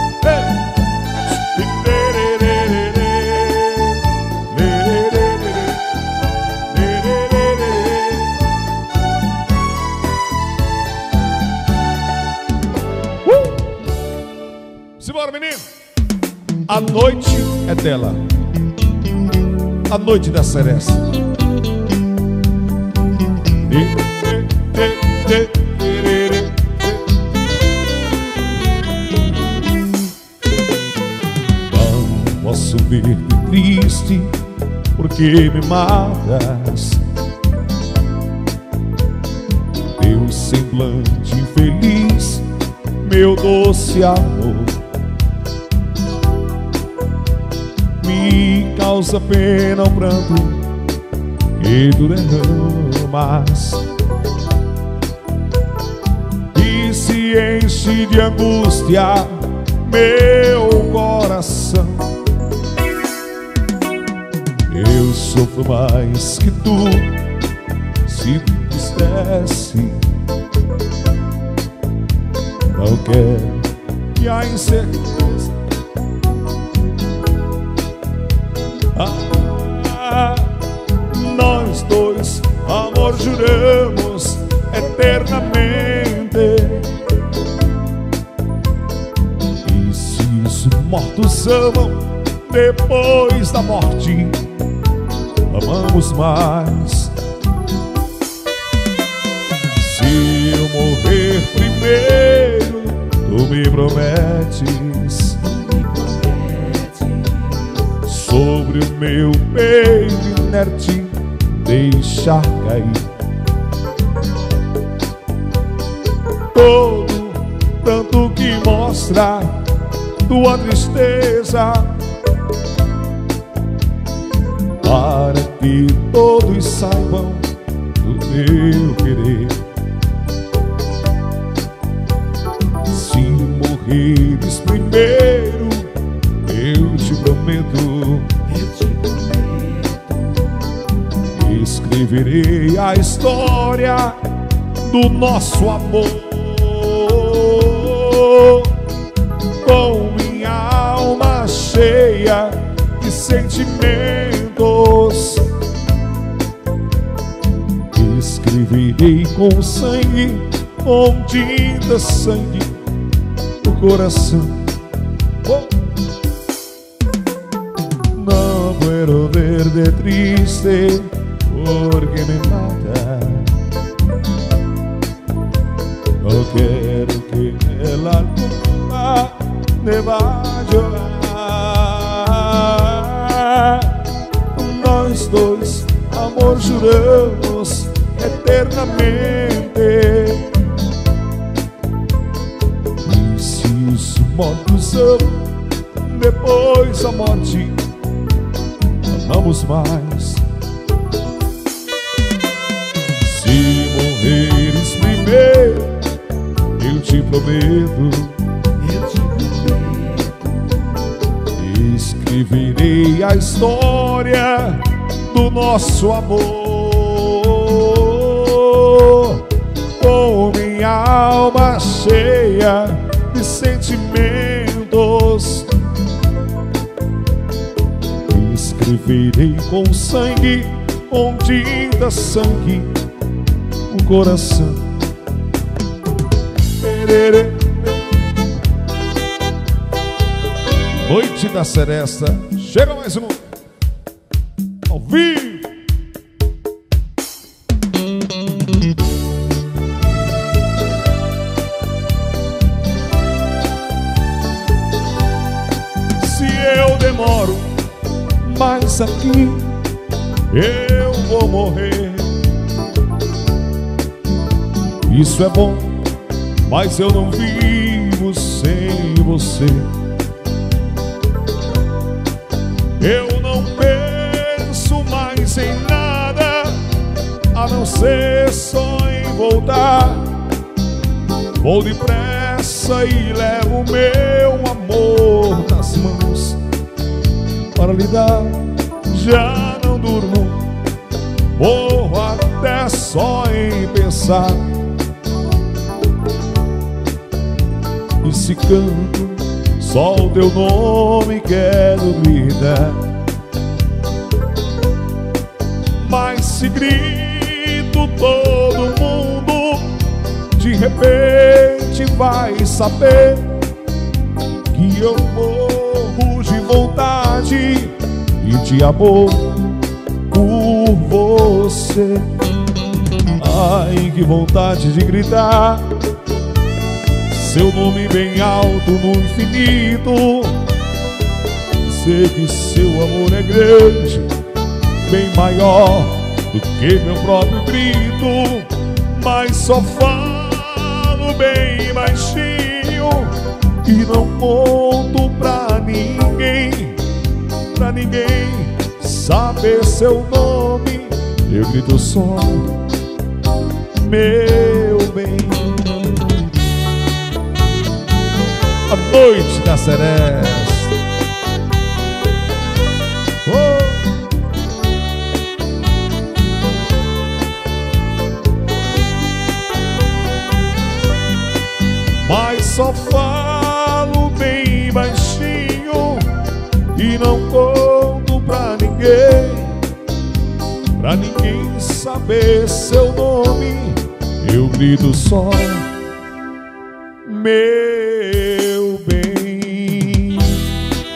Uh! Simbora, menino. A noite é dela, a noite da Celesta. Não posso ver-te triste, porque me matas. Teu semblante infeliz, meu doce amor, me causa pena o pranto que tu derramas e se enche de angústia meu coração. Eu sofro mais que tu, se tu tristece. Não quero que a incerteza ah, nós dois, amor, juramos eternamente. E se isso mortos amam depois da morte. Amamos mais. Se eu morrer primeiro, tu me prometes sobre o meu peito inerte deixar cair todo tanto que mostra tua tristeza, para que todos saibam do meu querer. Se morreres primeiro, eu te prometo, eu te prometo, escreverei a história do nosso amor com minha alma cheia de sentimentos. Escreverei com sangue, com tinta sangue, o coração. Oh. Não quero verte triste porque me mata. No quero que ela nunca me vá chorar. Nós dois, amor, juramos eternamente. E se os mortos amam depois da morte, amamos mais. Se morreres primeiro, eu te prometo, eu te prometo, escreverei a história do nosso amor com minha alma cheia de sentimentos. Escreverei com sangue, com tinta sangue, o coração. Noite da Seresta, chega mais um ao vivo. Se eu demoro mais aqui, eu vou morrer. Isso é bom, mas eu não vivo sem você. Eu não penso mais em nada, a não ser só em voltar. Vou depressa e levo meu amor nas mãos para lhe dar. Já não durmo, morro até só em pensar. E se canto só o teu nome quero gritar. Mas se grito, todo mundo de repente vai saber que eu morro de vontade e de amor por você. Ai, que vontade de gritar seu nome bem alto no infinito. Sei que seu amor é grande, bem maior do que meu próprio grito. Mas só falo bem baixinho e não conto pra ninguém, pra ninguém saber seu nome. Eu grito só, meu bem. A noite da Seresta. Oh. Mas só falo bem baixinho e não conto pra ninguém, pra ninguém saber seu nome. Eu grito só, meu bem.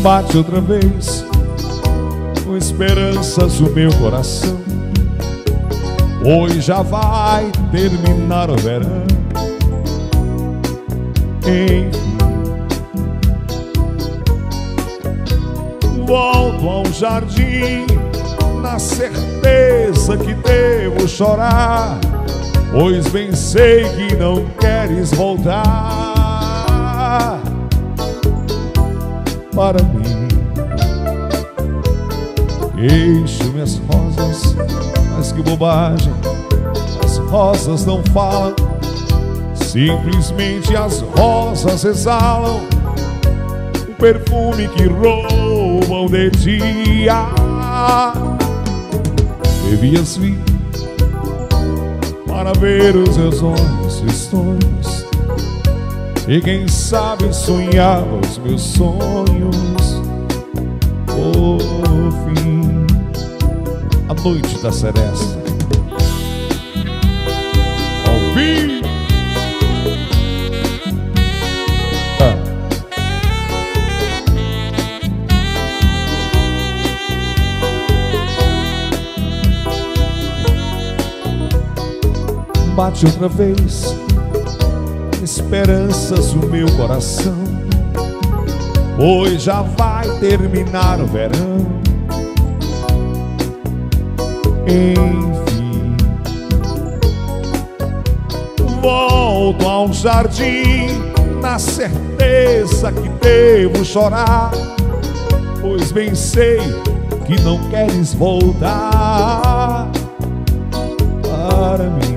Bate outra vez com esperanças o meu coração, pois já vai terminar o verão. Enfim, volto ao jardim na certeza que devo chorar, pois bem sei que não queres voltar para mim. Queixo minhas rosas, mas que bobagem, as rosas não falam, simplesmente as rosas exalam um perfume que roubam de dia. Devias vir para ver os meus olhos tristonhos e quem sabe sonhar os meus sonhos. Por fim, a noite da seresta ao fim. Ah. Bate outra vez esperanças o meu coração, pois já vai terminar o verão. Enfim, volto ao jardim na certeza que devo chorar, pois bem sei que não queres voltar para mim.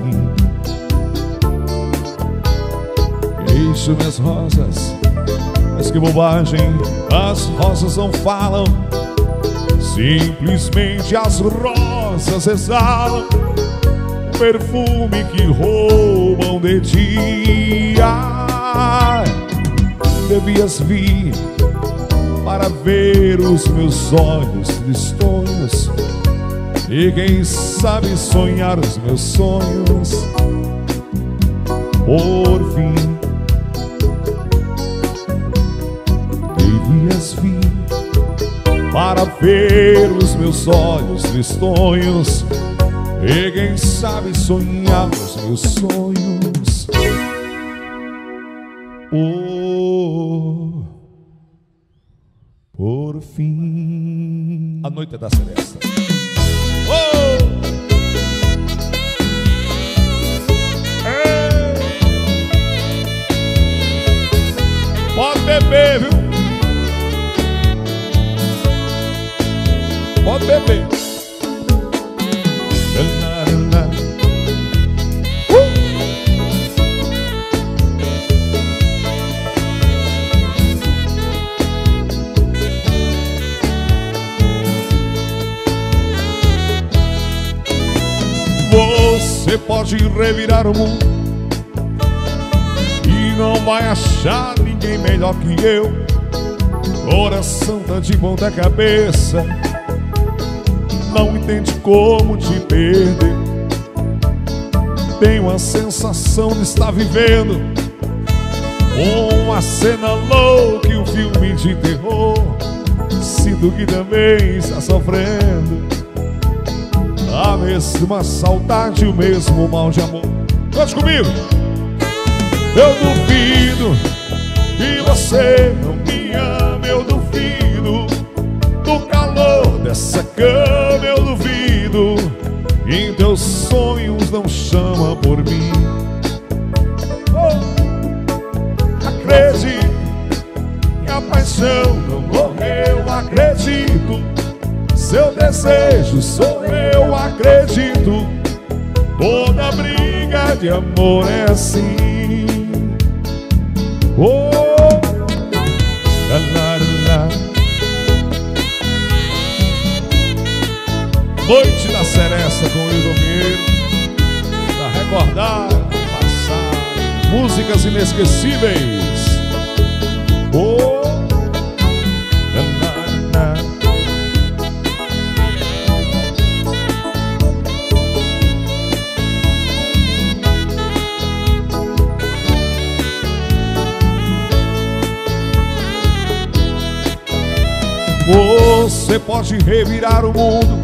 Queixo minhas rosas, mas que bobagem, as rosas não falam, simplesmente as rosas exalam um perfume que roubam de dia. Devias vir para ver os meus olhos tristonhos e quem sabe sonhar os meus sonhos. Por fim, devias vir para ver os meus olhos tristonhos e quem sabe sonhar os meus sonhos. Por, por fim, a noite da seresta. Oh! Ei! Pode beber, viu? Pode beber. Uh! Você pode revirar o mundo e não vai achar ninguém melhor que eu. Coração tá de ponta cabeça, não entende como te perder. Tenho a sensação de estar vivendo uma cena louca e um filme de terror. Sinto que também está sofrendo a mesma saudade, o mesmo mal de amor. Cante comigo! Eu duvido que você não me ama, eu duvido do calor dessa cama, eu duvido que em teus sonhos não chama por mim. Oh, acredito que a paixão não morreu, acredito, seu desejo sou eu, acredito, toda briga de amor é assim. Oh, la, la, la. Noite da seresta com o Ildomiro, pra recordar, passar músicas inesquecíveis. Oh, la, la, la. Você pode revirar o mundo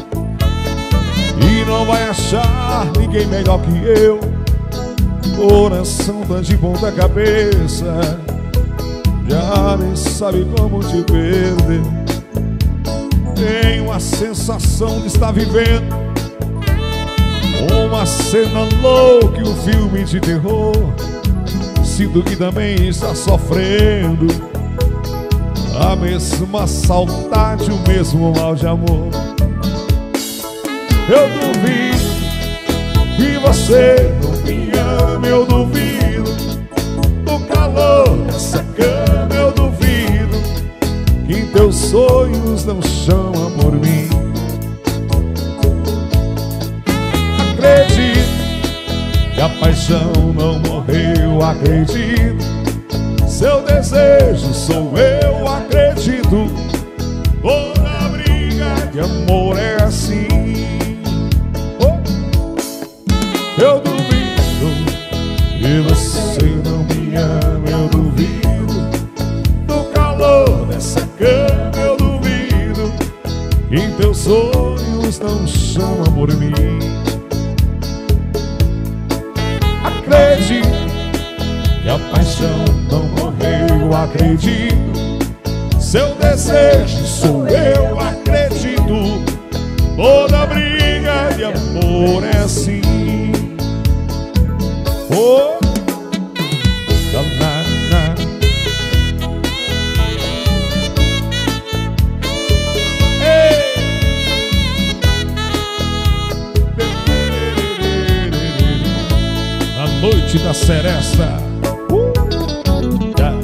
e não vai achar ninguém melhor que eu. Coração tá de ponta cabeça, já nem sabe como te perder. Tenho a sensação de estar vivendo uma cena louca, um filme de terror. Sinto que também está sofrendo a mesma saudade, o mesmo mal de amor. Eu duvido que você não me ama, eu duvido do calor dessa cama, eu duvido que em teus sonhos não chama por mim. Acredito que a paixão não morreu, acredito, seu desejo sou eu, acredito, toda briga de amor é assim. Eu duvido que você não me ama, eu duvido do calor dessa cama, eu duvido que em teus sonhos não chama por mim. Acredito que a paixão não morreu, acredito, seu desejo sou eu, acredito, toda briga de amor é assim. Oh, danada. Ei. A noite da seresta. Uh. Yeah.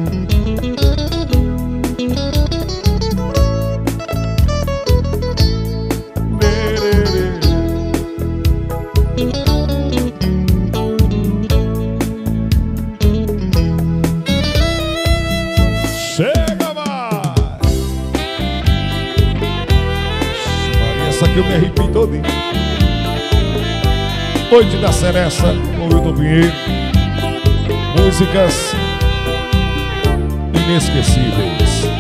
Essa aqui eu me arrepio todinho. Noite da Seresta, com Wilton Pinheiro. Músicas inesquecíveis.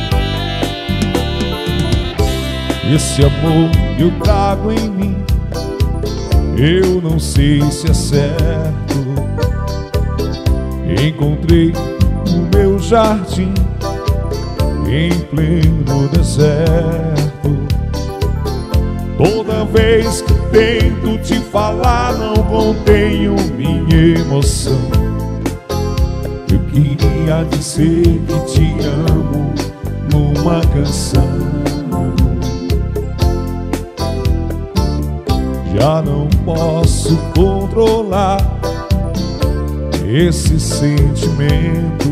Esse amor que eu trago em mim, eu não sei se é certo. Encontrei no meu jardim, em pleno deserto. Toda vez que tento te falar, não contenho minha emoção. Eu queria dizer que te amo numa canção. Já não posso controlar esse sentimento.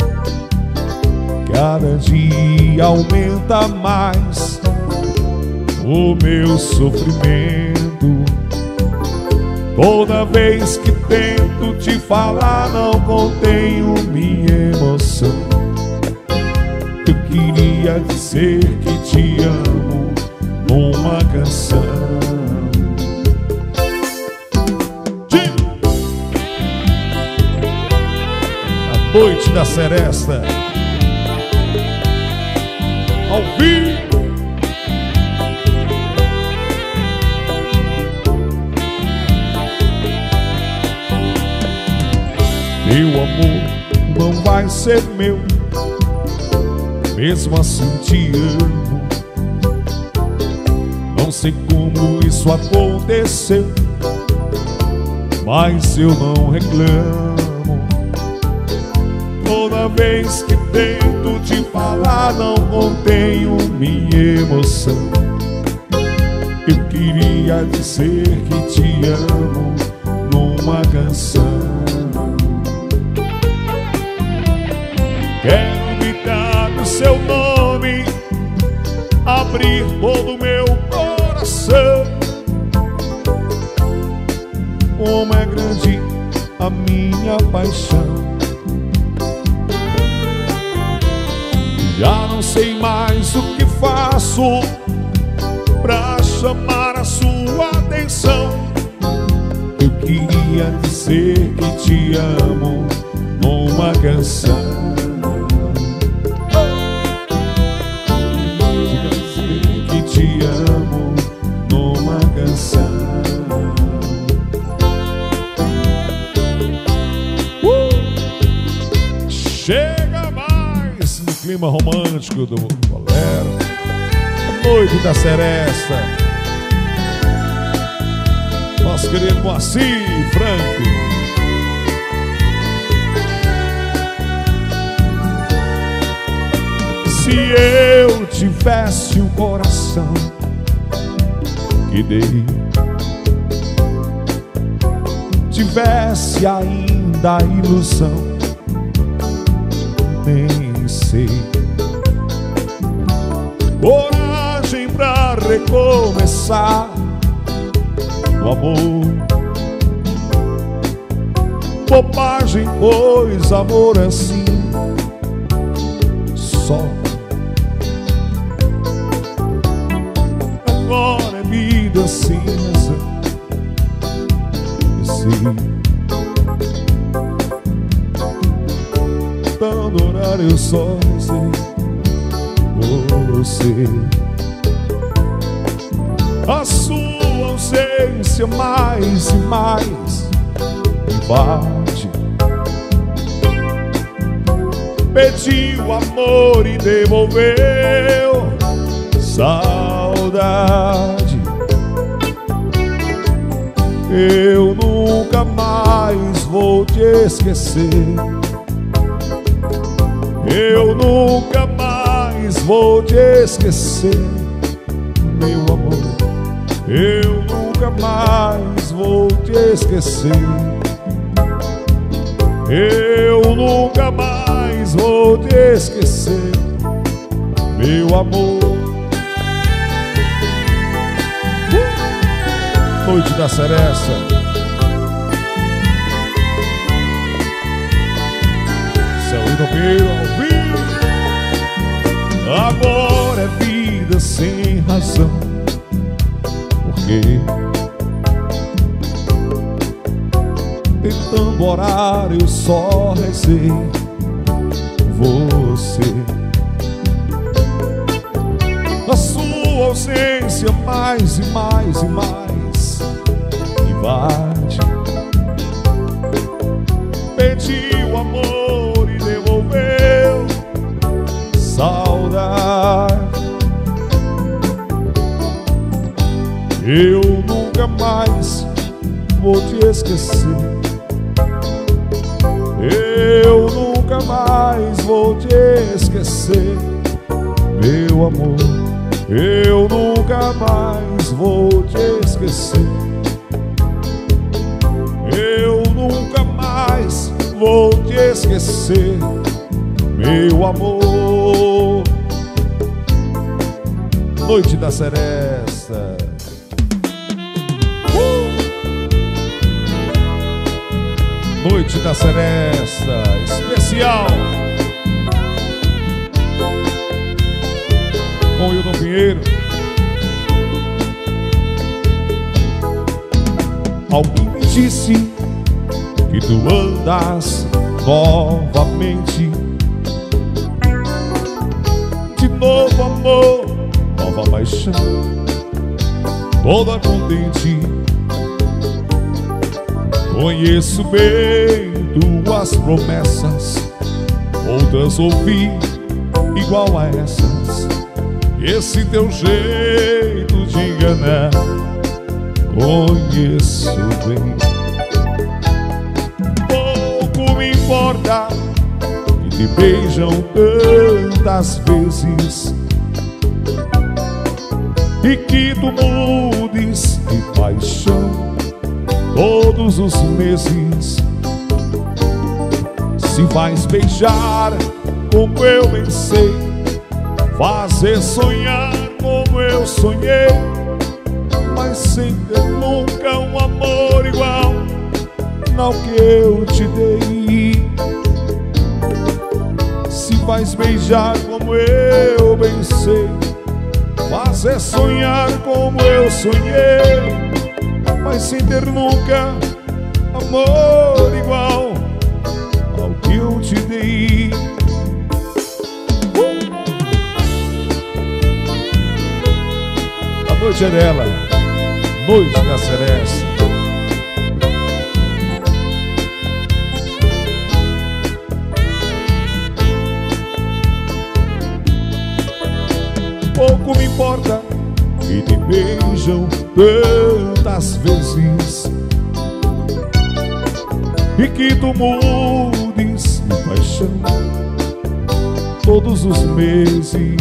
Cada dia aumenta mais o meu sofrimento. Toda vez que tento te falar, não contenho minha emoção. Eu queria dizer que te amo numa canção. A noite da seresta, ao vivo. Meu amor não vai ser meu, mesmo assim te amo. Não sei como isso aconteceu, mas eu não reclamo. Toda vez que tento te falar, não contenho minha emoção. Eu queria dizer que te amo numa canção. Quero gritar o seu nome, abrir todo o meu coração. Como é grande a minha paixão. Já não sei mais o que faço pra chamar a sua atenção. Eu queria dizer que te amo numa canção. chega mais no clima romântico do bolero. A noite da seresta. Nosso querido Moacir Franco. Se eu tivesse o coração que dei, tivesse ainda a ilusão, nem sei, coragem pra recomeçar o amor, bobagem, pois amor assim só. Agora é vida cinza, e sim, dando horário eu só sei você. A sua ausência mais e mais me bate. Pediu amor e devolveu saudade. Eu nunca mais vou te esquecer. Eu nunca mais vou te esquecer, meu amor. Eu nunca mais vou te esquecer. Eu nunca mais vou te esquecer, meu amor. uh! Noite da seresta. Céu e Domingos ao vivo. Agora é vida sem razão. Porque tentando orar eu só rezei você. A sua ausência mais e mais e mais invade. Pediu amor e devolveu saudade. Eu nunca mais vou te esquecer. Eu nunca mais vou te esquecer, meu amor. Eu nunca mais vou te esquecer. Eu nunca mais vou te esquecer, meu amor. Noite da seresta. Noite da seresta especial com Hildon Pinheiro. Alguém me disse que tu andas novamente. De novo amor, nova paixão, toda contente. Conheço bem tuas promessas, outras ouvi igual a essas. Esse teu jeito de enganar, conheço bem. Pouco me importa que te beijam tantas vezes e que tu mudes de paixão todos os meses. Se vais beijar como eu bem sei, fazer sonhar como eu sonhei, mas sem ter nunca um amor igual ao que eu te dei. Se vais beijar como eu bem sei, fazer sonhar como eu sonhei, mas sem ter nunca amor igual ao que eu te dei. uh! A noite é dela, noite da seresta. porta e te beijam tantas vezes, e que tu mudes de paixão todos os meses.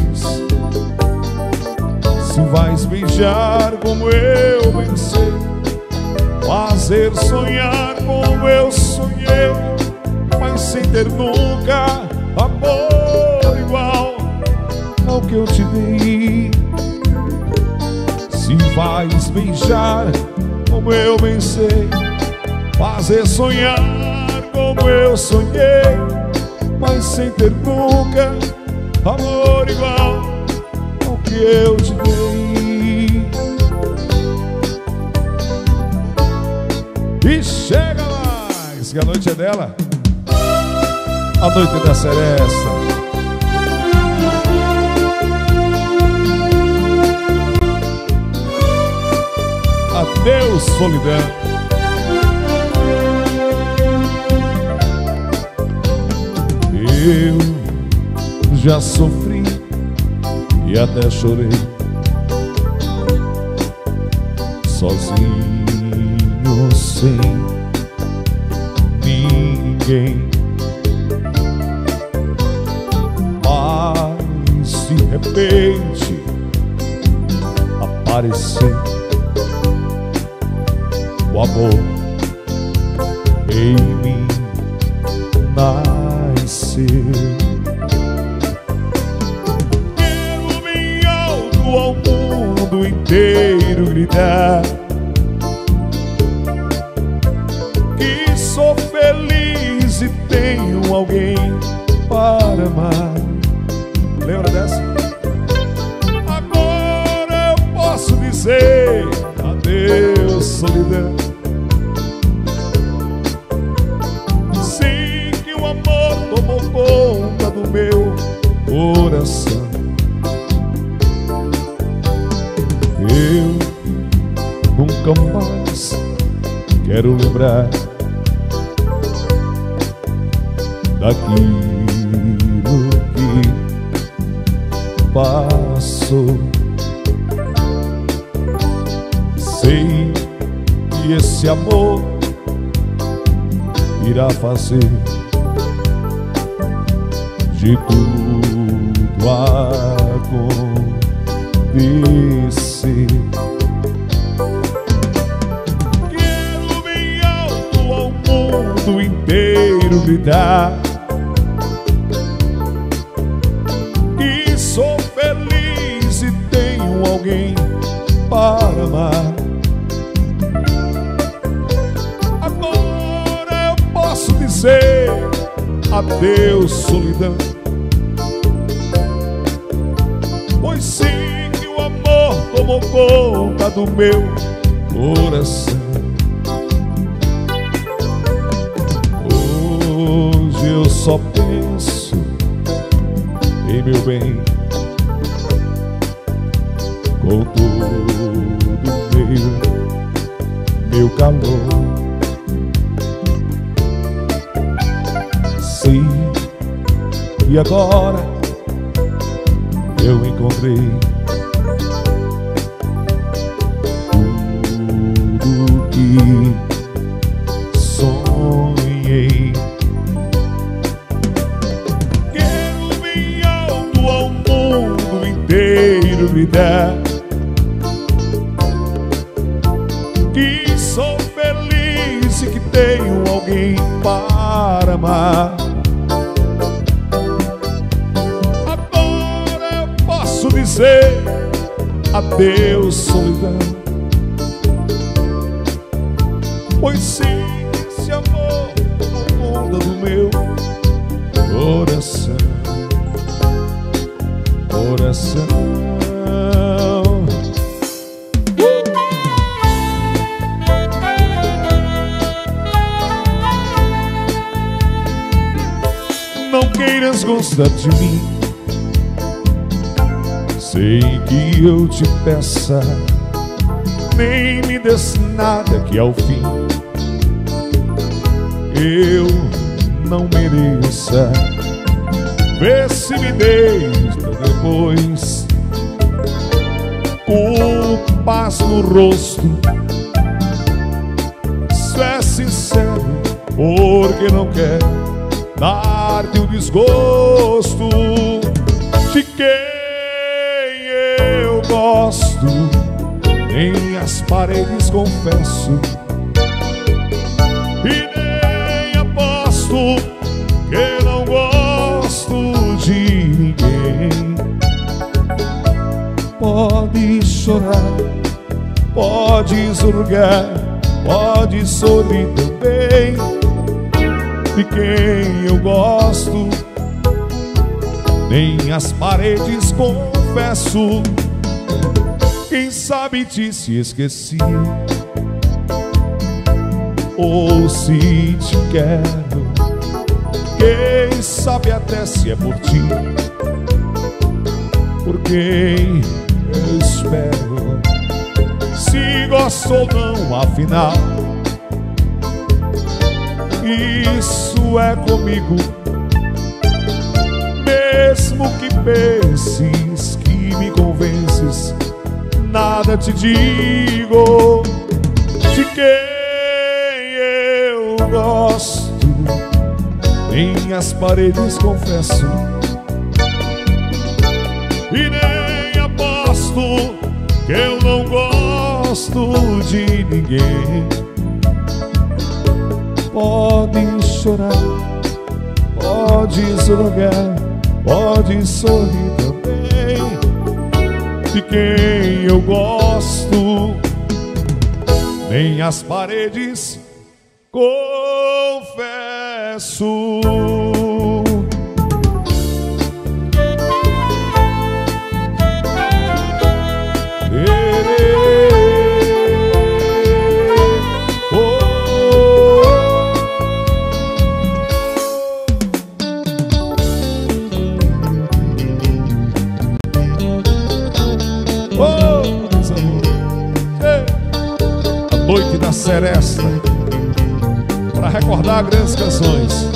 Se vais beijar como eu pensei, fazer sonhar como eu sonhei, mas sem ter nunca amor igual ao que eu te dei. Se vais beijar como eu pensei, fazer sonhar como eu sonhei, mas sem ter nunca amor igual ao que eu te dei. E chega mais, que a noite é dela, a noite da Seresta. Adeus, solidão. Eu já sofri e até chorei, sozinho, sem ninguém. Mas de repente apareceu o amor em mim, nasceu. Quero bem alto ao mundo inteiro gritar que sou feliz e tenho alguém para amar. Lembra dessa? Agora eu posso dizer adeus, solidão. Sei que o amor tomou conta do meu coração. Eu nunca mais quero lembrar daquilo que passou. Sei que esse amor irá fazer de tudo acontecer. Quero bem alto ao mundo inteiro gritar que sou feliz e tenho alguém para amar. Agora eu posso dizer adeus, solidão, pois sei que o amor tomou conta do meu coração. Hoje eu só penso em meu bem, com todo meu, meu calor. Sei que agora eu encontrei tudo que sonhei. Quero bem alto ao mundo inteiro gritar que sou feliz e que tenho alguém para amar. Agora eu posso dizer adeus, solidão, pois sim, esse amor tomou conta do meu coração. Coração. Não queiras gostar de mim sem que eu te peça, nem me des nada que ao fim eu não mereça. Vê se me deixa depois culpas no rosto. Isso é sincero, porque não quer dar-te o desgosto de quem eu gosto. Nem as paredes confesso e nem aposto que não gosto de ninguém. Pode chorar, pode zurgar, pode sorrir também. De quem eu gosto, nem as paredes confesso. Quem sabe te se esqueci, ou se te quero. Quem sabe até se é por ti, por quem eu espero. Se gosto ou não, afinal, isso é comigo. Mesmo que penses que me convences, nada te digo de quem eu gosto. Nem as paredes confesso e nem aposto que eu não gosto de ninguém. Pode chorar, pode zombar, pode sorrir também. De quem eu gosto, nem as paredes confesso. Noite da Seresta, para recordar grandes canções.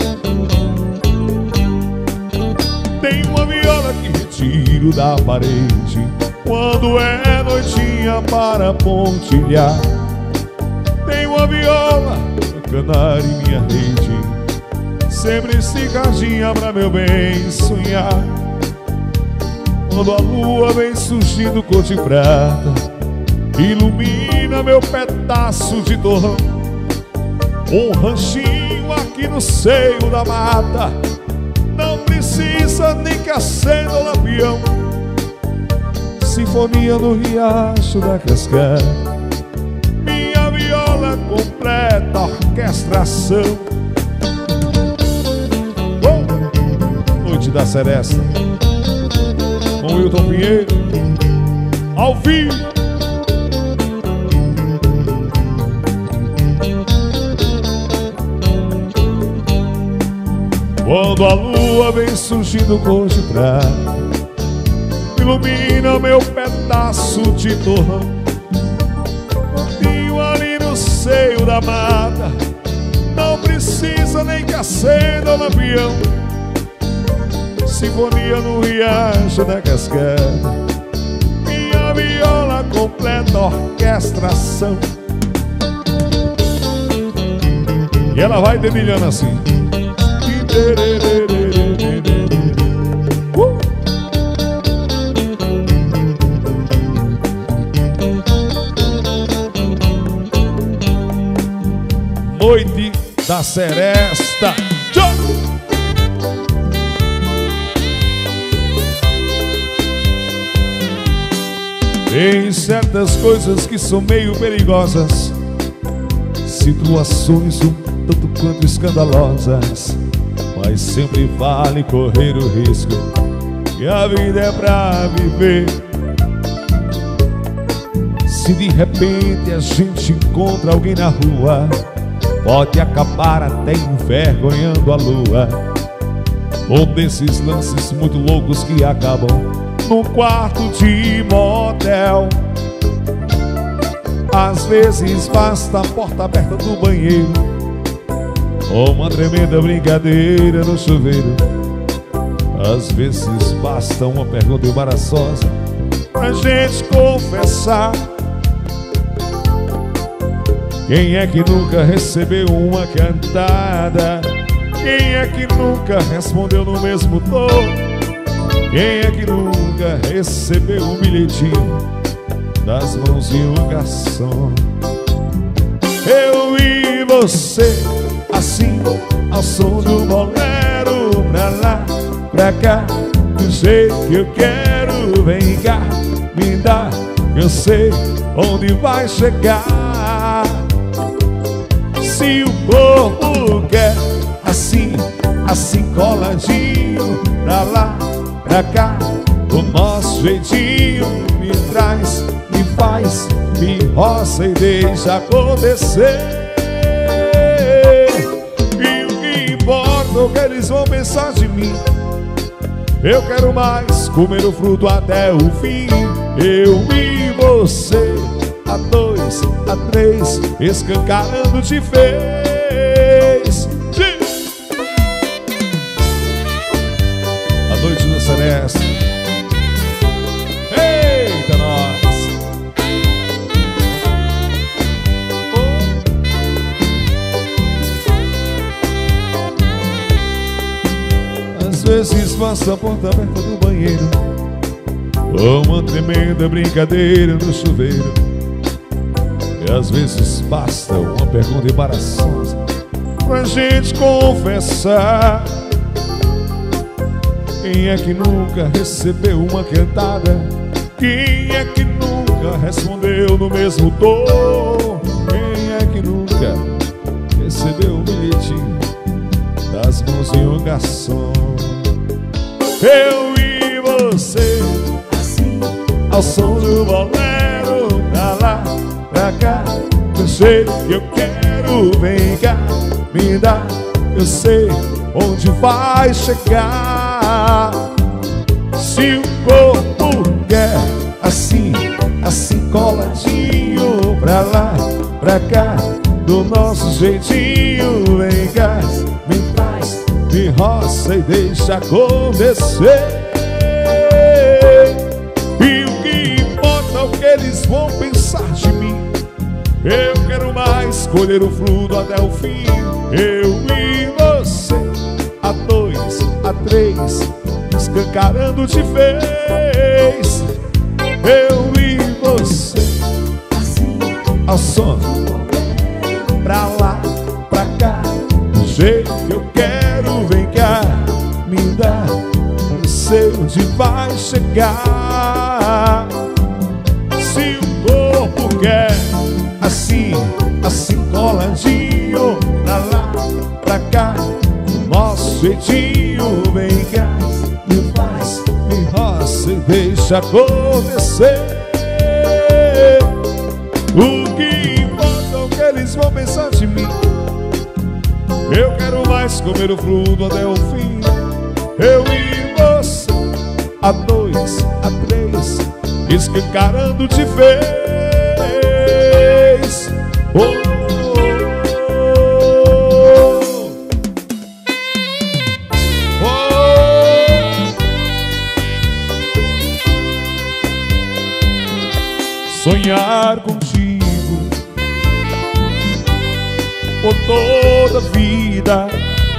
Tem uma viola que retiro da parede quando é noitinha para pontilhar. Tem uma viola pra canar em minha rede, sempre esticadinha pra meu bem sonhar. Quando a lua vem surgindo cor de prata, ilumina meu pedaço de torrão. Um ranchinho aqui no seio da mata, não precisa nem que acenda o lampião. Sinfonia no riacho da cascata, minha viola completa a orquestração. Oh! Noite da Seresta, com Wilton Pinheiro, ao vivo. Quando a lua vem surgindo cor de prata, ilumina meu pedaço de torrão. Cantinho ali no seio da mata, não precisa nem que acenda o lampião. Sinfonia no riacho da cascata, minha viola completa a orquestração. E ela vai dedilhando assim. Uh! Noite da Seresta. Tchau! Tem certas coisas que são meio perigosas, situações um tanto quanto escandalosas, mas sempre vale correr o risco, que a vida é pra viver. Se de repente a gente encontra alguém na rua, pode acabar até envergonhando a lua. Ou desses lances muito loucos que acabam num quarto de motel. Às vezes basta a porta aberta do banheiro, ou uma tremenda brincadeira no chuveiro. Às vezes basta uma pergunta embaraçosa, pra gente confessar. Quem é que nunca recebeu uma cantada? Quem é que nunca respondeu no mesmo tom? Quem é que nunca recebeu um bilhetinho das mãos de um garçom? Eu e você, assim, ao som do bolero, pra lá, pra cá, do jeito que eu quero. Vem cá, me dá, eu sei onde vai chegar. Se o corpo quer, assim, assim coladinho, pra lá, pra cá, do nosso jeitinho. Me traz, me faz, me roça e deixa acontecer. E o que importa é o que eles vão pensar de mim. Eu quero mais, comer o fruto até o fim. Eu e você, a dois, a três, escancarando de vez. A noite no Celeste. Eita, nós! Oh. Às vezes faço a porta aberta do banheiro, ou uma tremenda brincadeira no chuveiro. E às vezes basta uma pergunta embaraçosa pra gente confessar. Quem é que nunca recebeu uma cantada? Quem é que nunca respondeu no mesmo tom? Quem é que nunca recebeu um bilhetinho das mãos de um garçom? Eu e você, assim, ao som do bolero, pra lá, pra cá, do jeito que eu quero. Vem cá, me dá, eu sei onde vai chegar. Se o corpo quer, assim, assim coladinho, pra lá, pra cá, do nosso jeitinho. Vem cá, me traz, me roça e deixa acontecer. E o que importa é o que eles vão pensar de mim. Eu quero mais, colher o fruto até o fim. Eu e você, a dois, a três, escancarando de vez. Eu e você, assim, ao som, pra lá, pra cá, do jeito que eu quero. Vem cá, me dá, não sei onde vai chegar. Se o corpo quer, assim, assim coladinho, pra lá, pra cá, do nosso jeitinho. Vem cá, me faz, me roça e deixa acontecer. O que importa é o que eles vão pensar de mim. Eu quero mais, comer o fruto até o fim. Eu e você, a dois, a três, escancarando de vez. Oh, sonhar contigo por toda a vida.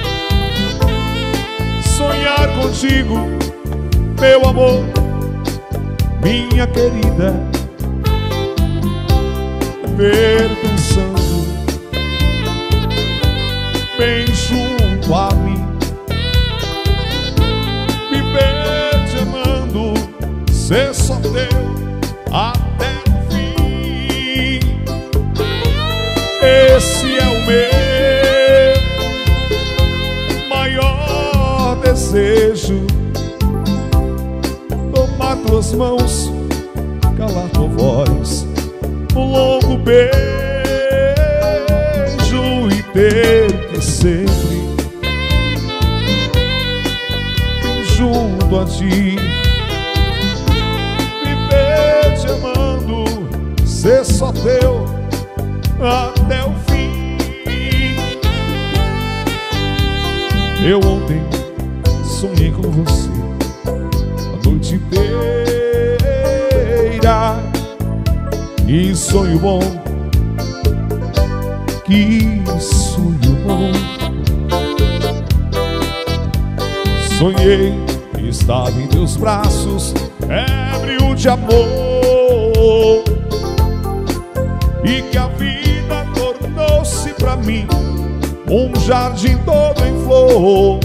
Sonhar contigo, meu amor, minha querida. Ver pensando bem junto a mim. Viver te amando, ser só teu até o fim. Esse é o meu maior desejo. Tomar tuas mãos, calar tua voz, um longo beijo e ter que sempre junto a ti. Viver te amando, ser só teu até o fim. Eu ontem sonhei com você a noite inteira. Que sonho bom, que sonho bom. Sonhei que estava em teus braços, ébrio de amor, e que a vida tornou-se pra mim um jardim todo em flor.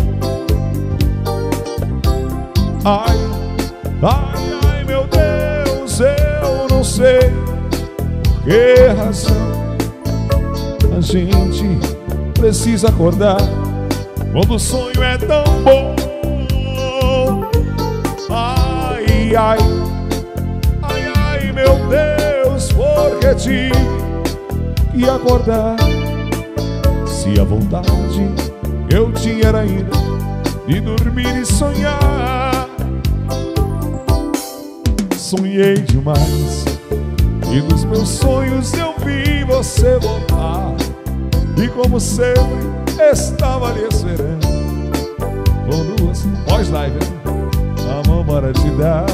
Ai, ai, ai, meu Deus, eu não sei por que razão a gente precisa acordar quando o sonho é tão bom. Ai, ai, ai, ai, meu Deus, porque tive que acordar. Se a vontade eu tinha era ainda de dormir e sonhar. Sonhei demais e nos meus sonhos eu vi você voltar, e como sempre estava lhe esperando com duas pós-live, a mão para te dar.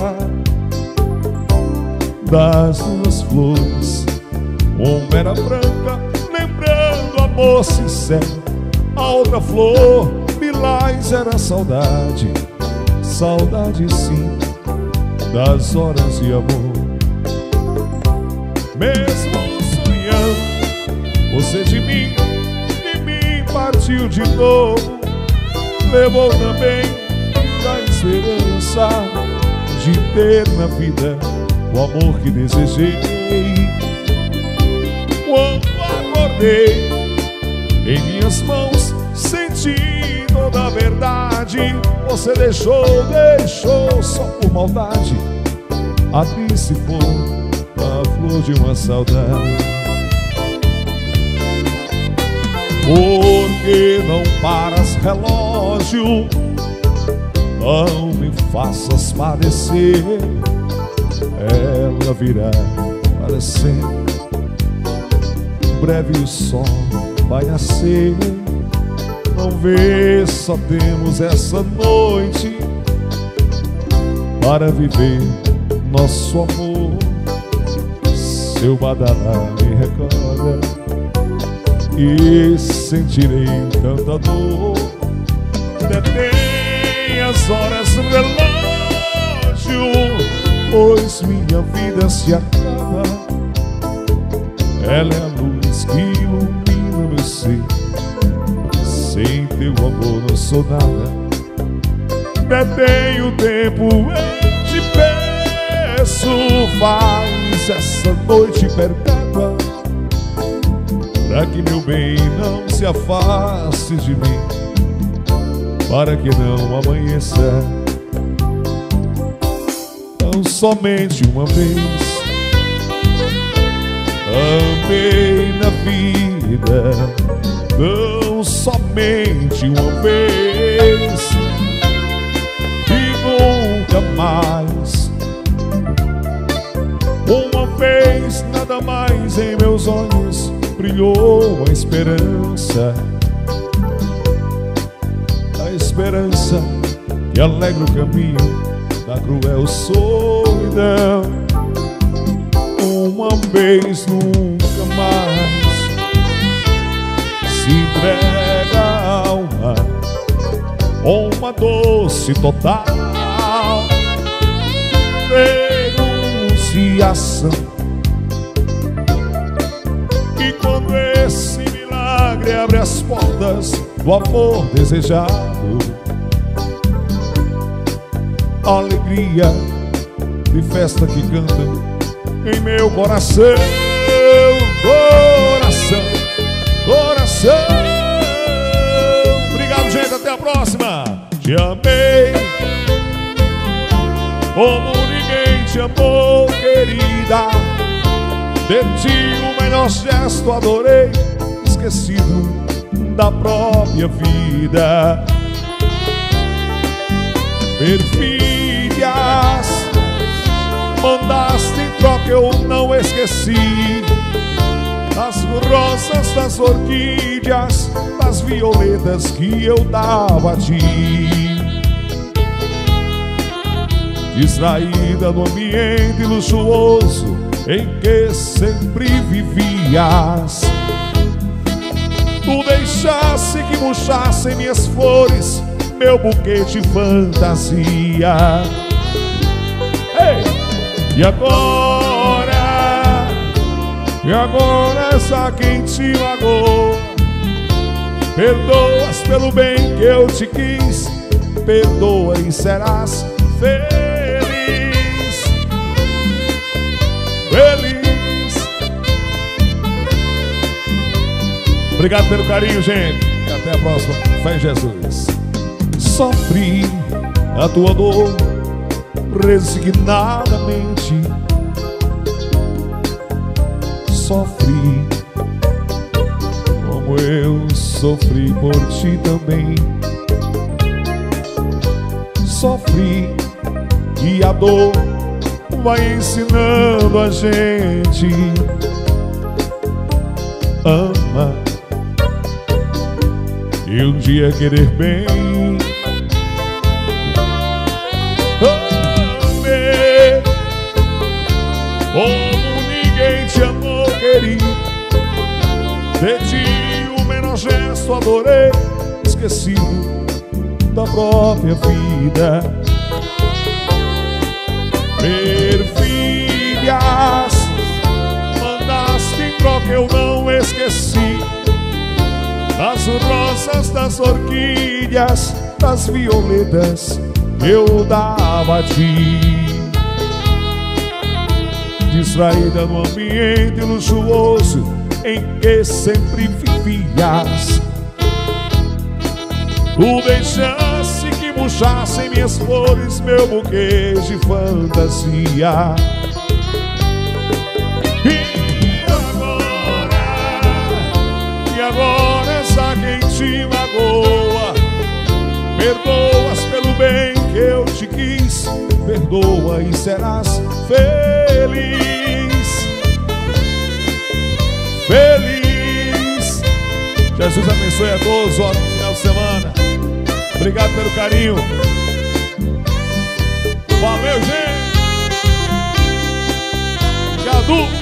Das duas flores, uma era branca, lembrando amor sincero, a outra flor lilás era saudade, saudade sim das horas de amor. Mesmo sonhando, você de mim, de mim partiu de novo. Levou também a esperança de ter na vida o amor que desejei. Quando acordei, em minhas mãos senti toda a verdade. Você deixou, deixou só por maldade a triste flor, a flor de uma saudade. Por que não paras, relógio? Não me faças padecer. Ela virá para sempre, breve o sol vai nascer. Não vê, só temos essa noite para viver nosso amor. Seu badalá me recorda e sentirei tanta dor. Detém as horas do relógio, pois minha vida se acaba. Ela é a luz que ilumina meu ser, sem teu amor não sou nada. Detém o tempo, eu te peço, faz essa noite perpétua, para que meu bem não se afaste de mim, para que não amanheça. Tão somente uma vez amei na vida, tão somente uma vez e nunca mais. Uma vez, nada mais, em meus olhos brilhou a esperança, a esperança que alegra o caminho da cruel solidão. Uma vez, nunca mais, se entrega a alma com uma doce total renunciação. E quando esse milagre abre as portas do amor desejado, a alegria de festa que canta em meu coração, coração, coração. Obrigado, gente, até a próxima. Te amei como ninguém te amou, querida. De ti o melhor gesto adorei, esquecido da própria vida. Perfídias mandaste em troca, eu não esqueci as rosas, das orquídeas, das violetas que eu dava a ti. Distraída no ambiente luxuoso, em que sempre vivias. Tu deixasse que murchassem minhas flores, meu buquê de fantasia. Ei! E agora, e agora essa quem te magoa, perdoas pelo bem que eu te quis, perdoa e serás feliz, feliz. Obrigado pelo carinho, gente, e até a próxima. Fé em Jesus. Sofri a tua dor resignadamente, sofri como eu sofri por ti também. Sofri e a dor vai ensinando a gente. Ama e um dia querer bem. Amei como ninguém te amou, querido. Pedi o menor gesto, adorei, esquecido da própria vida. Perfilhas mandaste em troca, eu não esqueci. Das rosas, das orquídeas, das violetas eu dava a ti. Distraída no ambiente luxuoso em que sempre vivias. Tu deixasse que murchassem minhas flores, meu buquê de fantasia. E agora, e agora essa quem te magoa, perdoas pelo bem que eu te quis, perdoa e serás feliz, feliz. Jesus abençoe a todos, ó, no final de semana. Obrigado pelo carinho. Valeu, gente. Obrigado.